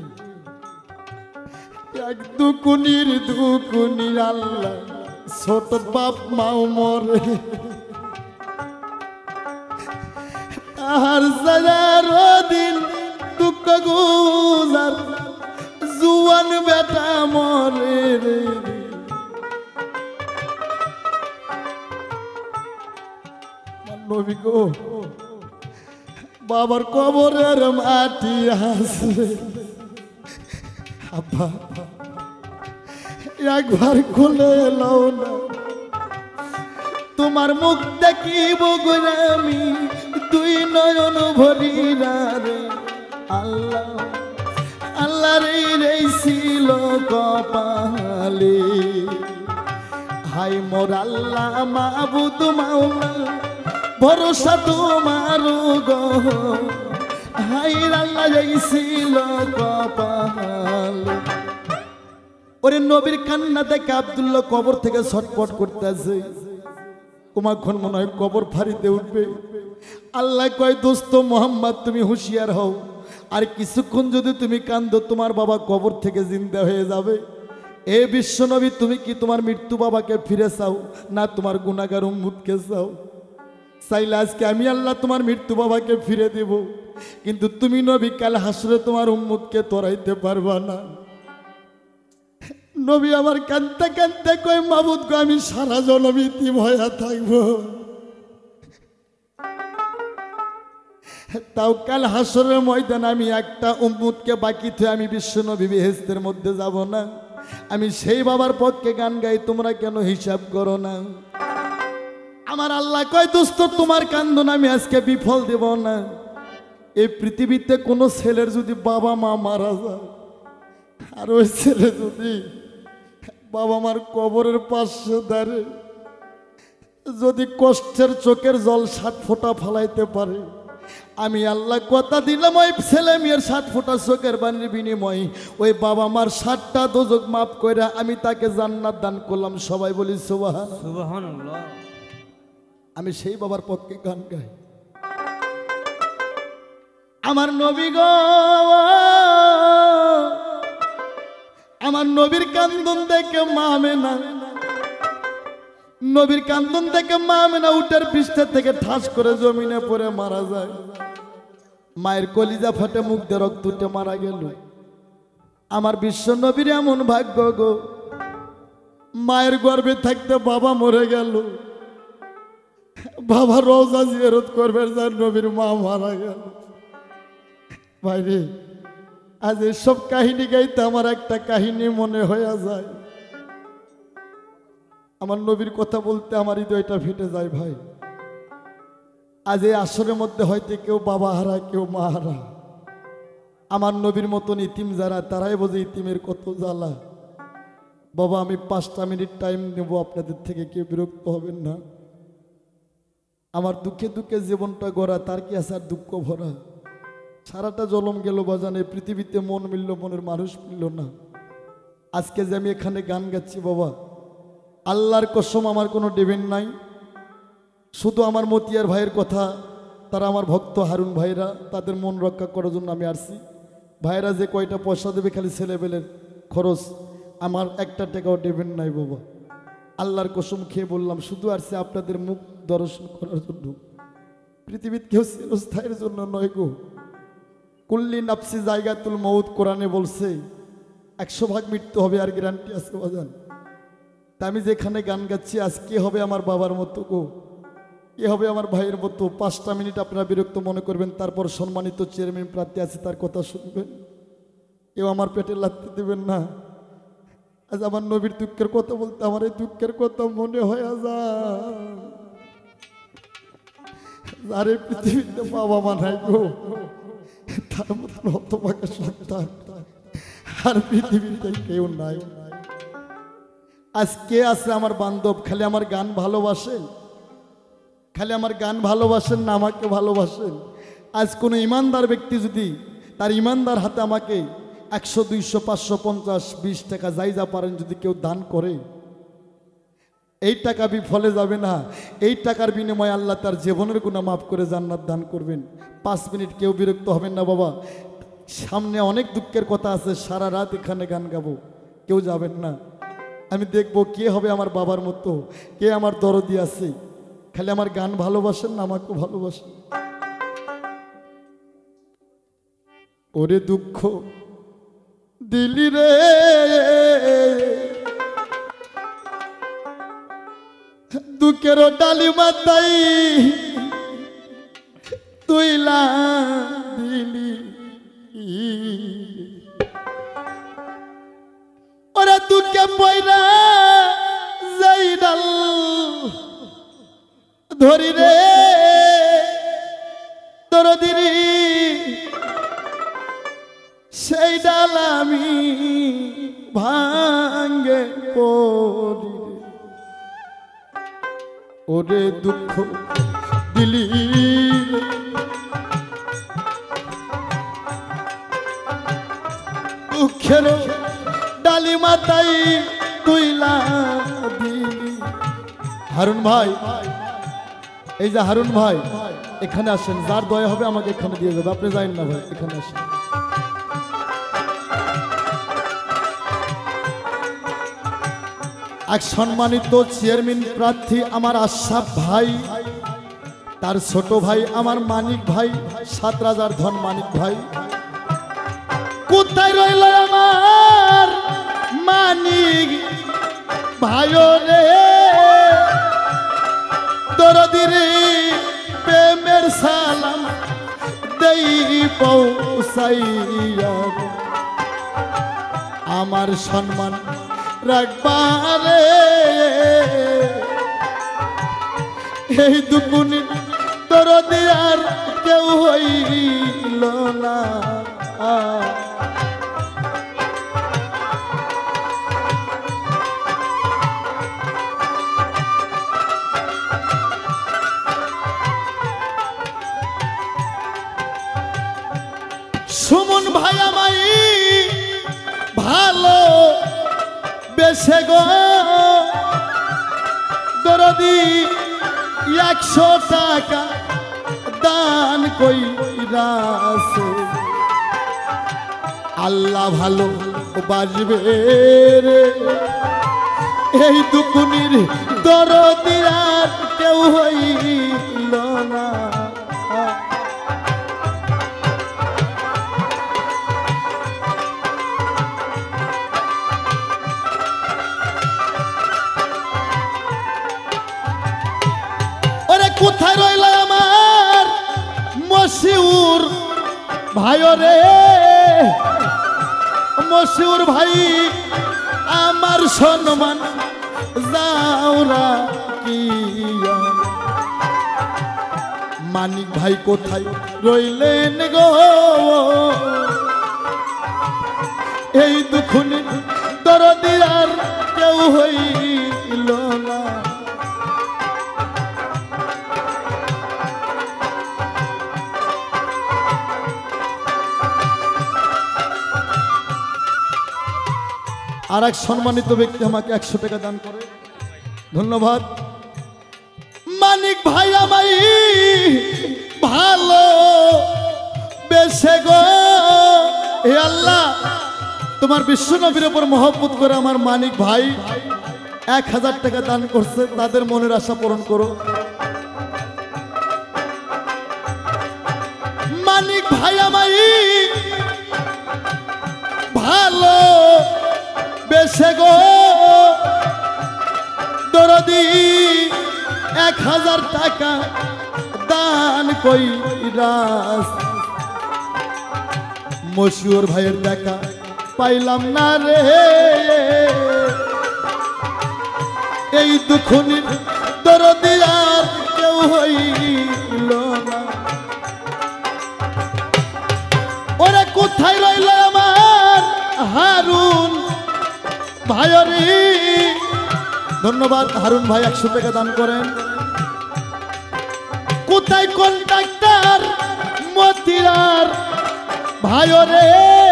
S1: এক দুকুনির দুকুনির আল্লাহ ছোট বাপ মাও মরে আর যারা দিন দুঃখ গুজার জুয়ান বেটা মরে রে নবী গো বাবার কবরের মাটি আসে আব্বা একবার খুলে লাও না তোমার মুখ দেখিব গো আমি দুই নয়ন ভরি রে আল্লাহ আল্লাহ রে রে ছিল কপালে হাই মোর আল্লাহ মাবুদ মাওলা ভরসা তোমার গো হাই আল্লাহ যাইছিল কপাল ওরে নবীর কান্না দেখে আব্দুল্লাহ কবর থেকে ছটপট করতেছে কুমাক্ষণ মনে হয় কবর ফাড়িতে উঠবে আল্লাহ কয় দোস্ত মোহাম্মদ তুমি হুঁশিয়ার হও আর কিছুক্ষণ যদি তুমি কান্দো তোমার বাবা কবর থেকে জিন্দা হয়ে যাবে এ বিশ্বনবী তুমি কি তোমার মৃত্যু বাবাকে ফিরে চাও না তোমার গুনাহগার উম্মতকে চাও চাইলে আজকে আমি আল্লাহ তোমার মৃত্যু বাবাকে ফিরে দেব কিন্তু তুমি নবী কাল হাসরে তোমার উম্মতকে তরাইতে পারবা না নবী আমার কাঁদতে কাঁদতে কয় মাবুদ গো আমি সারা জনম ইতিম হয়ে থাকবো তাও কাল হাসরের ময়দান আমি একটা উম্মতকে বাকি থেকে আমি বিশ্বনবী বেহেশতের মধ্যে যাব না আমি সেই বাবার পক্ষে গান গাই তোমরা কেন হিসাব করো না আমার আল্লাহ কয় দোস্ত তোমার কান্দন আমি আজকে বিফল দেব না এই পৃথিবীতে কোনো ছেলের যদি বাবা মা মারা যায় আর ওই ছেলে যদি বাবা মার কবরের পাশে দাঁড়ে যদি কষ্টের চোখের জল সাত ফোঁটা ফালাইতে পারে আমি আল্লাহ কথা দিলাম ওই ছেলে মেয়ের সাত ফোঁটা চোখের পানির বিনিময় ওই বাবা মার সাতটা দোজক মাফ করে আমি তাকে জান্নাত দান করলাম সবাই বলি সুবহানাল্লাহ
S3: সুবহানাল্লাহ
S1: আমি সেই বাবার পক্ষে গান গাই আমার নবী গো, আমার নবীর কান্দন দেখে মা আমেনা, নবীর কান্দন দেখে মা আমেনা উটের পৃষ্ঠ থেকে ঠাস করে জমিনে পড়ে মারা যায়। মায়ের কলিজা ফাটে, মুখ দিয়ে রক্ত উঠে মারা গেল। আমার বিশ্ব নবীর এমন ভাগ্য গো, মায়ের গর্ভে থাকতে বাবা মরে গেল, বাবা রওজা জিয়ারত করবে, যার নবীর মা মারা গেল। ভাইরে, আজ এসব কাহিনী গাইতে আমার একটা কাহিনী মনে হয়ে যায়। আমার নবীর কথা বলতে আমার হৃদয়টা ফেটে যায় ভাই। আজ এই আসরের মধ্যে হয়তো কেউ বাবা হারা, কেউ মা হারা। আমার নবীর মতন ইতিম যারা, তারাই বোঝে ইতিমের কত জ্বালা। বাবা, আমি পাঁচটা মিনিট টাইম নেব আপনাদের থেকে, কেউ বিরক্ত হবেন না। আমার দুঃখে দুঃখে জীবনটা গড়া, তার কি আছে আর দুঃখ ভরা? সারাটা জলম গেল বাজানে, পৃথিবীতে মন মিলল, মনের মানুষ মিলল না। আজকে যে আমি এখানে গান গাচ্ছি বাবা, আল্লাহর কসম আমার কোনো ডেবেন নাই, শুধু আমার মতিয়ার ভাইয়ের কথা, তারা আমার ভক্ত হারুন ভাইরা, তাদের মন রক্ষা করার জন্য আমি আসছি। ভাইরা যে কয়টা পয়সা দেবে খালি ছেলেবেলের খরচ, আমার একটা টাকাও দেবেন নাই বাবা। আল্লাহর কসম খেয়ে বললাম, শুধু আসছে আপনাদের মুখ দর্শন করার জন্য। পৃথিবীর কেউ চিরস্থায়ীর জন্য নয় গো। কুল্লি নাফসি জায়গাতুল মউত কোরআনে বলছে, একশো ভাগ মৃত্যু হবে, আর গ্যারান্টি আছে বাজান। তা আমি যেখানে গান গাচ্ছি, আজ কে হবে আমার বাবার মতো গো, কে হবে আমার ভাইয়ের মতো? পাঁচটা মিনিট আপনারা বিরক্ত মনে করবেন, তারপর সম্মানিত চেয়ারম্যান প্রার্থী আছে, তার কথা শুনবেন। কেউ আমার পেটে লাগতে দেবেন না। আজ আমার নবীর দুঃখের কথা বলতে আমার এই দুঃখের কথা মনে হয়। আর এই পৃথিবীতে বাবা মা নাই গো, তার মতন হতভাগা সন্তান আর পৃথিবীতে কেউ নাই। আজ কে আছে আমার বান্ধব? খালি আমার গান ভালোবাসেন, খালি আমার গান ভালোবাসেন না আমাকে ভালোবাসেন? আজ কোনো ইমানদার ব্যক্তি যদি তার ইমানদার হাতে আমাকে একশো দুইশো পাঁচশো পঞ্চাশ বিশ টাকা যাই যা পারেন যদি কেউ দান করে, এই টাকা বিফলে যাবে না। এই টাকার বিনিময়ে আল্লাহ তার জীবনের গুনাহ মাফ করে জান্নাত দান করবেন। পাঁচ মিনিট কেউ বিরক্ত হবেন না বাবা, সামনে অনেক দুঃখের কথা আছে, সারা রাত এখানে গান গাবো, কেউ যাবেন না। আমি দেখবো কে হবে আমার বাবার মতো, কে আমার দরদি আছে। খালি আমার গান ভালোবাসেন না আমাকে ভালোবাসেন? ওরে দুঃখ দিলি রে, দুঃখের ডালি মাতাই তুইলা দিলি। ওরে দুঃখে পয়রা যাই ডাল ধরি রে দরদিরি, সেই ডাল আমি ভাঙ্গে পড়ি। ওরে দুঃখ দিলি দুঃখের ডালি মাতাই তুইলা দিলি। হারুন ভাই, এই যে হারুন ভাই এখানে আসেন, যার দয়া হবে আমাকে এখানে দিয়ে যাবে, আপনি যাইন না ভাই, এখানে আসেন। এক সম্মানিত চেয়ারম্যান প্রার্থী আমার আশরাফ ভাই, তার ছোট ভাই আমার মানিক ভাই, সাত রাজার ধন মানিক ভাই। কোথায় রইল আমার মানিক ভাই রে দরদিরে, প্রেমের সালাম দেই পৌঁছাইয়া, আমার সম্মান রাখবারে এই দুপুনি দরদি আর কেউ হইল না। সুমন ভাই আমায় ভালো বেশে গো দরদি, একশো টাকা দান কই রাসে আল্লাহ ভালো বাজবে রে এই দুকুনির দরদি আর কেউ হইল না কোথায় রইল আমার মশিউর ভাই রে মশিউর ভাই আমার সম্মান যাওরা কি মানিক ভাই কোথায় রইলেন গো এই দুখুনি দরদি আর কেউ হইল না আর এক সম্মানিত ব্যক্তি আমাকে একশো টাকা দান করে ধন্যবাদ মানিক ভাই আমায় ভালো বেশে গো হে আল্লাহ তোমার বিশ্ব নবীর উপর মহব্বত করে আমার মানিক ভাই এক হাজার টাকা দান করছে তাদের মনের আশা পূরণ করো মানিক ভাই আমায় ভালো বেশে গো দরদি এক হাজার টাকা দান কইরাস মশিউর ভাইয়ের দেখা পাইলাম না রে এই দুখুনির দরদি আর কেউ হইল না ওরে কোথায় রইল আমার হারুন ভাইরি ধন্যবাদ হারুন ভাই একশো টাকা দান করেন কোথায় কন্ট্রাক্টর মতিরার ভাইরে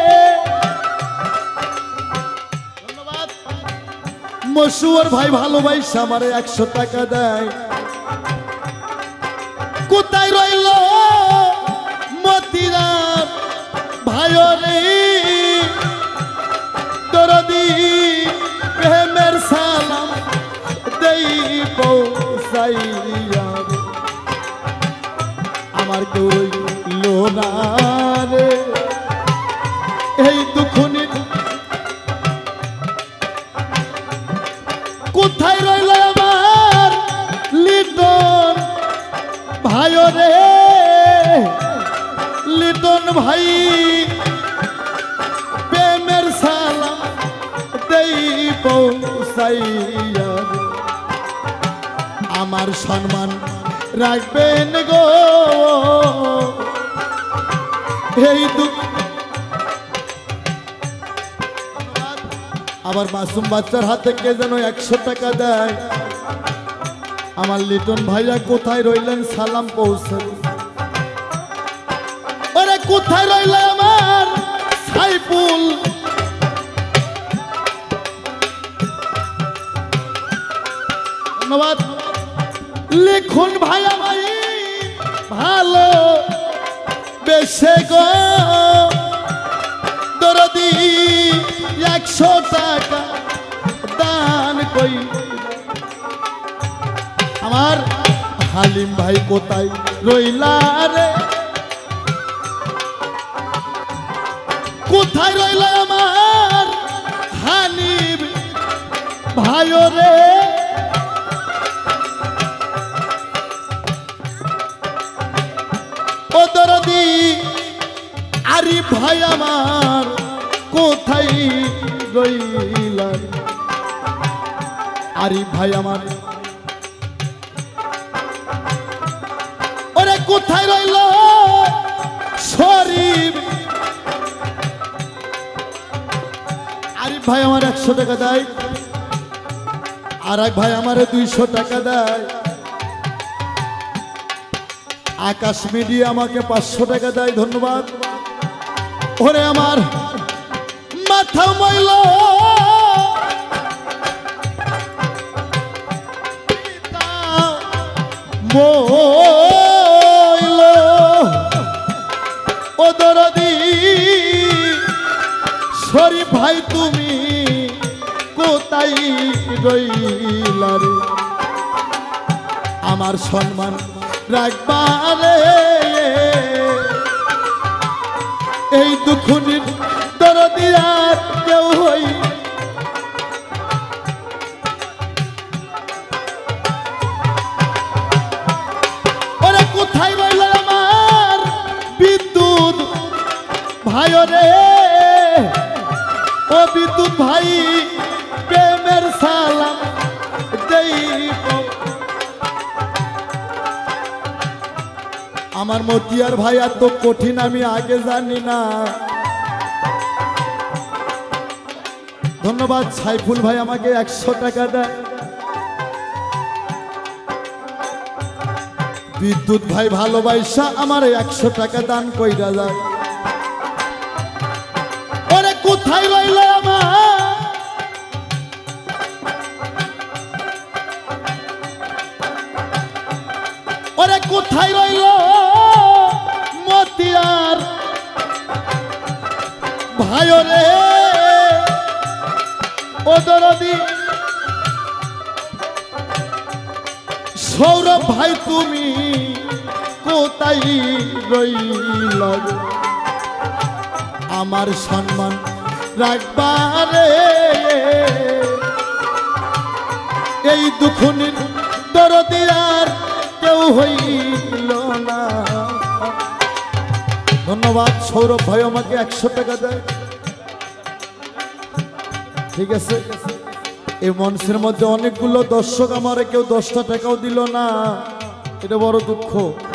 S1: ধন্যবাদ মশুয়ার ভাই ভালোবাসা আমারে একশো টাকা দেয় কোথায় রইল মতিরার ভাইরে দরদি প্রেমের সালাম দেই পৌঁছাইয়া আমার কেউ রইল না রে এই দুখুনি কোথায় রইল আমার লিটন ভাই রে লিটন ভাই প্রেমের সালাম দেই পৌঁছাইয়া আমার সম্মান রাখবেন গো এই দুঃখ আবার মাসুম বাচ্চার হাতে কে যেন একশো টাকা দেয় আমার লিটন ভাইয়া কোথায় রইলেন সালাম পৌঁছে ওরে কোথায় রইল আমার সাইফুল ধন্যবাদ লিখুন ভাইয়া ভাই ভালো বেশে গো দরদি একশো টাকা দান কই আমার হালিম ভাই কোথায় রইলা রে কোথায় রইল আমার হানিফ ভাই রে ও দরদি আরিফ ভাই আমার কোথায় রইল আরিফ ভাই আমার ওরে কোথায় রইল শরীফ আরিফ ভাই আমার একশো টাকা দেয় আর এক ভাই আমার দুইশো টাকা দেয় আকাশ মিডিয়া আমাকে পাঁচশো টাকা দেয় ধন্যবাদ ওরে আমার মাথা মইল মইল শরীফ ভাই তুমি কোথায় রইলা রে আমার সম্মান রাখবারে এই দুখুনির দরদি আর কেউ হই ওরে কোথায় রইল আমার বিদ্যুৎ ভাই রে ও বিদ্যুৎ ভাই প্রেমের সালাম দেই আমার মতিয়ার ভাই এত কঠিন আমি আগে জানি না। ধন্যবাদ সাইফুল ভাই আমাকে একশো টাকা দেয়। বিদ্যুৎ ভাই ভালোবাসা আমার একশো টাকা দান কইরা যায়। ওরে কোথায় রইল আমার ওরে কোথায় রইল মতিয়ার ভাই রে ও দরদি সৌরভ ভাই তুমি কোথায় রইলা আমার সম্মান রাখবারে এই দুখুনির দরদি আর কেউ হইল না। ধন্যবাদ সৌরভ ভাই আমাকে একশো টাকা দেয়। ঠিক আছে এই মঞ্চের মধ্যে অনেকগুলো দর্শক আমার কেউ দশটা টাকাও দিল না, এটা বড় দুঃখ।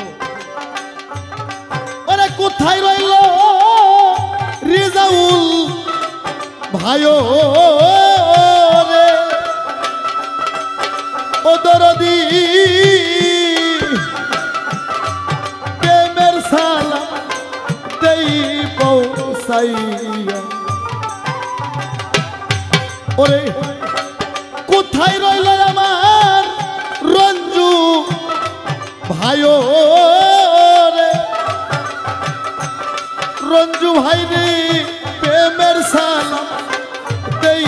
S1: আরে কোথায় রইল রিজাউল ভাইও রে ও দরদি প্রেমের সালাম দেই পৌঁছাইয়া ওরে কোথায় রইল আমার রঞ্জু ভাইও রে রঞ্জু ভাই রে প্রেমের সালাম দেই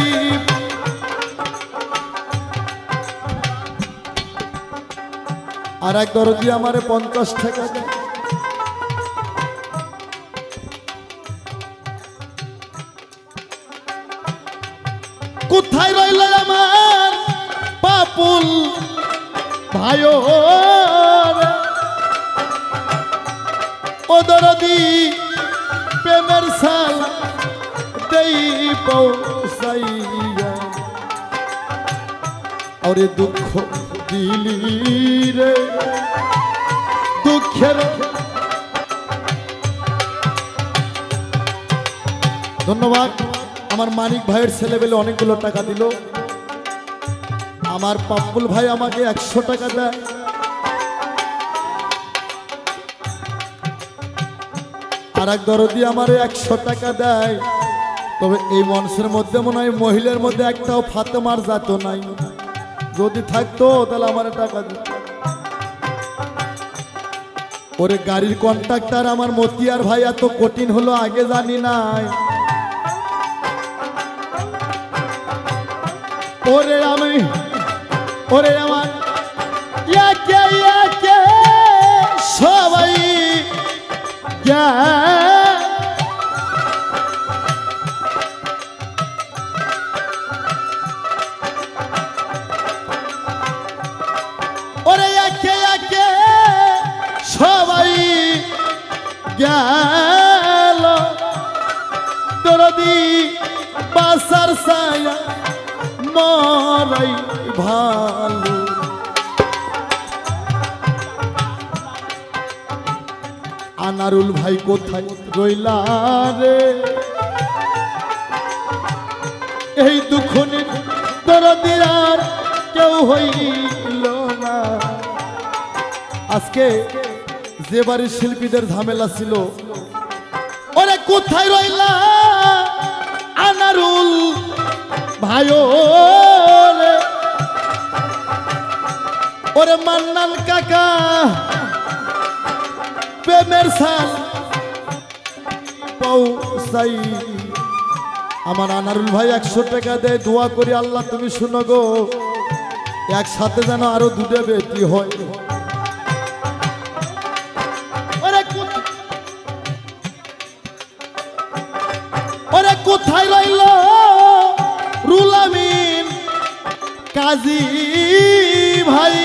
S1: আর এক দরদি আমারে পঞ্চাশ টাকা দেয়। কোথায় রইল আমার পাপুল ভাইও ও দরদি প্রেমের সালাম দেই পৌঁছাইয়া ওরে দুঃখ দিলি রে দুঃখের। ধন্যবাদ আমার মানিক ভাইয়ের ছেলেবেলে অনেকগুলো টাকা দিল। আমার পাপ্পুল ভাই আমাকে একশো টাকা দেয়। আর এক দরদি আমার একশো টাকা দেয়। তবে এই মঞ্চের মধ্যে মনে হয় মহিলার মধ্যে একটাও ফাতেমার জাত নাই, যদি থাকতো তাহলে আমার টাকা দিত। ওরে গাড়ির কন্ট্রাক্টর আমার মতিয়ার ভাই এত কঠিন হলো আগে জানি নাই। ওরে আমি ওরে আমার একে একে সবাই ওরে একে একে সবাই গেল দরদি বাসার ছায়া মরাই ভালো। আনারুল ভাই কোথায় রইলা রে এই দুখনির দরদি আর কেউ হইল না। আজকে যে বাড়ির শিল্পীদের ঝামেলা ছিল ওরে কোথায় রইলা আনারুল ভাইও রে ওরে মান্নান কাকা প্রেমের সাল পৌঁছাই আমার আনারুল ভাই একশো টাকা দেয়, দোয়া করি আল্লাহ তুমি শুনো গো, একসাথে যেন আরো দুটো বেটি হয়। ওরে কোথ- ওরে কোথায় রইল রুল আমিন কাজী ভাই,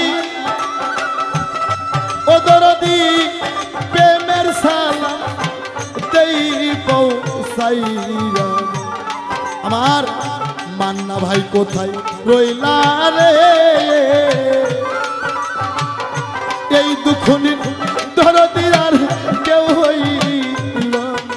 S1: ও দরদি প্রেমের সালাম দেই পৌঁছাইয়া। আমার মান্না ভাই কোথায় রইলা রে, এই দুঃখনি দরদির আর কেউ হইল।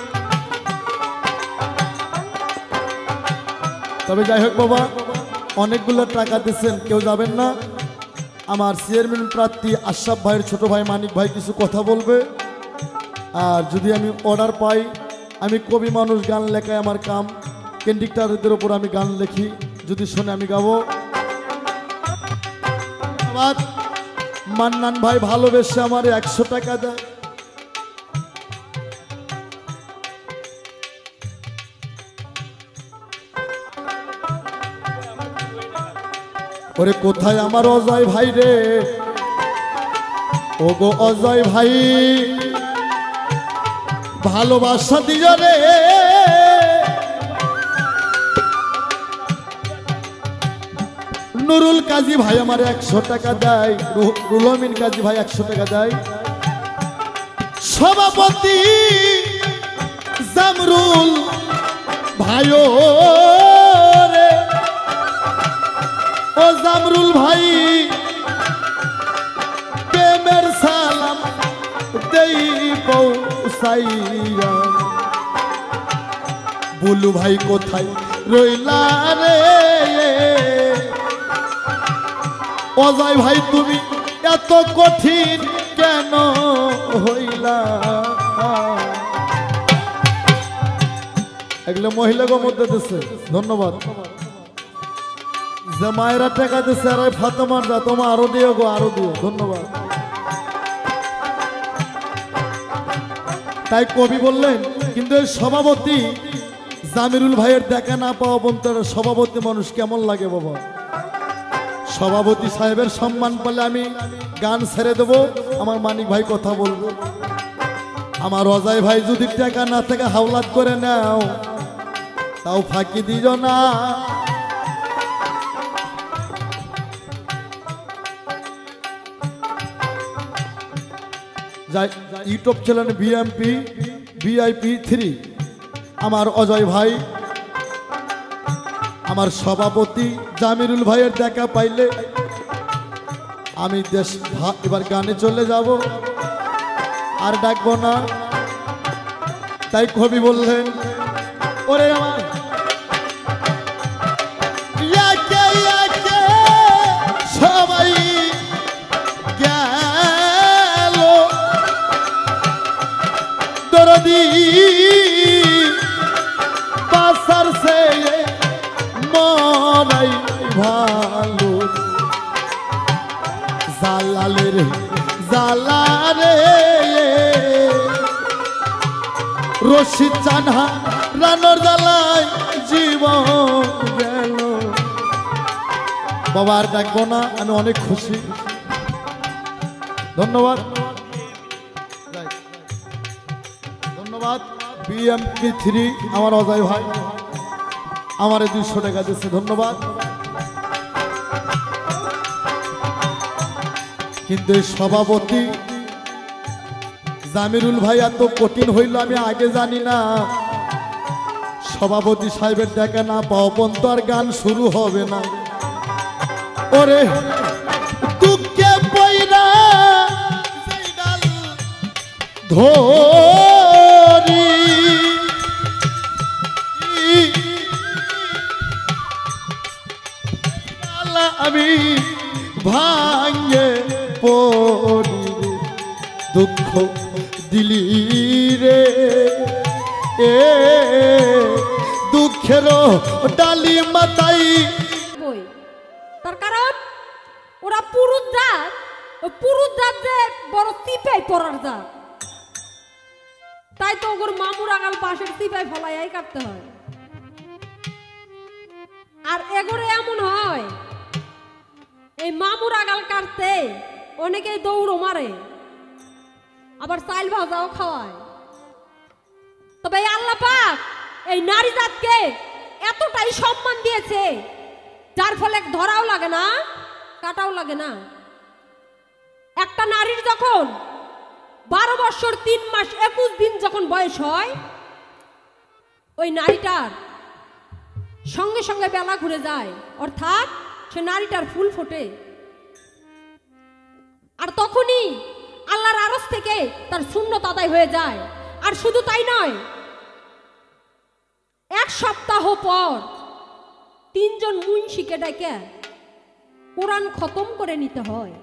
S1: তবে যাই হোক বাবা, অনেকগুলো টাকা দিচ্ছেন, কেউ যাবেন না। আমার চেয়ারম্যান প্রার্থী আশরাফ ভাইয়ের ছোট ভাই মানিক ভাই কিছু কথা বলবে। আর যদি আমি অর্ডার পাই, আমি কবি মানুষ, গান লেখায় আমার কাম, কেন্ডিক্টারদের ওপর আমি গান লিখি, যদি শুনে আমি গাবো। ধন্যবাদ। মান্নান ভাই ভালোবেসে আমার একশো টাকা দেয়। ওরে কোথায় আমার অজয় ভাই রে, ও গো অজয় ভাই ভালোবাসা দিও রে। নুরুল কাজী ভাই আমার একশো টাকা দেয়, রুল আমিন কাজী ভাই একশো টাকা দেয়। সভাপতি জামরুল ভাইও রে, ও জামরুল ভাই প্রেমের সালাম দেই পৌঁছাইয়া। বুলু ভাই কোথায় রইলা রে, অজয় ভাই তুমি এত কঠিন কেন হইলা। এগুলো মহিলাগো মধ্যে দিচ্ছে, ধন্যবাদ। যে মায়েরা টাকা দিচ্ছে আর ফাতেমার যা, তোমার আরো দিও গো, আরো দিও, ধন্যবাদ। তাই কবি বললেন, কিন্তু এই সভাপতি জামিরুল ভাইয়ের দেখা না পাওয়া পর্যন্ত সভাপতি মানুষ কেমন লাগে বাবা। সভাপতি সাহেবের সম্মান পেলে আমি গান ছেড়ে দেবো, আমার মানিক ভাই কথা বলবো। আমার অজয় ভাই যদি টাকা না থেকে হাওলাত করে নাও, তাও ফাঁকি দিও না। YouTube channel BMP VIP three, আমার অজয় ভাই, আমার সভাপতি জামিরুল ভাইয়ের দেখা পাইলে আমি দেশ এবার গানে চলে যাব, আর ডাকবো না। তাই কবি বললেন, ওরে আমার ইয়াকে ইয়াকে সবাই গেল দরদি পাসার সে মনাই ভালো। জালালে রে জালারে রশিদ চানহা রানোর জ্বালায় জীবন গেল। বাবা আর ডাকবো না, আমি অনেক খুশি, ধন্যবাদ। ধন্যবাদ বিএমপি থ্রি, আমার অজয় ভাই আমার দুইশো টাকা দিচ্ছে, ধন্যবাদ। কিন্তু এই সভাপতি জামিরুল ভাই এত কঠিন হইল আমি আগে জানি না। সভাপতি সাহেবের দেখা না পাওয়া পর্যন্ত আর গান শুরু হবে না। ওরে দুঃখে পয়রা ধরি আমি ভাঙ্গে পড়ি, দুঃখ দিলি রে এ দুঃখের ডালি মাতাই।
S2: বই তার কারণ ওরা পুরুষ জাত, ওই পুরুষ জাত যে বড় সিপাই পড়ার জাত, তাই তো ওর মামুর আগাল পাশের সিপাই ফলাইয়াই কাটতে হয়। ঘরে এমন হয় এই মামুর আগাল কাটতে অনেকেই দৌড়ও মারে, আবার চাইল ভাজাও খাওয়ায়। তবে এই আল্লাহ পাক এই নারী জাতকে এতটাই সম্মান দিয়েছে যার ফলে ধরাও লাগে না, কাটাও লাগে না। একটা নারীর যখন বারো বছর তিন মাস একুশ দিন যখন বয়স হয়, ওই নারীটার সঙ্গে সঙ্গে বেলা ঘুরে যায়, অর্থাৎ সে নারীটার ফুল ফোটে। আর তখনই আল্লাহর আরশ থেকে তার সুন্নত আদায় হয়ে যায়। আর শুধু তাই নয়, এক সপ্তাহ পর তিনজন মুন্সিকে ডেকে কোরআন খতম করে নিতে হয়।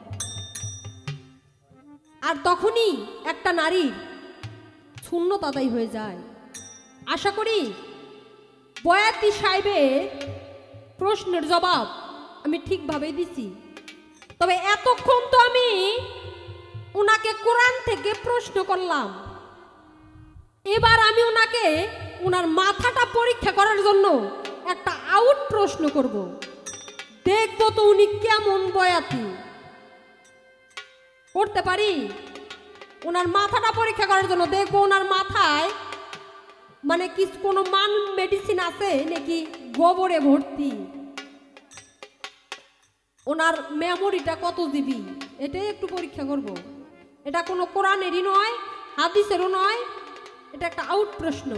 S2: আর তখনই একটা নারীর সুন্নত আদায় হয়ে যায়। আশা করি বয়াতি সাহেবের প্রশ্নের জবাব আমি ঠিকভাবে দিছি। তবে এতক্ষণ তো আমি ওনাকে কোরআন থেকে প্রশ্ন করলাম, এবার আমি ওনাকে ওনার মাথাটা পরীক্ষা করার জন্য একটা আউট প্রশ্ন করব। দেখবো তো উনি কেমন বয়াতি। করতে পারি? ওনার মাথাটা পরীক্ষা করার জন্য দেখবো ওনার মাথায় মানে কি কোনো মান মেডিসিন আছে নাকি গোবরে ভর্তি, ওনার মেমোরিটা কত জিবি, এটাই একটু পরীক্ষা করব। এটা কোনো কোরআনেরই নয়, হাদিসেরও নয়, এটা একটা আউট প্রশ্ন।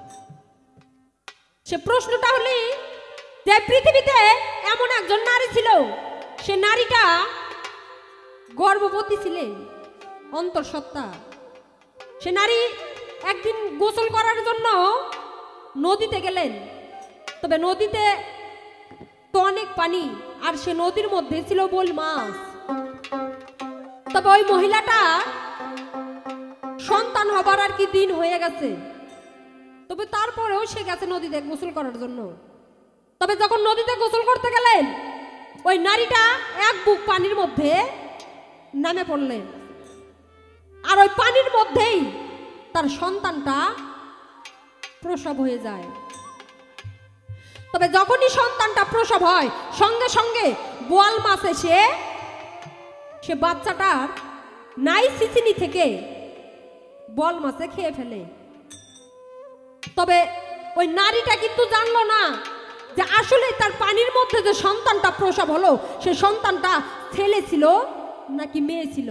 S2: সে প্রশ্নটা হলে যে পৃথিবীতে এমন একজন নারী ছিল, সে নারীটা গর্ভবতী ছিলেন, অন্তঃসত্ত্বা। সে নারী একদিন গোসল করার জন্য নদীতে গেলেন। তবে নদীতে তো অনেক পানি, আর সে নদীর মধ্যে ছিল বোল মাছ। তবে ওই মহিলাটা সন্তান হবার আর কি দিন হয়ে গেছে, তবে তারপরেও সে গেছে নদীতে গোসল করার জন্য। তবে যখন নদীতে গোসল করতে গেলেন, ওই নারীটা এক বুক পানির মধ্যে নামে পড়লেন। আর ওই পানির মধ্যেই তার সন্তানটা প্রসব হয়ে যায়। তবে যখনই সন্তানটা প্রসব হয়, সঙ্গে সঙ্গে বোয়াল মাছ এসে সে বাচ্চাটার নাই সিসিনি থেকে বোয়াল মাছে খেয়ে ফেলে। তবে ওই নারীটা কিন্তু জানলো না যে আসলে তার পানির মধ্যে যে সন্তানটা প্রসব হলো, সে সন্তানটা ছেলে ছিল নাকি মেয়ে ছিল।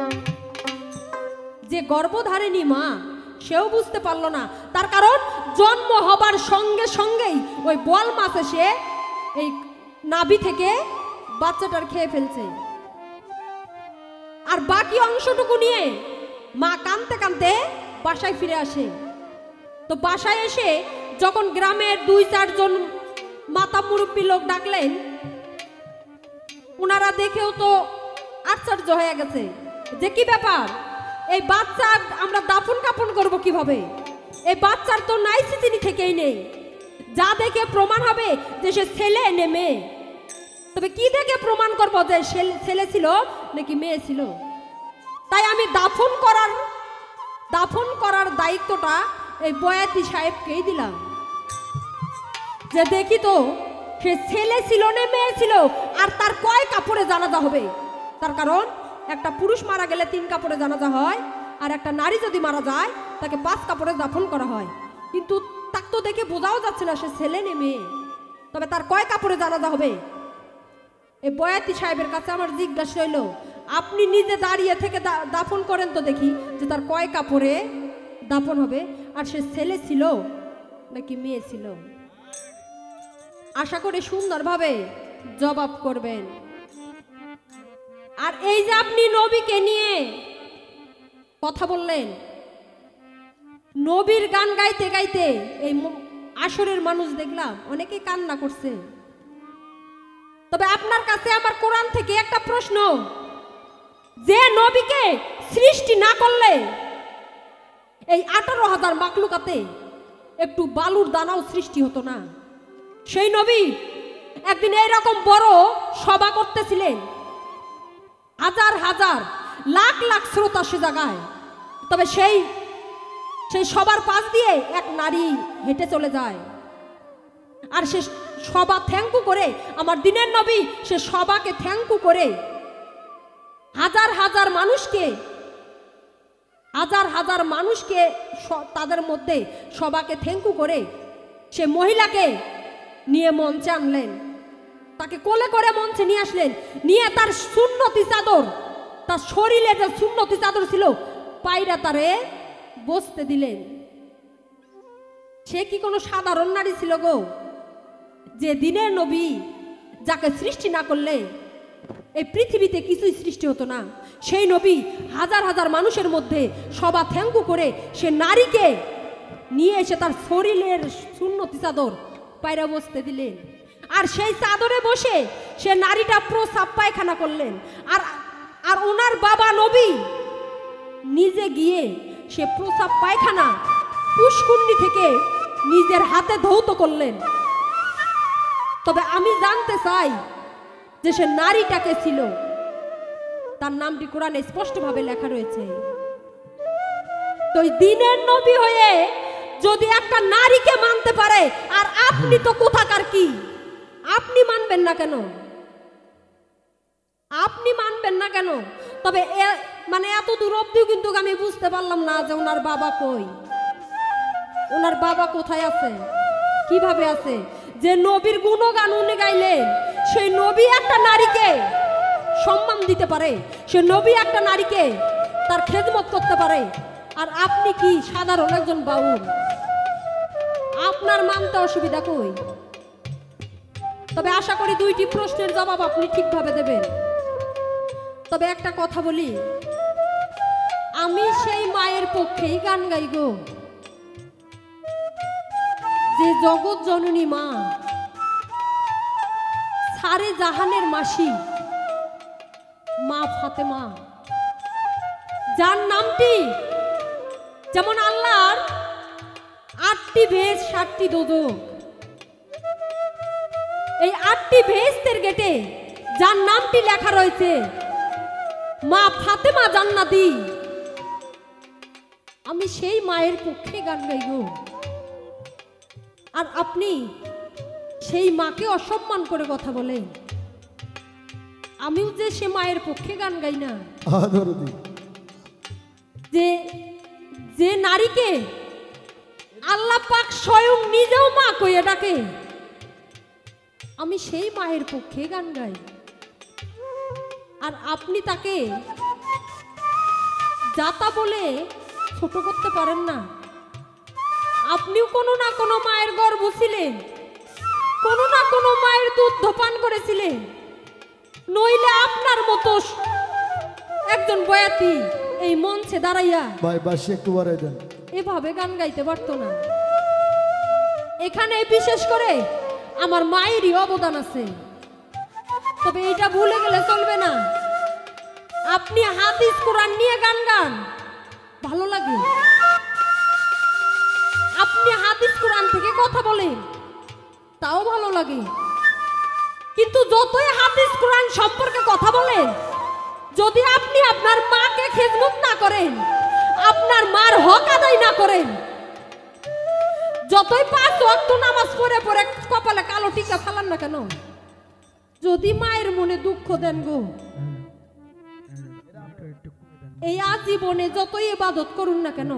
S2: যে গর্ভধারিণী মা, সেও বুঝতে পারলো না। তার কারণ জন্ম হবার সঙ্গে সঙ্গেই ওই বোয়াল মাছ এসে এই নাভি থেকে বাচ্চাটার খেয়ে ফেলছে। আর বাকি অংশটুকু নিয়ে মা কাঁদতে কাঁদতে বাসায় ফিরে আসে। তো বাসায় এসে যখন গ্রামের দুই চারজন মাতা মুরব্বী লোক ডাকলেন, ওনারা দেখেও তো আশ্চর্য হয়ে গেছে যে কি ব্যাপার, এই বাচ্চা আমরা দাফন কাফন করবো কিভাবে? এই বাচ্চার তো নাই সিসিনি থেকেই নেই, যা দেখে প্রমাণ হবে যে সে ছেলে নে মেয়ে। তবে কি দেখে প্রমাণ করবো যে ছেলে ছিল নাকি মেয়ে ছিল? তাই আমি দাফন করার দাফন করার দায়িত্বটা এই বয়াতি সাহেবকেই দিলাম, যে দেখি তো সে ছেলে ছিল না মেয়ে ছিল, আর তার কয় কাপড়ে জানাজা হবে। তার কারণ একটা পুরুষ মারা গেলে তিন কাপড়ে জানাজা হয়, আর একটা নারী যদি মারা যায় তাকে পাঁচ কাপড়ে দাফন করা হয়। কিন্তু তাকে তো দেখে বোঝাও যাচ্ছে না সে ছেলে না মেয়ে। তবে তার কয় কাপড়ে জানাজা হবে? এই বয়াতি সাহেবের কাছে আমার জিজ্ঞাসা হইল, আপনি নিজে দাঁড়িয়ে থেকে দাফন করেন তো দেখি যে তার কয় কাপড়ে দাফন হবে, আর সে ছেলে ছিল নাকি মেয়ে ছিল। আশা করি সুন্দরভাবে জবাব করবেন। আর এই যে আপনি নবীকে নিয়ে কথা বললেন, নবীর গান গাইতে গাইতে এই আসরের মানুষ দেখলাম অনেকে কান্না করছে। তবে আপনার কাছে আমার কোরআন থেকে একটা প্রশ্ন, যে নবীকে সৃষ্টি না করলে এই আঠারো হাজার মাকলুকাতে একটু বালুর দানাও সৃষ্টি হতো না। সেই নবী একদিন এইরকম বড় সভা করতেছিলেন, হাজার হাজার লাখ লাখ শ্রোতা সে জায়গায়। তবে সেই সেই সবার পাশ দিয়ে এক নারী হেঁটে চলে যায়। আর সে সবা থ্যাঙ্কু করে, আমার দিনের নবী সে সবাকে থ্যাঙ্কু করে হাজার হাজার মানুষকে হাজার হাজার মানুষকে তাদের মধ্যে সবাকে থ্যাঙ্কু করে সে মহিলাকে নিয়ে মঞ্চে আনলেন, তাকে কোলে করে মঞ্চে নিয়ে আসলেন, নিয়ে তার সুন্নতি চাদর, তার শরীরে যে সুন্নতি চাদর ছিল পায়রা তারে বসতে দিলেন। সে কি কোনো সাধারণ নারী ছিল গো, যে দিনের নবী যাকে সৃষ্টি না করলে এই পৃথিবীতে কিছুই সৃষ্টি হতো না, সেই নবী হাজার হাজার মানুষের মধ্যে সবা থ্যাঙ্কু করে সে নারীকে নিয়ে এসে তার শরীরের সুন্নতি চাদর পায়রা বসতে দিলেন। আর সেই চাদরে বসে সে নারীটা প্রসাব পায়খানা করলেন। আর আর ওনার বাবা নবী নিজে গিয়ে সে প্রসাব পায়খানা পুষ্কুন্ডি থেকে নিজের হাতে ধৌত করলেন। তবে আমি জানতে চাই যে সে নারীটাকে ছিল, তার নামটি কোরআনে স্পষ্টভাবে লেখা রয়েছে। তো দিনের নবী হয়ে যদি একটা নারীকে মানতে পারে, আর আপনি তো কোথাকার কি, আপনি মানবেন না কেন? আপনি মানবেন না কেন? তবে মানে এত দূর অব্দিও কিন্তু আমি বুঝতে পারলাম না যে ওনার বাবা কই, ওনার বাবা কোথায় আছে, কিভাবে আছে। যে নবীর গুণগান উনি গাইলেন, সেই নবী একটা নারীকে সম্মান দিতে পারে, সে নবী একটা নারীকে তার খেদমত করতে পারে, আর আপনি কি সাধারণ একজন বাউল, আপনার মানতে অসুবিধা কই? তবে আশা করি দুইটি প্রশ্নের জবাব আপনি ঠিকভাবে দেবেন। তবে একটা কথা বলি, আমি সেই মায়ের পক্ষেই গান গাই গো, যে জগৎ জননী মা, সারে জাহানের মাসি মা ফাতেমা, যার নামটি যেমন আল্লাহর আটটি ভেজ সাতটি দোজক, এই আটটি ভেস্তের গেটে যার নামটি লেখা রয়েছে মা ফাতেমা জান্নাতি, আমি সেই মায়ের পক্ষে গান গাইব। আর আপনি সেই মাকে অসম্মান করে কথা বলেন, আমিও যে সে মায়ের পক্ষে গান গাই না। যে যে নারীকে আল্লাহ পাক স্বয়ং নিজেও মা কইয়া ডাকে, আমি সেই মায়ের পক্ষে গান গাই। আর আপনি তাকে যাতা বলে ছোট করতে পারেন না। আপনিও কোনো না কোনো মায়ের গর্ভ ছিলেন, কোনো না কোনো মায়ের দুধ পান করেছিলেন, নইলে আপনার মতো একজন বয়াতি এই মঞ্চে দাঁড়াইয়া
S1: ভাই বাসি একটু বাড়াই দেন,
S2: এভাবে গান গাইতে পারতো না। এখানে বিশেষ করে আমার মায়েরই অবদান আছে। তবে এটা ভুলে গেলে চলবে না, আপনি হাদিস কোরআন নিয়ে গান গান ভালো লাগে, আপনি হাদিস কোরআন থেকে কথা বলেন তাও ভালো লাগে, কিন্তু যতই হাদিস কোরআন সম্পর্কে কথা বলেন, যদি আপনি আপনার মাকে খেদমত না করেন, আপনার মার হক আদায় না করেন, যতই পাঁচ ওয়াক্ত নামাজ পড়ে পড়ে কপালে কালো টিকা ফালান না কেন, যদি মায়ের মনে দুঃখ দেন গো, এই আজীবনে যতই ইবাদত করুন না কেন,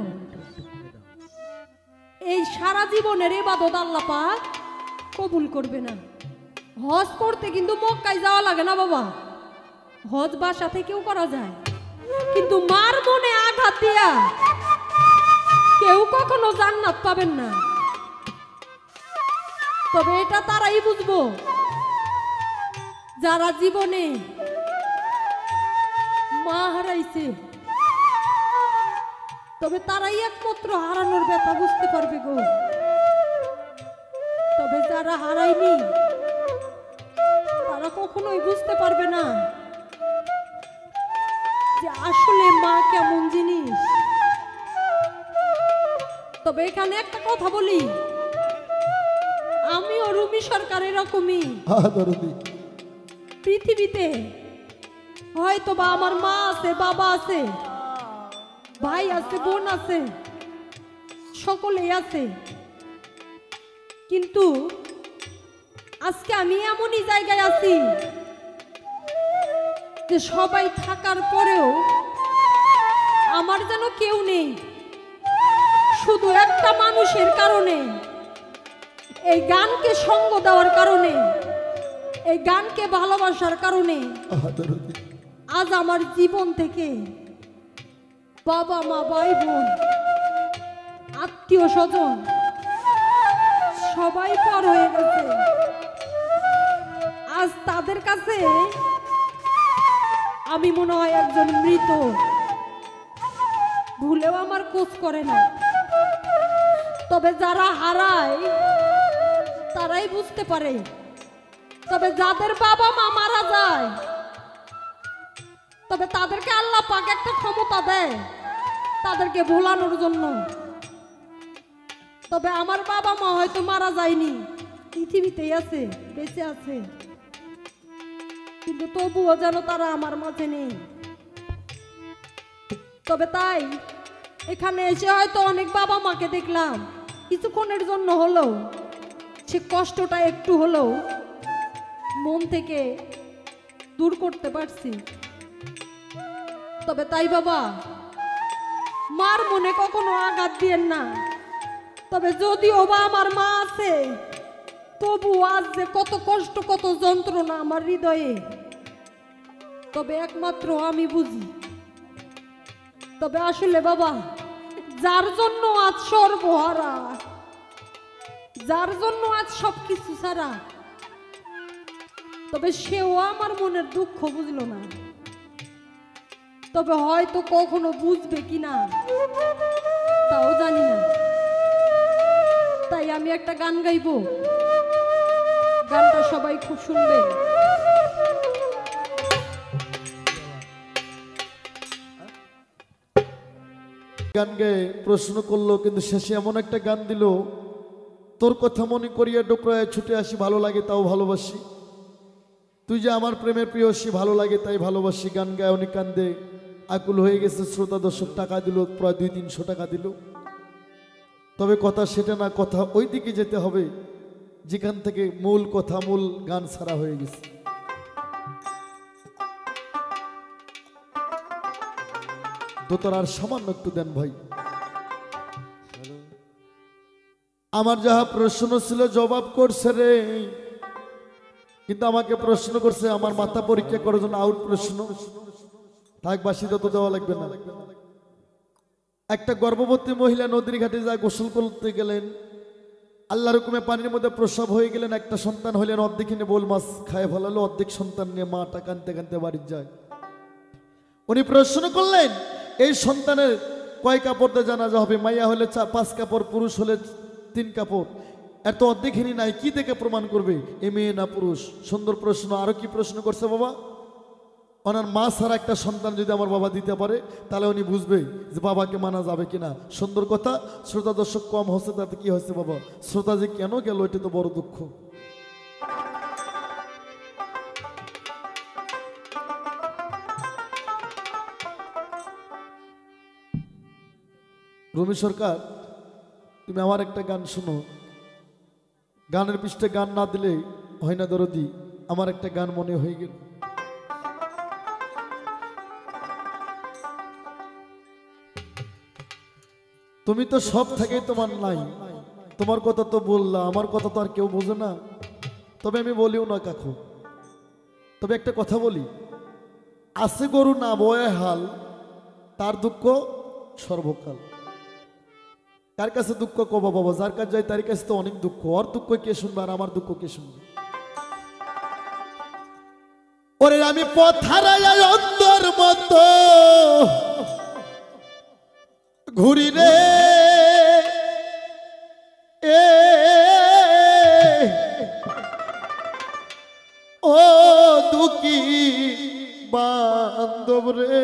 S2: এই সারা জীবনের ইবাদত আল্লাহ পাক কবুল করবে না। হজ করতে কিন্তু মক্কায় যাওয়া লাগে না বাবা, হজ বাসা থেকেও করা যায়, কিন্তু মার মনে আঘাত দিয়া কেউ কখনো জান্নাত পাবেন না। তবে এটা তারাই বুঝবো যারা জীবনে মা হারাইছে, তবে তারাই একমাত্র হারানোর ব্যথা বুঝতে পারবে গো। তবে যারা হারায়নি তারা কখনোই বুঝতে পারবে না যে আসলে মা কেমন জিনিস। তবে এখানে একটা কথা বলি, আমিও রুমি সরকার এরকমই পৃথিবীতে, হয়তো বা আমার মা আছে, বাবা আছে, ভাই আছে, বোন আছে, সকলেই আছে, কিন্তু আজকে আমি এমনই জায়গায় আছি যে সবাই থাকার পরেও আমার যেন কেউ নেই, শুধু একটা মানুষের কারণে, এই গানকে সঙ্গ দেওয়ার কারণে, এই গানকে ভালোবাসার কারণে আজ আমার জীবন থেকে বাবা মা ভাই বোন আত্মীয় স্বজন সবাই পর হয়ে গেছে। আজ তাদের কাছে আমি মনে হয় একজন মৃত, ভুলেও আমার খোঁজ করে না। তবে যারা হারায় তারাই বুঝতে পারে, তবে যাদের বাবা মা মারা যায় তবে তাদেরকে আল্লাহ পাক একটা ক্ষমতা দেয় তাদেরকে ভোলানোর জন্য। তবে আমার বাবা মা হয়তো মারা যায়নি, পৃথিবীতেই আছে, বেঁচে আছে, কিন্তু তবুও যেন তারা আমার মাঝে নেই। তবে তাই এখানে এসে হয়তো অনেক বাবা মাকে দেখলাম, কিছুক্ষণের জন্য হলেও সে কষ্টটা একটু হলেও মন থেকে দূর করতে পারছি। তবে তাই বাবা, মার মনে কখনো আঘাত দিয়েন না। তবে যদিও বা আমার মা আছে, তবু আজ যে কত কষ্ট কত যন্ত্রণা আমার হৃদয়ে, তবে একমাত্র আমি বুঝি। তবে আসলে বাবা, যার জন্য আজ সর্বহারা, যার জন্য আজ সবকিছু ছাড়া, তবে সেও আমার মনের দুঃখ বুঝলো না। তবে হয়তো কখনো বুঝবে কিনা তাও জানি না। তাই আমি একটা গান গাইবো, গানটা সবাই খুব শুনবে।
S1: গান গেয়ে প্রশ্ন করলো, কিন্তু শেষে এমন একটা গান দিল, তোর কথা মনে করিয়া ডোকরায় ছুটে আসি, ভালো লাগে তাও ভালোবাসি, তুই যে আমার প্রেমের প্রিয়সী, ভালো লাগে তাই ভালোবাসি। গান গায়ে অনেক কান্দে আকুল হয়ে গেছে, শ্রোতা দর্শক টাকা দিল, প্রায় দুই তিনশো টাকা দিল। তবে কথা সেটা না, কথা ওই দিকে যেতে হবে যেখান থেকে মূল কথা, মূল গান ছাড়া হয়ে গেছে। দোতরার সামান্য একটু দেন ভাই। আমার যাহা প্রশ্ন ছিল জবাব করছে রে, কিন্তু আমাকে প্রশ্ন করছে আমার মাথা পরীক্ষা করার জন্য আউট প্রশ্ন। থাক, বাসি যত দেওয়া লাগবে না। একটা গর্ভবতী মহিলা নদীর ঘাটে যা গোসল করতে গেলেন, আল্লাহর হুকুমে পানির মধ্যে প্রসব হয়ে গেলেন, একটা সন্তান হইলেন, অর্ধেক নিয়ে বোল মাছ খায় ফেলালো, অর্ধেক সন্তান নিয়ে মাটা কানতে কানতে বাড়ি যায়। উনি প্রশ্ন করলেন, এই সন্তানের কয় কাপড়তে জানাজা হবে? মাইয়া হলে পাঁচ কাপড়, পুরুষ হলে তিন কাপড়, এত অর্ধেকহীনই নাই, কি থেকে প্রমাণ করবে এ মেয়ে না পুরুষ? সুন্দর প্রশ্ন। আরো কি প্রশ্ন করছে বাবা? ওনার মা ছাড়া একটা সন্তান যদি আমার বাবা দিতে পারে, তাহলে উনি বুঝবে যে বাবাকে মানা যাবে কিনা। সুন্দর কথা। শ্রোতা দর্শক কম হচ্ছে, তাতে কি হয়েছে বাবা? শ্রোতা যে কেন গেল, এটা তো বড় দুঃখ। রুমি সরকার, তুমি আমার একটা গান শোনো। গানের পৃষ্ঠে গান না দিলে হয় না দরদি, আমার একটা গান মনে হয়ে গেল। তুমি তো সব থেকেই তোমার নাই, তোমার কথা তো বললা, আমার কথা তো আর কেউ বোঝে না। তবে আমি বলিও না কাকু, তবে একটা কথা বলি, আছে গরু না বয়ে হাল, তার দুঃখ সর্বকাল। কার কাছে দুঃখ কবা বাবা? যার কাছে যায় তার কাছে তো অনেক দুঃখ। ওর দুঃখ কে শুনবে আর আমার দুঃখ কে শুনবে? ওরে আমি পথারায় অন্তর মতো ঘুরি রে, এ ও দুঃখী বান্ধব রে।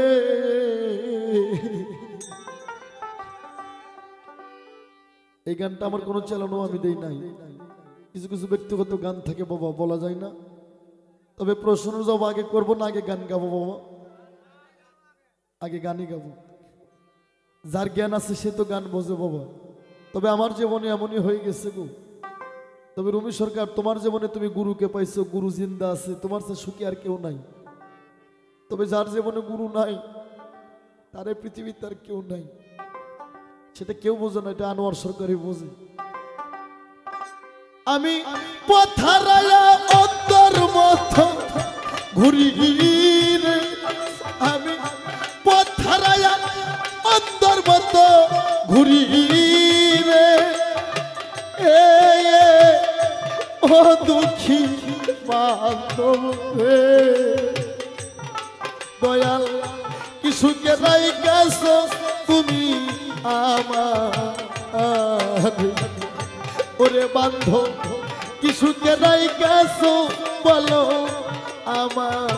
S1: এই গানটা আমার কোনো চালানো আমি দেই নাই। কিছু কিছু ব্যক্তিগত গান থাকে বাবা, বলা যায় না। তবে প্রশ্ন জবাব আগে করবো না আগে গান গাবো বাবা? আগে গানই গাবো। যার জ্ঞান আছে সে তো গান বোঝে বাবা। তবে আমার জীবনে এমনই হয়ে গেছে গো, তবে রুমি সরকার, তোমার জীবনে তুমি গুরুকে পাইছো, গুরু জিন্দা আছে, তোমার চেয়ে সুখী আর কেউ নাই। তবে যার জীবনে গুরু নাই তার এই পৃথিবীতে আর কেউ নাই, সেটা কেউ বোঝে না, এটা আনোয়ার সরকারই বোঝে। আমি পথারায়া অন্তর মতো ঘুরি রে, আমি পথারায়া অন্তর মতো ঘুরি রে, এ ও দুঃখী বান্ধব রে, দয়াল কিছুকে রাই গেছো তুমি আমার, ওরে বান্ধব কিছুকে রাই গেছো বলো আমার।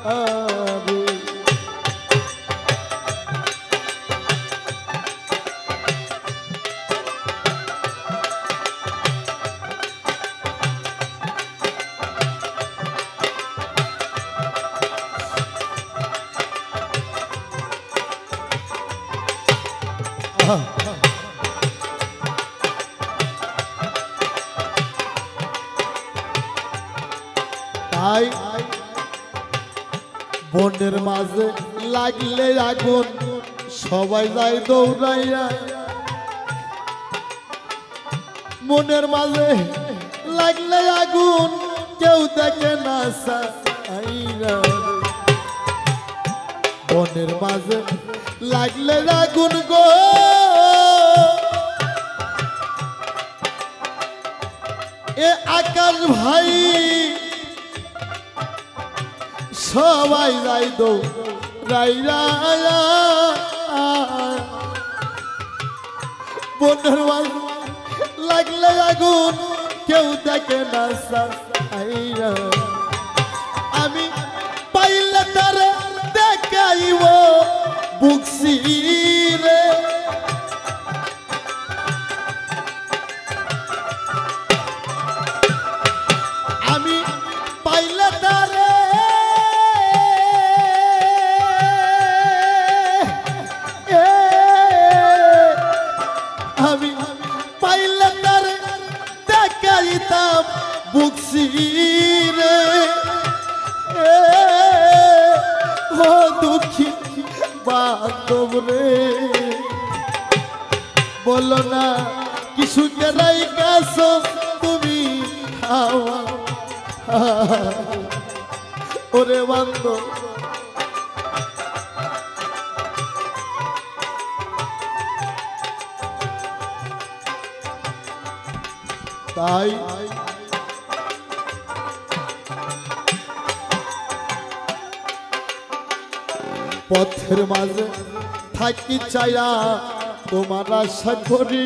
S1: তাই বনের মাঝে লাগলে আগুন সবাই যায় দৌড়াইয়া, মনের মাঝে লাগলে আগুন কেউ দেখে না সাইরা, বনের মাঝে লাগলে আগুন গো এ আকাশ ভাই সবাই যাই দৌড়াইয়া, বনের মাঝে লাগলে আগুন কেউ দেখে না সাইরা, আমি পাইলে তারে দেখাইব বুকসি রে, আমি পাইলে তারে আমি পাইলে তারে দেখাইতাম বুকসি রে, ও দুঃখী বান্ধব রে, বলো না কিছু কেরাই গেছো তুমি ওরে বান্ধব। তাই পথের মাঝে থাকি চাইয়া তোমার আশা করি,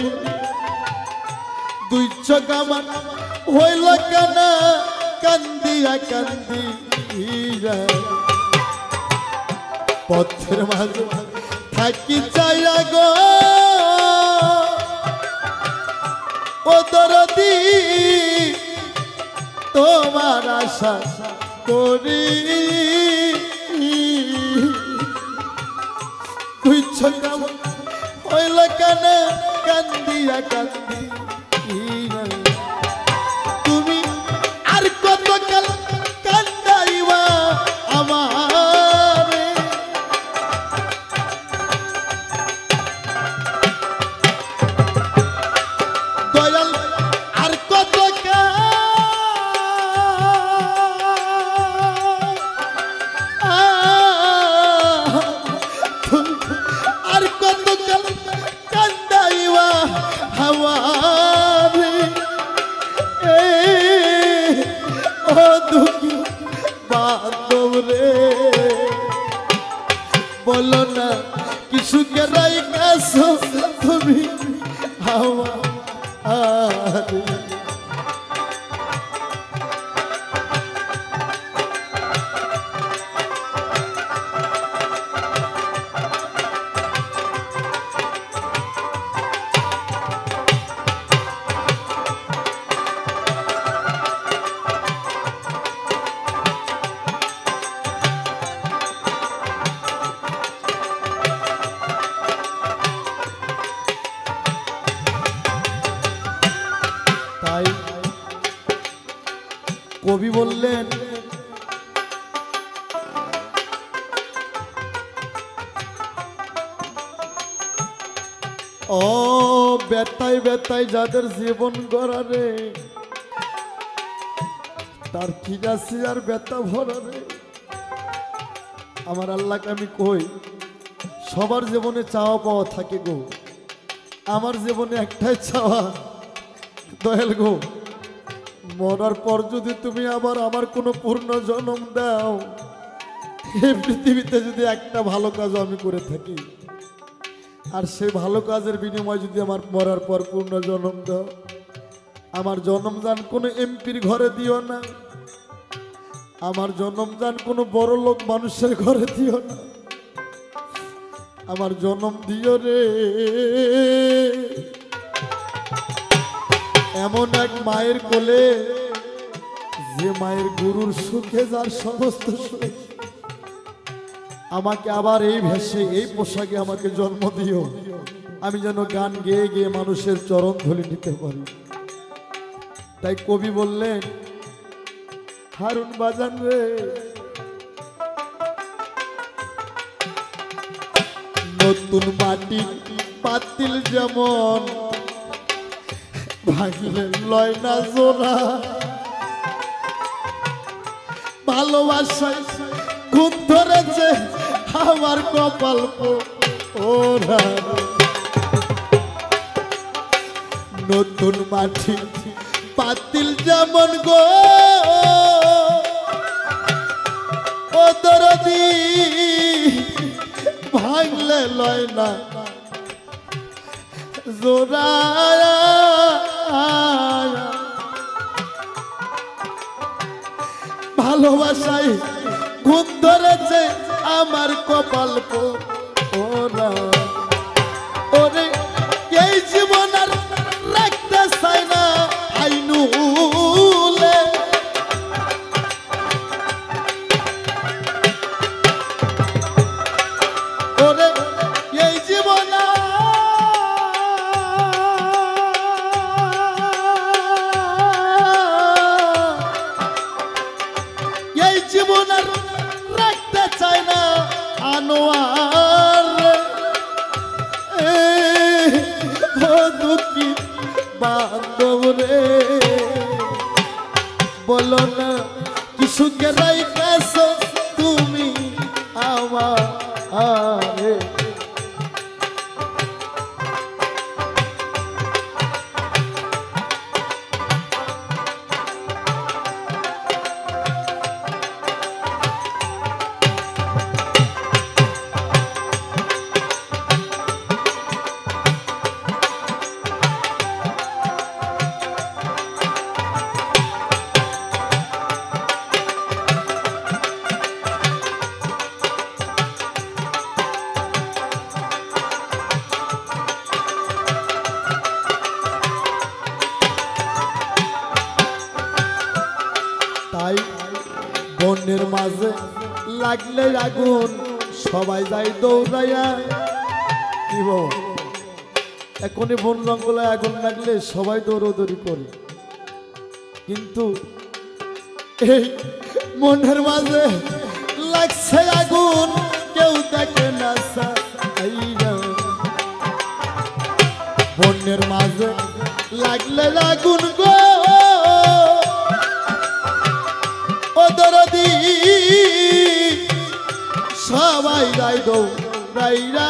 S1: দুই চোখ আমার হইল কেন কান্দিয়া কান্দিয়া, পথের মাঝে থাকি চাইয়া গো ও দরদি তোমার আশা করি, তুই ছোট হইল কেন কান্দিয়া কান্দি, তুমি আর কত কাল কান্দাইবা আমার, দয়াল আর কত আর কত কাল কান্দাইবা আমার, ও দুঃখী বান্ধব রে, বলো না কিছু কেরাই গেছো তুমি আমার। কবি বললেন ও বেতাই বেতাই যাদের জীবন গড়ারে তার কি আছে আর বেতা ভরারে। আমার আল্লাহকে আমি কই সবার জীবনে চাওয়া পাওয়া থাকে গো, আমার জীবনে একটাই চাওয়া দয়াল গো, মরার পর যদি তুমি আবার আমার কোনো পূর্ণ জন্ম দাও, এই পৃথিবীতে যদি একটা ভালো কাজ আমি করে থাকি, আর সেই ভালো কাজের বিনিময় যদি আমার মরার পর পূর্ণ জন্ম দাও, আমার জন্মদান কোনো এমপির ঘরে দিও না, আমার জন্মদান কোনো বড় লোক মানুষের ঘরে দিও না, আমার জন্ম দিও রে এমন এক মায়ের কোলে, যে মায়ের গুরুর সুখে যার সমস্ত সুখ। আমাকে আবার এই ভেষে এই পোশাকে আমাকে জন্ম দিও, আমি যেন গান গেয়ে গিয়ে মানুষের চরণ ধরে নিতে পারি। তাই কবি বললেন হারুন বাজান রে, নতুন মাটি পাতিল যেমন ভাঙলে লয় না জোড়া, ভালোবাসায় খুব ধরেছে আমার কপাল ওরা। নতুন মাটি পাতিল যেমন গো ও দরদি ভাঙলে লয় না জোড়া, ভালোবাসায় ঘুম ধরেছে আমার কপাল ওরা। ওরে এই জীবন আর রাখতে চাই না আইনুলে, ওরে এই জীবন এই জীবন আর রাখতে চাই না আনোয়ার ও দুঃখী বান্ধব রে, বলো না কি সুখে রাইখাছ তুমি আমারে। তাই বনের মাঝে লাগলে আগুন সবাই যায় দৌড়াইয়া, কি বল এখনই বন জঙ্গলে আগুন লাগলে সবাই দৌড়দৌড়ি করে, কিন্তু এই মনের মাঝে লাগছে আগুন কেউ দেখে না। বনের মাঝে লাগলে আগুন গো ও দরদি সবাই যাই দৌড়াইয়া,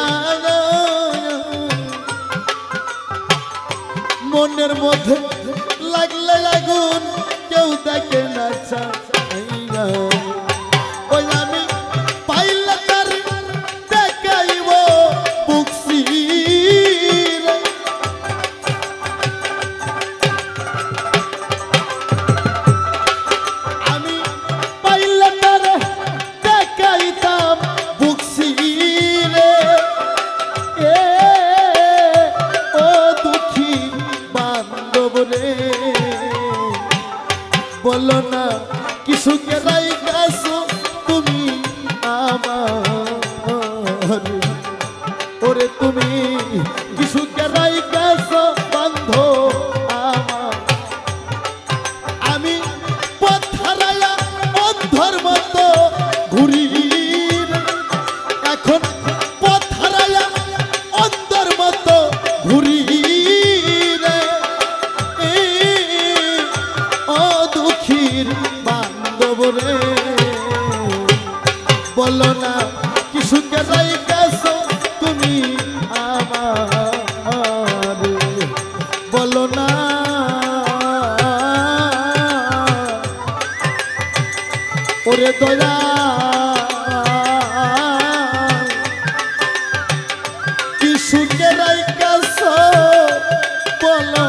S1: মনের মধ্যে লাগলে আগুন কেউ দেখে না। ওই আমি পাইলে তার দেখাইব বুকসি, আমি পাইলে তার দেখাইতাম বুকসি রে। এ ও দুঃখী বান্ধব রে, বলো না কি সুখে রাইখাছ তুমি আমার, ওরে তুমি কি সুখে রাইখাছ বান্ধ আমার। আমি পথ পৃথিবীর বান্ধব রে বলো না কি সুখে যাইতেছো তুমি আমার বলো না ওরে দয়া কি সুখে যাইতেছো বলো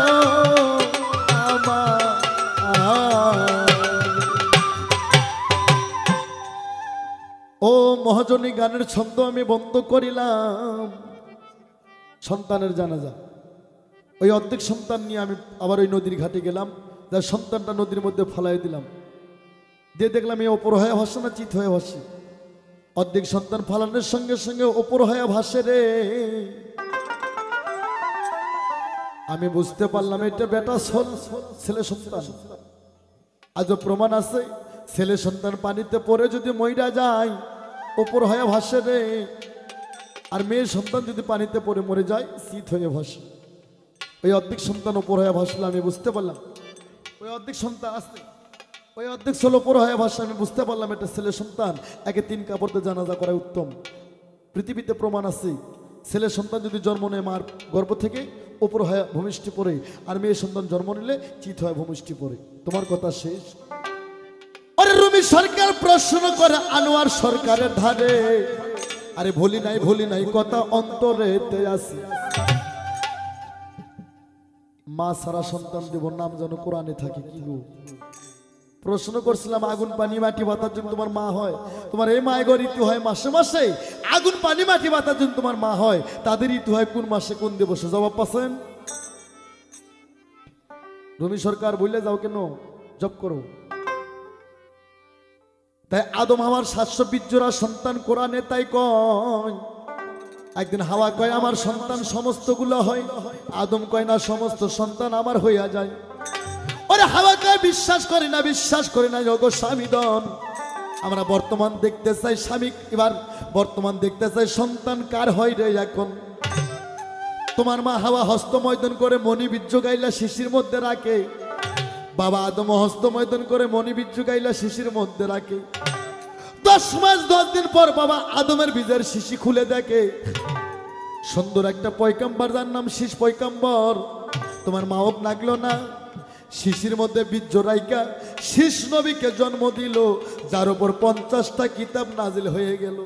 S1: ও মহাজনী গানের ছন্দ আমি বন্ধ করিলাম সন্তানের জানাজা ওই অর্ধেক সন্তান নিয়ে আমি আবার ওই নদীর ঘাটে গেলাম যার সন্তানটা নদীর মধ্যে ফালাই দিলাম দিয়ে দেখলাম এই ওপর হয়ে ভাসে না চিত হয়ে ভাসে অর্ধেক সন্তান ফালানোর সঙ্গে সঙ্গে ওপর হয়ে ভাসে রে আমি বুঝতে পারলাম এটা বেটা ছেলে সন্তান আজও প্রমাণ আছে ছেলে সন্তান পানিতে পড়ে যদি মইরা যায় ওপর হয়ে ভাসে রে আর মেয়ের সন্তান যদি পানিতে পড়ে মরে যায় শীত হয়ে ভাসে ওই অর্ধেক সন্তান ওপর হয়ে ভাসলে আমি বুঝতে পারলাম ওই অর্ধেক সন্তান আসতে ওই অর্ধেক ষোলো ওপর হয়ে ভাসে আমি বুঝতে পারলাম এটা ছেলে সন্তান একে তিন কাপড়তে জানাজা করা উত্তম পৃথিবীতে প্রমাণ আছে ছেলে সন্তান যদি জন্ম নেয় মার গর্ভ থেকে ওপর হয়ে ভূমিষ্ঠি পড়ে আর মেয়ে সন্তান জন্ম নিলে চিত হয় ভূমিষ্ঠি পড়ে তোমার কথা শেষ আরে রুমি সরকার প্রশ্ন করে আনোয়ার সরকারের ধারে আরে ভুলি নাই ভুলি নাই কথা অন্তরেতে আছে মা সারা সন্তান দেব নাম যেন কোরআনে থাকে কি গো প্রশ্ন করছিলাম আগুন পানি মাটি বাতার জন্য তোমার মা হয় তোমার এই মায়ের ঘর ঋতু হয় মাসে মাসে আগুন পানি মাটি বাতার জন্য তোমার মা হয় তাদের ঋতু হয় কোন মাসে কোন দিবসে জবাব পাচ্ছেন রুমি সরকার বললে যাও কেন জব করো তাই আদম আমার সাতশো বিজোড়া সন্তান কোরআনে তাই কয় একদিন হাওয়া কয় আমার সন্তান সমস্তগুলো হয় আদম কয় না সমস্ত সন্তান আমার হইয়া যায় ওরে হাওয়া কয় বিশ্বাস করি না বিশ্বাস করি না যোগ স্বামীদন আমরা বর্তমান দেখতে চাই স্বামী এবার বর্তমান দেখতে চাই সন্তান কার হয় রে এখন তোমার মা হাওয়া হস্তমৈদন করে মণিবীর্য গাইলা শিশির মধ্যে রাখে বাবা আদম হস্তমৈদন করে মণিবীর্য গাইলা শিশির মধ্যে রাখে দশ মাস দশ দিন পর বাবা আদমের বীজের শিশি খুলে দেখে সুন্দর একটা পয়গাম্বর যার নাম শীষ পয়গাম্বর তোমার মা হোক লাগলো না শিশির মধ্যে বীর্য রাইকা শীষ নবীকে জন্ম দিল যার উপর পঞ্চাশটা কিতাব নাজিল হয়ে গেল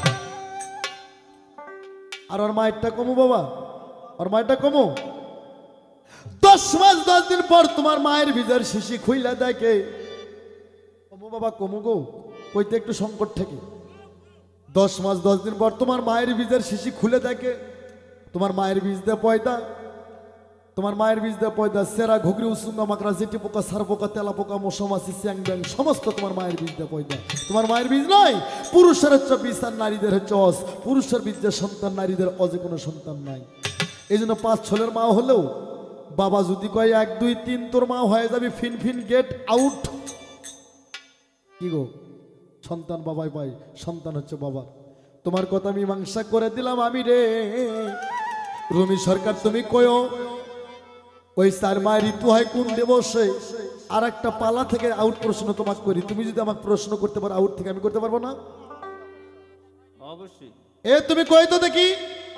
S1: আর ওর মায়েরটা কমো বাবা ওর মায়েরটা কমো দশ মাস দশ দিন পর তোমার মায়ের বীজের শিশি খুইলা দেখে কমো বাবা কমো গো কইতে একটু সংকট থেকে দশ মাস দশ দিন পর তোমার মায়ের বীজের শিশি খুলে দেখে তোমার মায়ের বীজ দিয়ে পয়দা তোমার মায়ের বীজ দিয়ে পয়দা সেরা ঘুগরি উসুঙ্গা মাকড়া জেটি পোকা সার পোকা তেলা পোকা মশামাছি স্যাং ব্যাং সমস্ত তোমার মায়ের বীজ দিয়ে পয়দা তোমার মায়ের বীজ নয় পুরুষের হচ্ছে বীজ আর নারীদের হচ্ছে অজ পুরুষের বীজ যে সন্তান নারীদের অজে কোনো সন্তান নাই এই জন্য পাঁচ ছেলের মা হলেও বাবা যদি কয় এক দুই তিন তোর মা হয়ে যাবি ফিন ফিন গেট আউট কি গো সন্তান বাবাই পাই সন্তান হচ্ছে বাবা তোমার কথা মীমাংসা করে দিলাম আমি রে রুমি সরকার তুমি কয়ো ওই চার মায়ের ঋতু হয় কোন দিবসে আর একটা পালা থেকে আউট প্রশ্ন তোমাকে করি তুমি যদি আমাকে প্রশ্ন করতে পারো আউট থেকে আমি করতে পারবো না
S3: অবশ্যই
S1: এ তুমি কই তো দেখি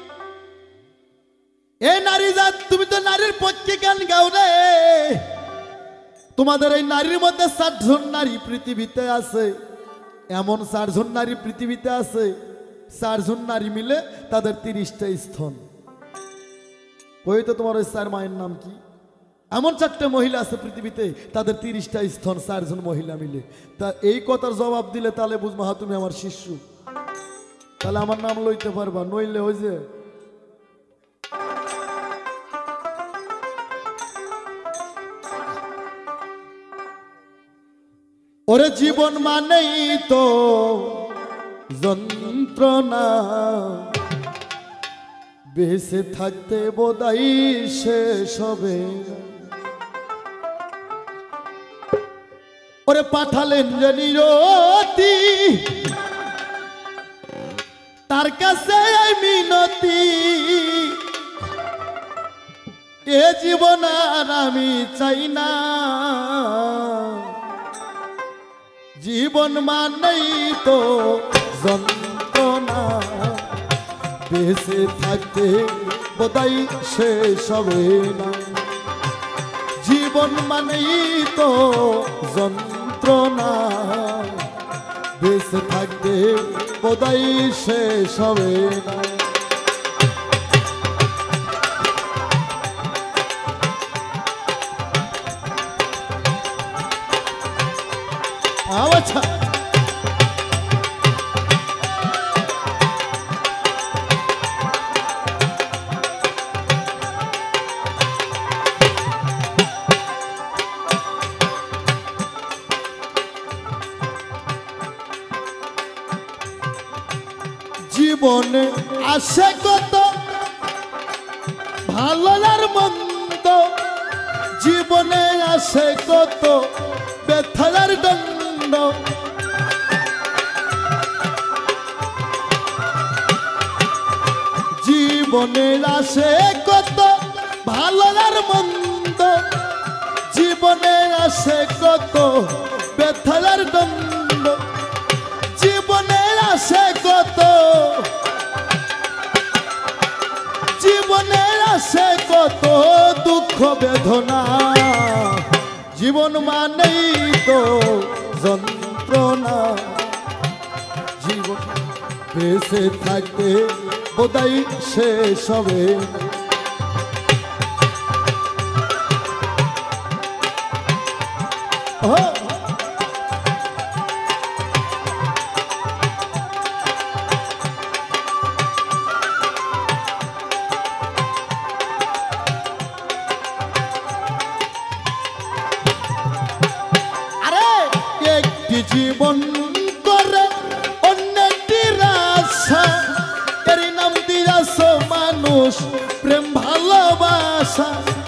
S1: এ নারী জাত তুমি তো নারীর পক্ষে গান গাও রে তোমাদের এই নারীর মধ্যে ষাটজন নারী পৃথিবীতে আছে এমন চারজন নারী পৃথিবীতে আছে চারজন নারী মিলে তাদের তিরিশটা স্থন কই তো তোমার ওই চার মায়ের নাম কি এমন চারটে মহিলা আছে পৃথিবীতে তাদের তিরিশটা স্থন চারজন মহিলা মিলে তা এই কথার জবাব দিলে তাহলে বুঝবো হা তুমি আমার শিষ্য তাহলে আমার নাম লইতে পারবা নইলে ওই যে ওরে জীবন মানেই তো যন্ত্রণা বেঁচে থাকতে বোধহয় শেষ হবে ওরে পাঠালেন যে নিরতি তার কাছে মিনতি এ জীবন আর আমি চাই না জীবন মানেই তো যন্ত্রণা, বেঁচে থাকতে বোধহয় শেষ হবে না। জীবন মানেই তো যন্ত্রণা, বেঁচে থাকতে বোধহয় শেষ হবে না। আচ্ছা জীবনে আসে কত ভালো আর মন্দ, জীবনে আসে কত ব্যথার দণ্ড। জীবনে আসে কত ভালো আর মন্দ, জীবনে আসে কত ব্যথার দণ্ড। জীবনে আসে কত, জীবনে আসে কত দুঃখ বেদনা। জীবন মানেই তো যন্ত্রণা, জীবন বেঁচে থাকতে বোধহয় শেষ হবে না। জীবন করে অন্যটির আশা, এর নাম দিয়াছ মানুষ প্রেম ভালোবাসা।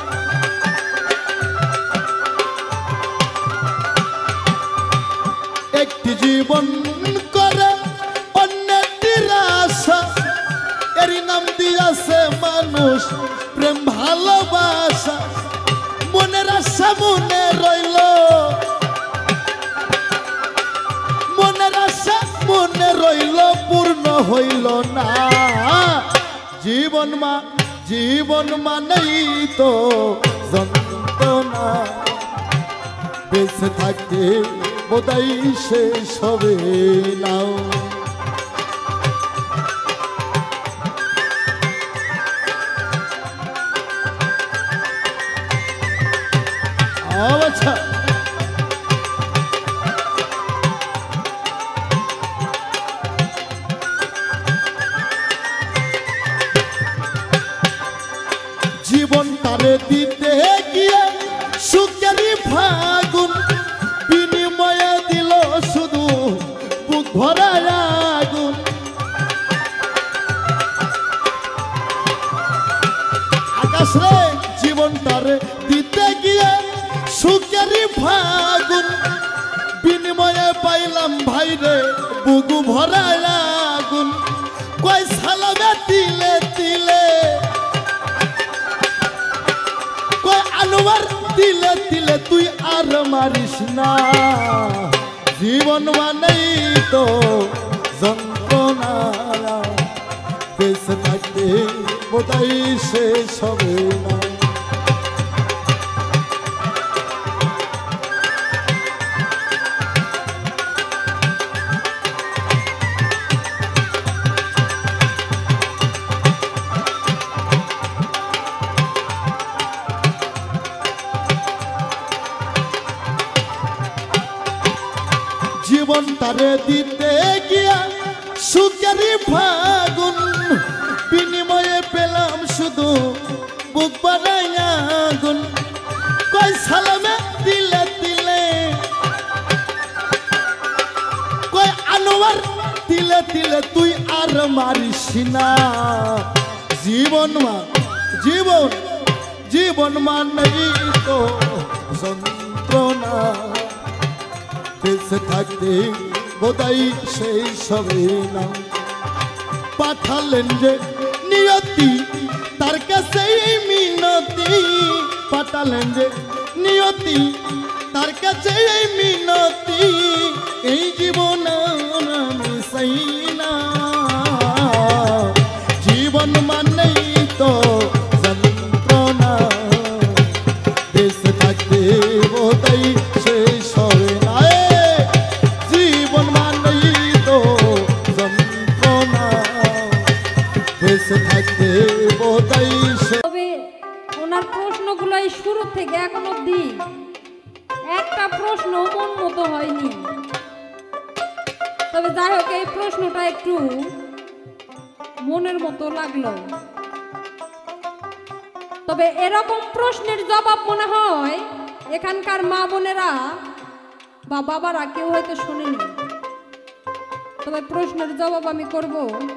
S1: একটি জীবন করে অন্যটির আশা, এর নাম দিয়াছে মানুষ প্রেম ভালোবাসা। মনের আশা মনে রইল, মনের আশা মনে রইল পূর্ণ হইল না। জীবন মা জীবন মানেই তো যন্ত্রণা, বেঁচে থাকতে বোধহয় শেষ হবে না। আচ্ছা জীবন তারে দিতে গিয়ে সুখেরই ফাগুন, বিনিময়ে দিল শুধু বুক ভরা আগুন। আকাশ রে জীবন তারে দিতে গিয়ে সুখেরই ফাগুন, বিনিময়ে পাইলাম ভাই রে বুক ভরা আগুন। কই সালামে তিলে তিলে, আনোয়ার তিলে তিলে তুই আর মারিস না। জীবন মানেই তো যন্ত্রণা, বেঁচে থাকতে বোধহয় শেষ হবে না। জীবন তারে দিতে গিয়া সুখেরই ফাগুন, বিনিময়ে পেলাম শুধু বুক বানাই আগুন। কই সালামে তিলে তিলে, কই আনোয়ার তিলে তিলে তুই আর মারিস না। জীবন মা জীবন জীবন মানেই তো যন্ত্রণা, বেঁচে থাকতে বোধহয় শেষ হবে না। পাঠালেন যে নিয়তি তার কাছে মিনতি, পাঠালেন যে নিয়তি তার কাছে মিনতি।
S2: তবে যাই হোক এই প্রশ্নটা একটু মনের মতো লাগলো। তবে এরকম প্রশ্নের জবাব মনে হয় এখানকার মা বোনেরা বা বাবারা কেউ হয়তো শোনেনি। তবে প্রশ্নের জবাব আমি করব।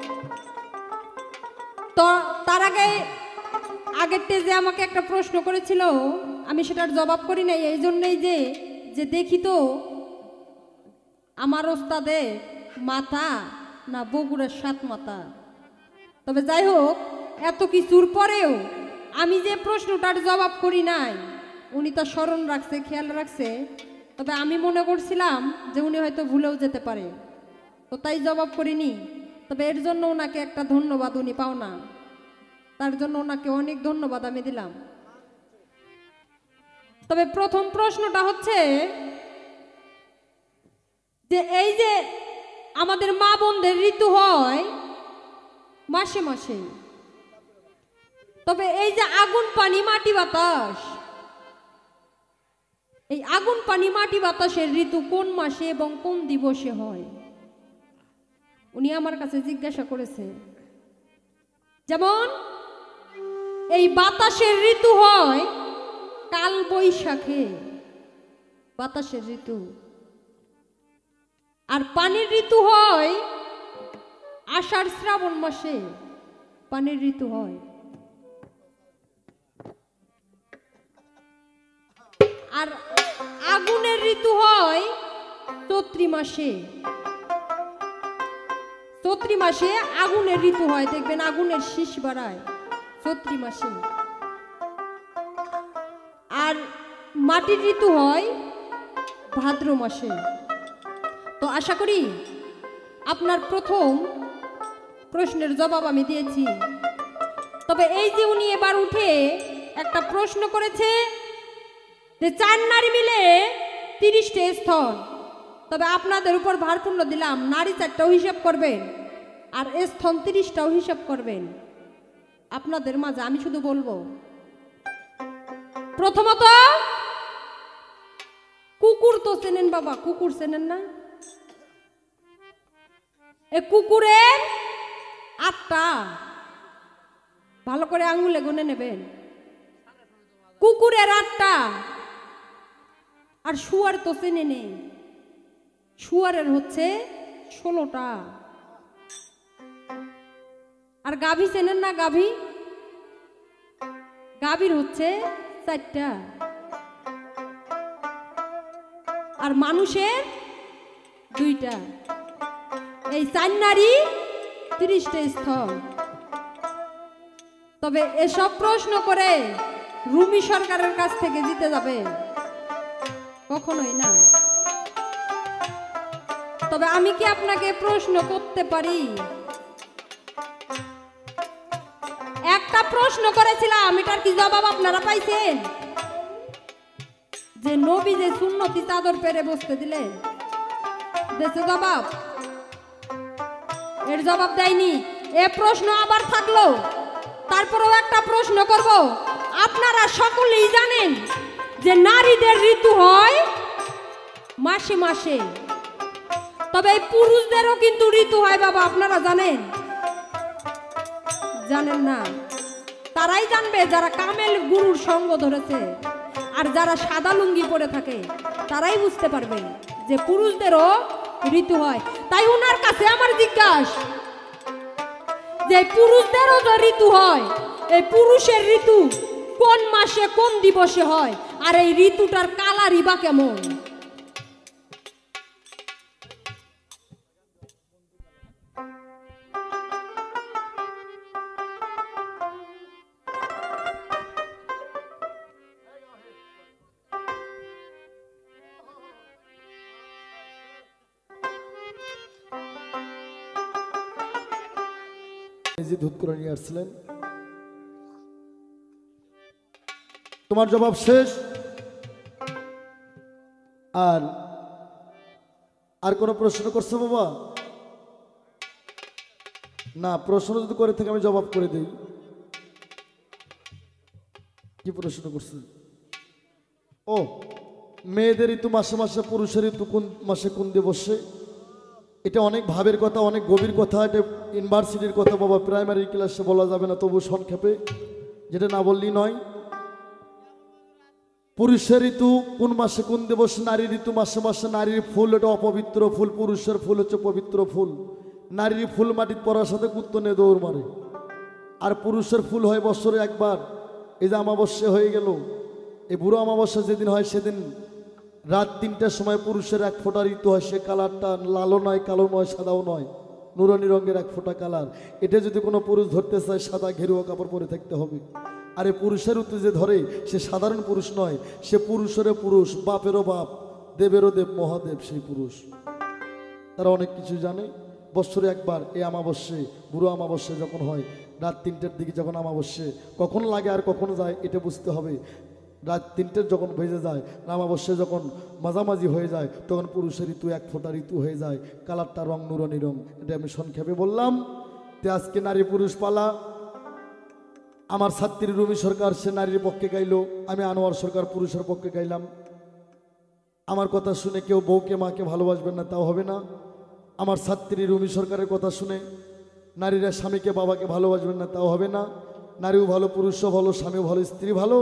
S2: তো তার আগে আগের যে আমাকে একটা প্রশ্ন করেছিল আমি সেটার জবাব করি নাই এই জন্যই যে যে দেখি তো আমার ওস্তাদে মাথা না বগুড়ার সাত মাথা। তবে যাই হোক এত কিছুর পরেও আমি যে প্রশ্নটার জবাব করি নাই উনি তো স্মরণ রাখছে, খেয়াল রাখছে। তবে আমি মনে করছিলাম যে উনি হয়তো ভুলেও যেতে পারে, তো তাই জবাব করিনি। তবে এর জন্য ওনাকে একটা ধন্যবাদ উনি পাও না, তার জন্য ওনাকে অনেক ধন্যবাদ আমি দিলাম। তবে প্রথম প্রশ্নটা হচ্ছে যে এই যে আমাদের মা বোনদের ঋতু হয় মাসে মাসে, তবে এই যে আগুন পানি মাটি বাতাস, এই আগুন পানি মাটি বাতাসের ঋতু কোন মাসে এবং কোন দিবসে হয় উনি আমার কাছে জিজ্ঞাসা করেছে। যেমন এই বাতাসের ঋতু হয় কাল বৈশাখে, বাতাসের ঋতু। আর পানির ঋতু হয় আষাঢ় শ্রাবণ মাসে, পানির ঋতু হয়। আর আগুনের ঋতু হয় চৈত্রি মাসে, চৈত্রি মাসে আগুনের ঋতু হয়, দেখবেন আগুনের শীষ বাড়ায় চৈত্রি মাসে। আর মাটির ঋতু হয় ভাদ্র মাসে। তো আশা করি আপনার প্রথম প্রশ্নের জবাব আমি দিয়েছি। তবে এই যে উনি এবার উঠে একটা প্রশ্ন করেছে যে চার নারী মিলে তিরিশটা স্তন। তবে আপনাদের উপর ভারপূর্ণ দিলাম নারী চারটাও হিসাব করবেন আর স্তন তিরিশটাও হিসাব করবেন। আপনাদের মাঝে আমি শুধু বলবো, প্রথমত কুকুর তো চেনেন বাবা, কুকুর চেনেন না? এ কুকুরের আটটা, ভালো করে আঙুলে গুনে নেবেন, কুকুরের আটটা। আর শুয়ার তো চেনে নেই, শুয়ারের হচ্ছে ষোলোটা। আর গাভী চেনেন না? গাভী, গাভীর হচ্ছে চারটা। আর মানুষের দুইটা। এই চার নারী তিরিশটা স্তন। তবে এসব প্রশ্ন করে রুমি সরকারের কাছ থেকে জিতে যাবে কখনোই না। তবে আমি কি আপনাকে প্রশ্ন করতে পারি? একটা প্রশ্ন করেছিলাম, এটার কি জবাব আপনারা পাইছেন? যে নবী যে সুন্নতি চাদর পেরে বসতে দিলেন, দেশে জবাব? এর জবাব দেয়নি। এ প্রশ্ন আবার থাকলো, তারপরেও একটা প্রশ্ন করব। আপনারা সকলেই জানেন যে নারীদের ঋতু হয় মাসে মাসে, তবে এই পুরুষদেরও কিন্তু ঋতু হয় বাবা, আপনারা জানেন? জানেন না? তারাই জানবে যারা কামেল গুরুর সঙ্গ ধরেছে। আর যারা সাদা লুঙ্গি পরে থাকে তারাই বুঝতে পারবে যে পুরুষদেরও ঋতু হয়। তাই ওনার কাছে আমার জিজ্ঞাসা যে পুরুষদেরও যে ঋতু হয়, এই পুরুষের ঋতু কোন মাসে কোন দিবসে হয়, আর এই ঋতুটার কালারই বা কেমন?
S1: নিজে ধুত করে নিয়ে আসছিলেন। তোমার জবাব শেষ। আর আর কোনো প্রশ্ন করছো বাবা? না, প্রশ্ন যদি করে থাকে আমি জবাব করে দিই। কি প্রশ্ন করছে? ও, মেয়েদের ঋতু মাসে মাসে, পুরুষের ঋতু কোন মাসে কোন দিবসে, এটা অনেক ভাবের কথা, অনেক গভীর কথা, এটা ইউনিভার্সিটির কথা বাবা, প্রাইমারি ক্লাসে বলা যাবে না, তবু সংক্ষেপে যেটা না বললেই নয়। পুরুষের ঋতু কোন মাসে কোন দিবস, নারীর ঋতু মাসে মাসে, নারীর ফুল এটা অপবিত্র ফুল, পুরুষের ফুল হচ্ছে পবিত্র ফুল। নারীর ফুল মাটির পড়ার সাথে কুত্তো নিয়ে দৌড় মারে, আর পুরুষের ফুল হয় বছরে একবার। এই যে অমাবস্যা হয়ে গেল, এই বুড়ো অমাবস্যা যেদিন হয় সেদিন রাত তিনটার সময় পুরুষের এক ফোঁটা ঋতু হয়, সে কালারটা লালও নয়, কালো নয়, সাদাও নয়, নুরানি রঙের এক ফোঁটা কালার। এটা যদি কোনো পুরুষ ধরতে চায় সাদা ঘেরুয়া কাপড় পরে থাকতে হবে। আর এই পুরুষের ঋতু যে ধরে সে সাধারণ পুরুষ নয়, সে পুরুষেরও পুরুষ, বাপেরও বাপ, দেবেরও দেব, মহাদেব সেই পুরুষ। তারা অনেক কিছু জানে। বছরে একবার এই অমাবস্যে, বুড়ো অমাবস্যা যখন হয় রাত তিনটের দিকে, যখন অমাবস্যে কখন লাগে আর কখন যায় এটা বুঝতে হবে। রাত তিনটের যখন ভেজে যায়, অমাবস্যা যখন মাঝামাঝি হয়ে যায়, তখন পুরুষের ঋতু এক ফোঁটা ঋতু হয়ে যায়, কালারটা রং নুরানি রং। এটা আমি সংক্ষেপে বললাম। তে আজকে নারী পুরুষ পালা। আমার ছাত্রী রুমি সরকার সে নারীর পক্ষে গাইলো, আমি আনোয়ার সরকার পুরুষের পক্ষে গাইলাম। আমার কথা শুনে কেউ বউকে মাকে ভালোবাসবেন না, তাও হবে না। আমার ছাত্রী রুমি সরকারের কথা শুনে নারীরা স্বামীকে বাবাকে ভালোবাসবেন না, তাও হবে না। নারীও ভালো, পুরুষও ভালো, স্বামীও ভালো, স্ত্রী ভালো,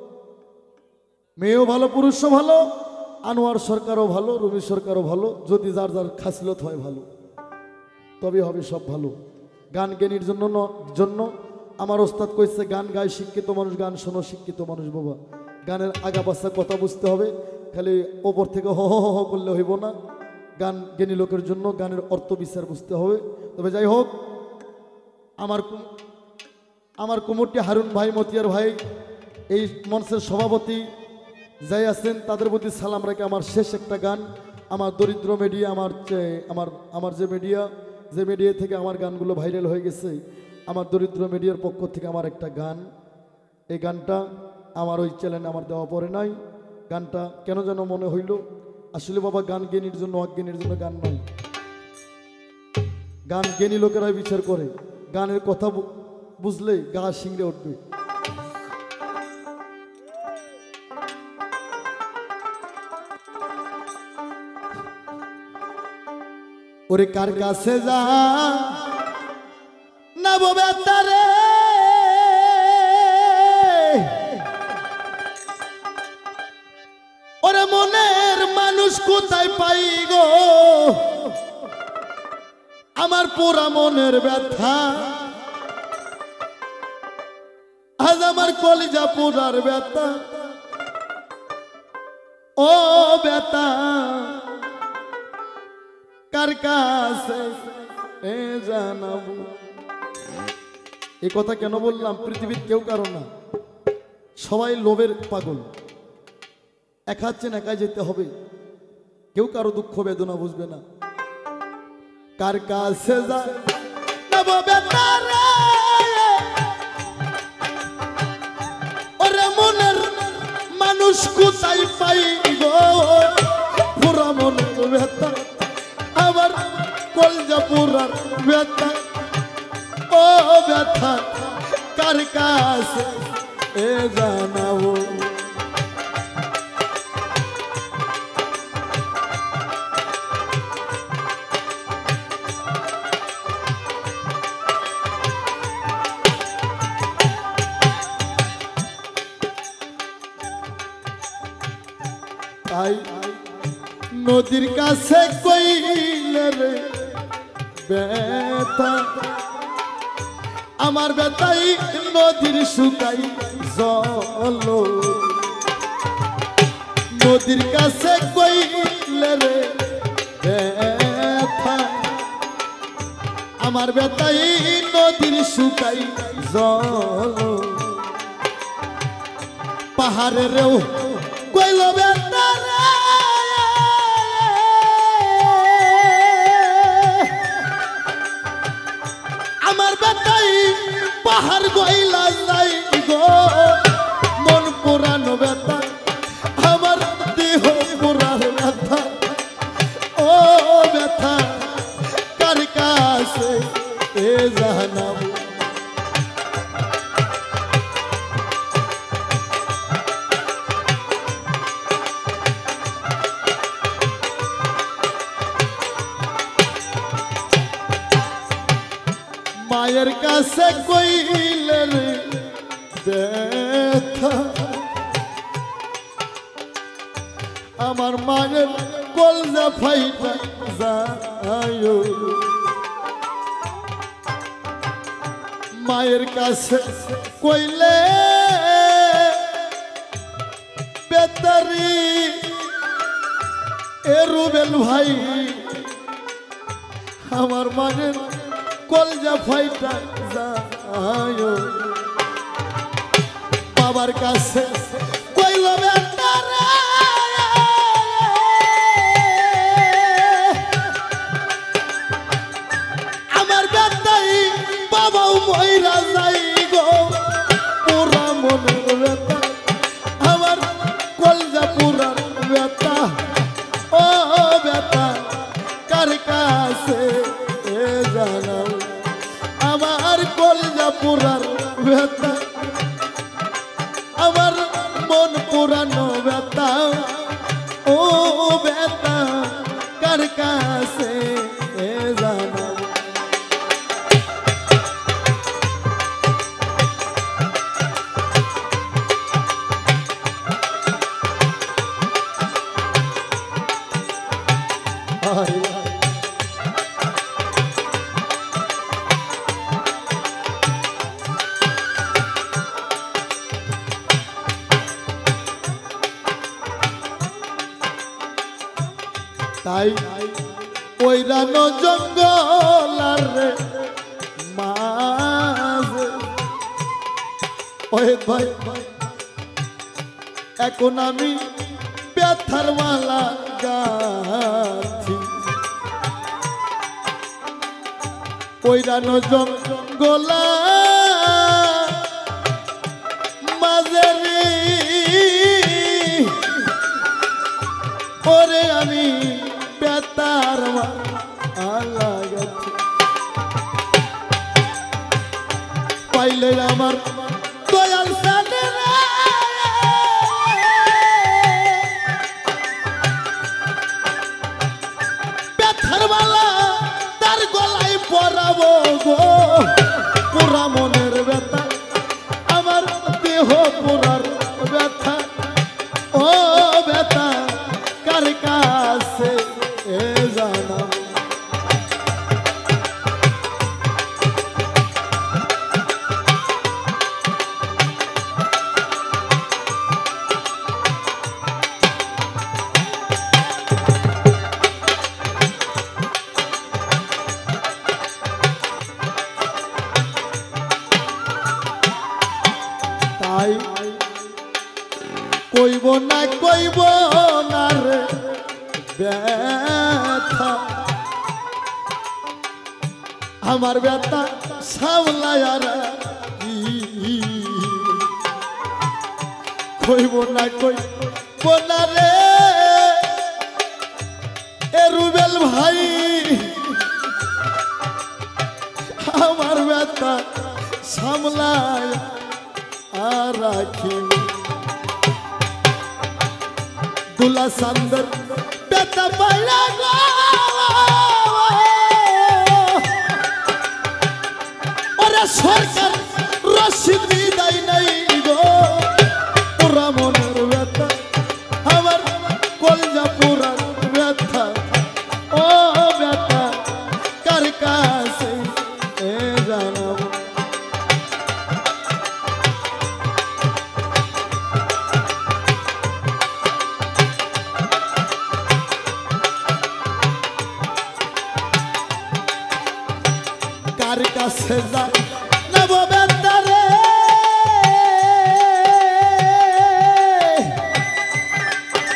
S1: মেয়েও ভালো, পুরুষও ভালো, আনোয়ার সরকারও ভালো, রুমি সরকারও ভালো, যদি যার যার খাসলত হয় ভালো, তবে হবে সব ভালো। গান জ্ঞানীর জন্য জন্য আমার ওস্তাদ কইছে গান গায় শিক্ষিত মানুষ, গান শোনো শিক্ষিত মানুষ বাবা। গানের আগা পাশা কথা বুঝতে হবে, খালি ওপর থেকে হ হ হ করলে হইব না। গান জ্ঞানী লোকের জন্য গানের অর্থ বিচার বুঝতে হবে। তবে যাই হোক, আমার আমার কুমুরটি হারুন ভাই, মতিয়ার ভাই, এই মঞ্চের সভাপতি যাই আছেন, তাদের প্রতি সালাম রেখে আমার শেষ একটা গান, আমার দরিদ্র মিডিয়া, আমার আমার আমার যে মিডিয়া, যে মিডিয়া থেকে আমার গানগুলো ভাইরাল হয়ে গেছে, আমার দরিদ্র মিডিয়ার পক্ষ থেকে আমার একটা গান। এই গানটা আমার ওই চ্যানেলে আমার দেওয়া পড়ে নাই। গানটা কেন যেন মনে হইল, আসলে বাবা গান জ্ঞানীর জন্য, অজ্ঞানীর জন্য গান নয়। গান জ্ঞানী লোকেরাই বিচার করে, গানের কথা বুঝলে গা শিংড়ে উঠবে। ওরে কার কাছে যা না ববে তারে, ওরে মনের মানুষ কোথায় পাই গো, আমার পুরা মনের ব্যথা, আজ আমার কলিজা পুরার ব্যথা, ও ব্যথা কার কাছে এ জানাবো। এই কথা কেন বললাম? পৃথিবীর কেউ কারো না, সবাই লোভের পাগল। এক হাচ্ছেন একাই যেতে হবে, কেউ কারো দুঃখ বেদনা বুঝবে না। কার কাছে যাবো বেতারে, ওরে মনের মানুষ কোথায় পাই গো, পুরা মনের ব্যথা, আমার কলজা পুরার ব্যথা, ও ব্যথা কার কাছে এ জানাবো। তাই নদীর কাছে কইলে রে ব্যথা, আমার ব্যথাই নদীর শুকাই জল, নদীর কাছে কইলে রে ব্যথা, আমার ব্যথাই নদীর শুকাই জল, পাহাড়েরও কইল ব্যথা রে, আমার ব্যথাই পাহাড় গইলা যাই গো, মন পুরানো ব্যথা, আমার দেহ পুরার ব্যথা, ও ব্যথা কার কাছে এ জানাবো। মায়ের কাছে কইলে রে ব্যথা আমার মায়ের কলজা ফাইটা যায় মায়ের কাছে কইলে বেতারি এ রুবেল ভাই আমার মায়ের কলজা ফাইটা যায় বাবার কাছে কইল বেতারে আমার বেতাই বাবাও মইরা যাই গো পুরা মনের বেতা আমার কলজা পুরা বেতা ও বেতা কার কাছে এ জানাও আমার কলজা পুরার বেতা আমার মন পুরানো বেতা ও বেতা কার কাছে এ জানাও তাই ওই রানো জঙ্গলার রে মাঝে ওই ভাই এখন আমি ব্যথার মালা গাছি ওই রানো জঙ্গলা মাঝে রে ওরে আমি বেতার মালা গাছি পাইলে আমার দয়াল সানে বেতার মালা তার গলায় পরাবো গো পুরা মনের ব্যথা আমার দেহ পুরার ব্যথা ও ব্যথা কার কাছে এ জানা তাই কইব না কইব না রে ব্যথা আমার ব্যথা সামলায় আর কইব না কইব না রে এ রুবেল ভাই আমার ব্যথা সামলায় আর রাখি দুলা সান্দর ব্যথা পাইলা গো ওরে সরকার রশিদ বিদায় নাই গো পুরা মনের ব্যথা আমার কলজা পুরা ব্যথা ও ব্যথা কার কাছে এ জানাবো কার কাছে যা নব বেতারে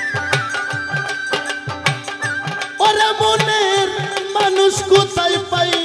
S1: ওরে মনের মানুষ কোথায় পাই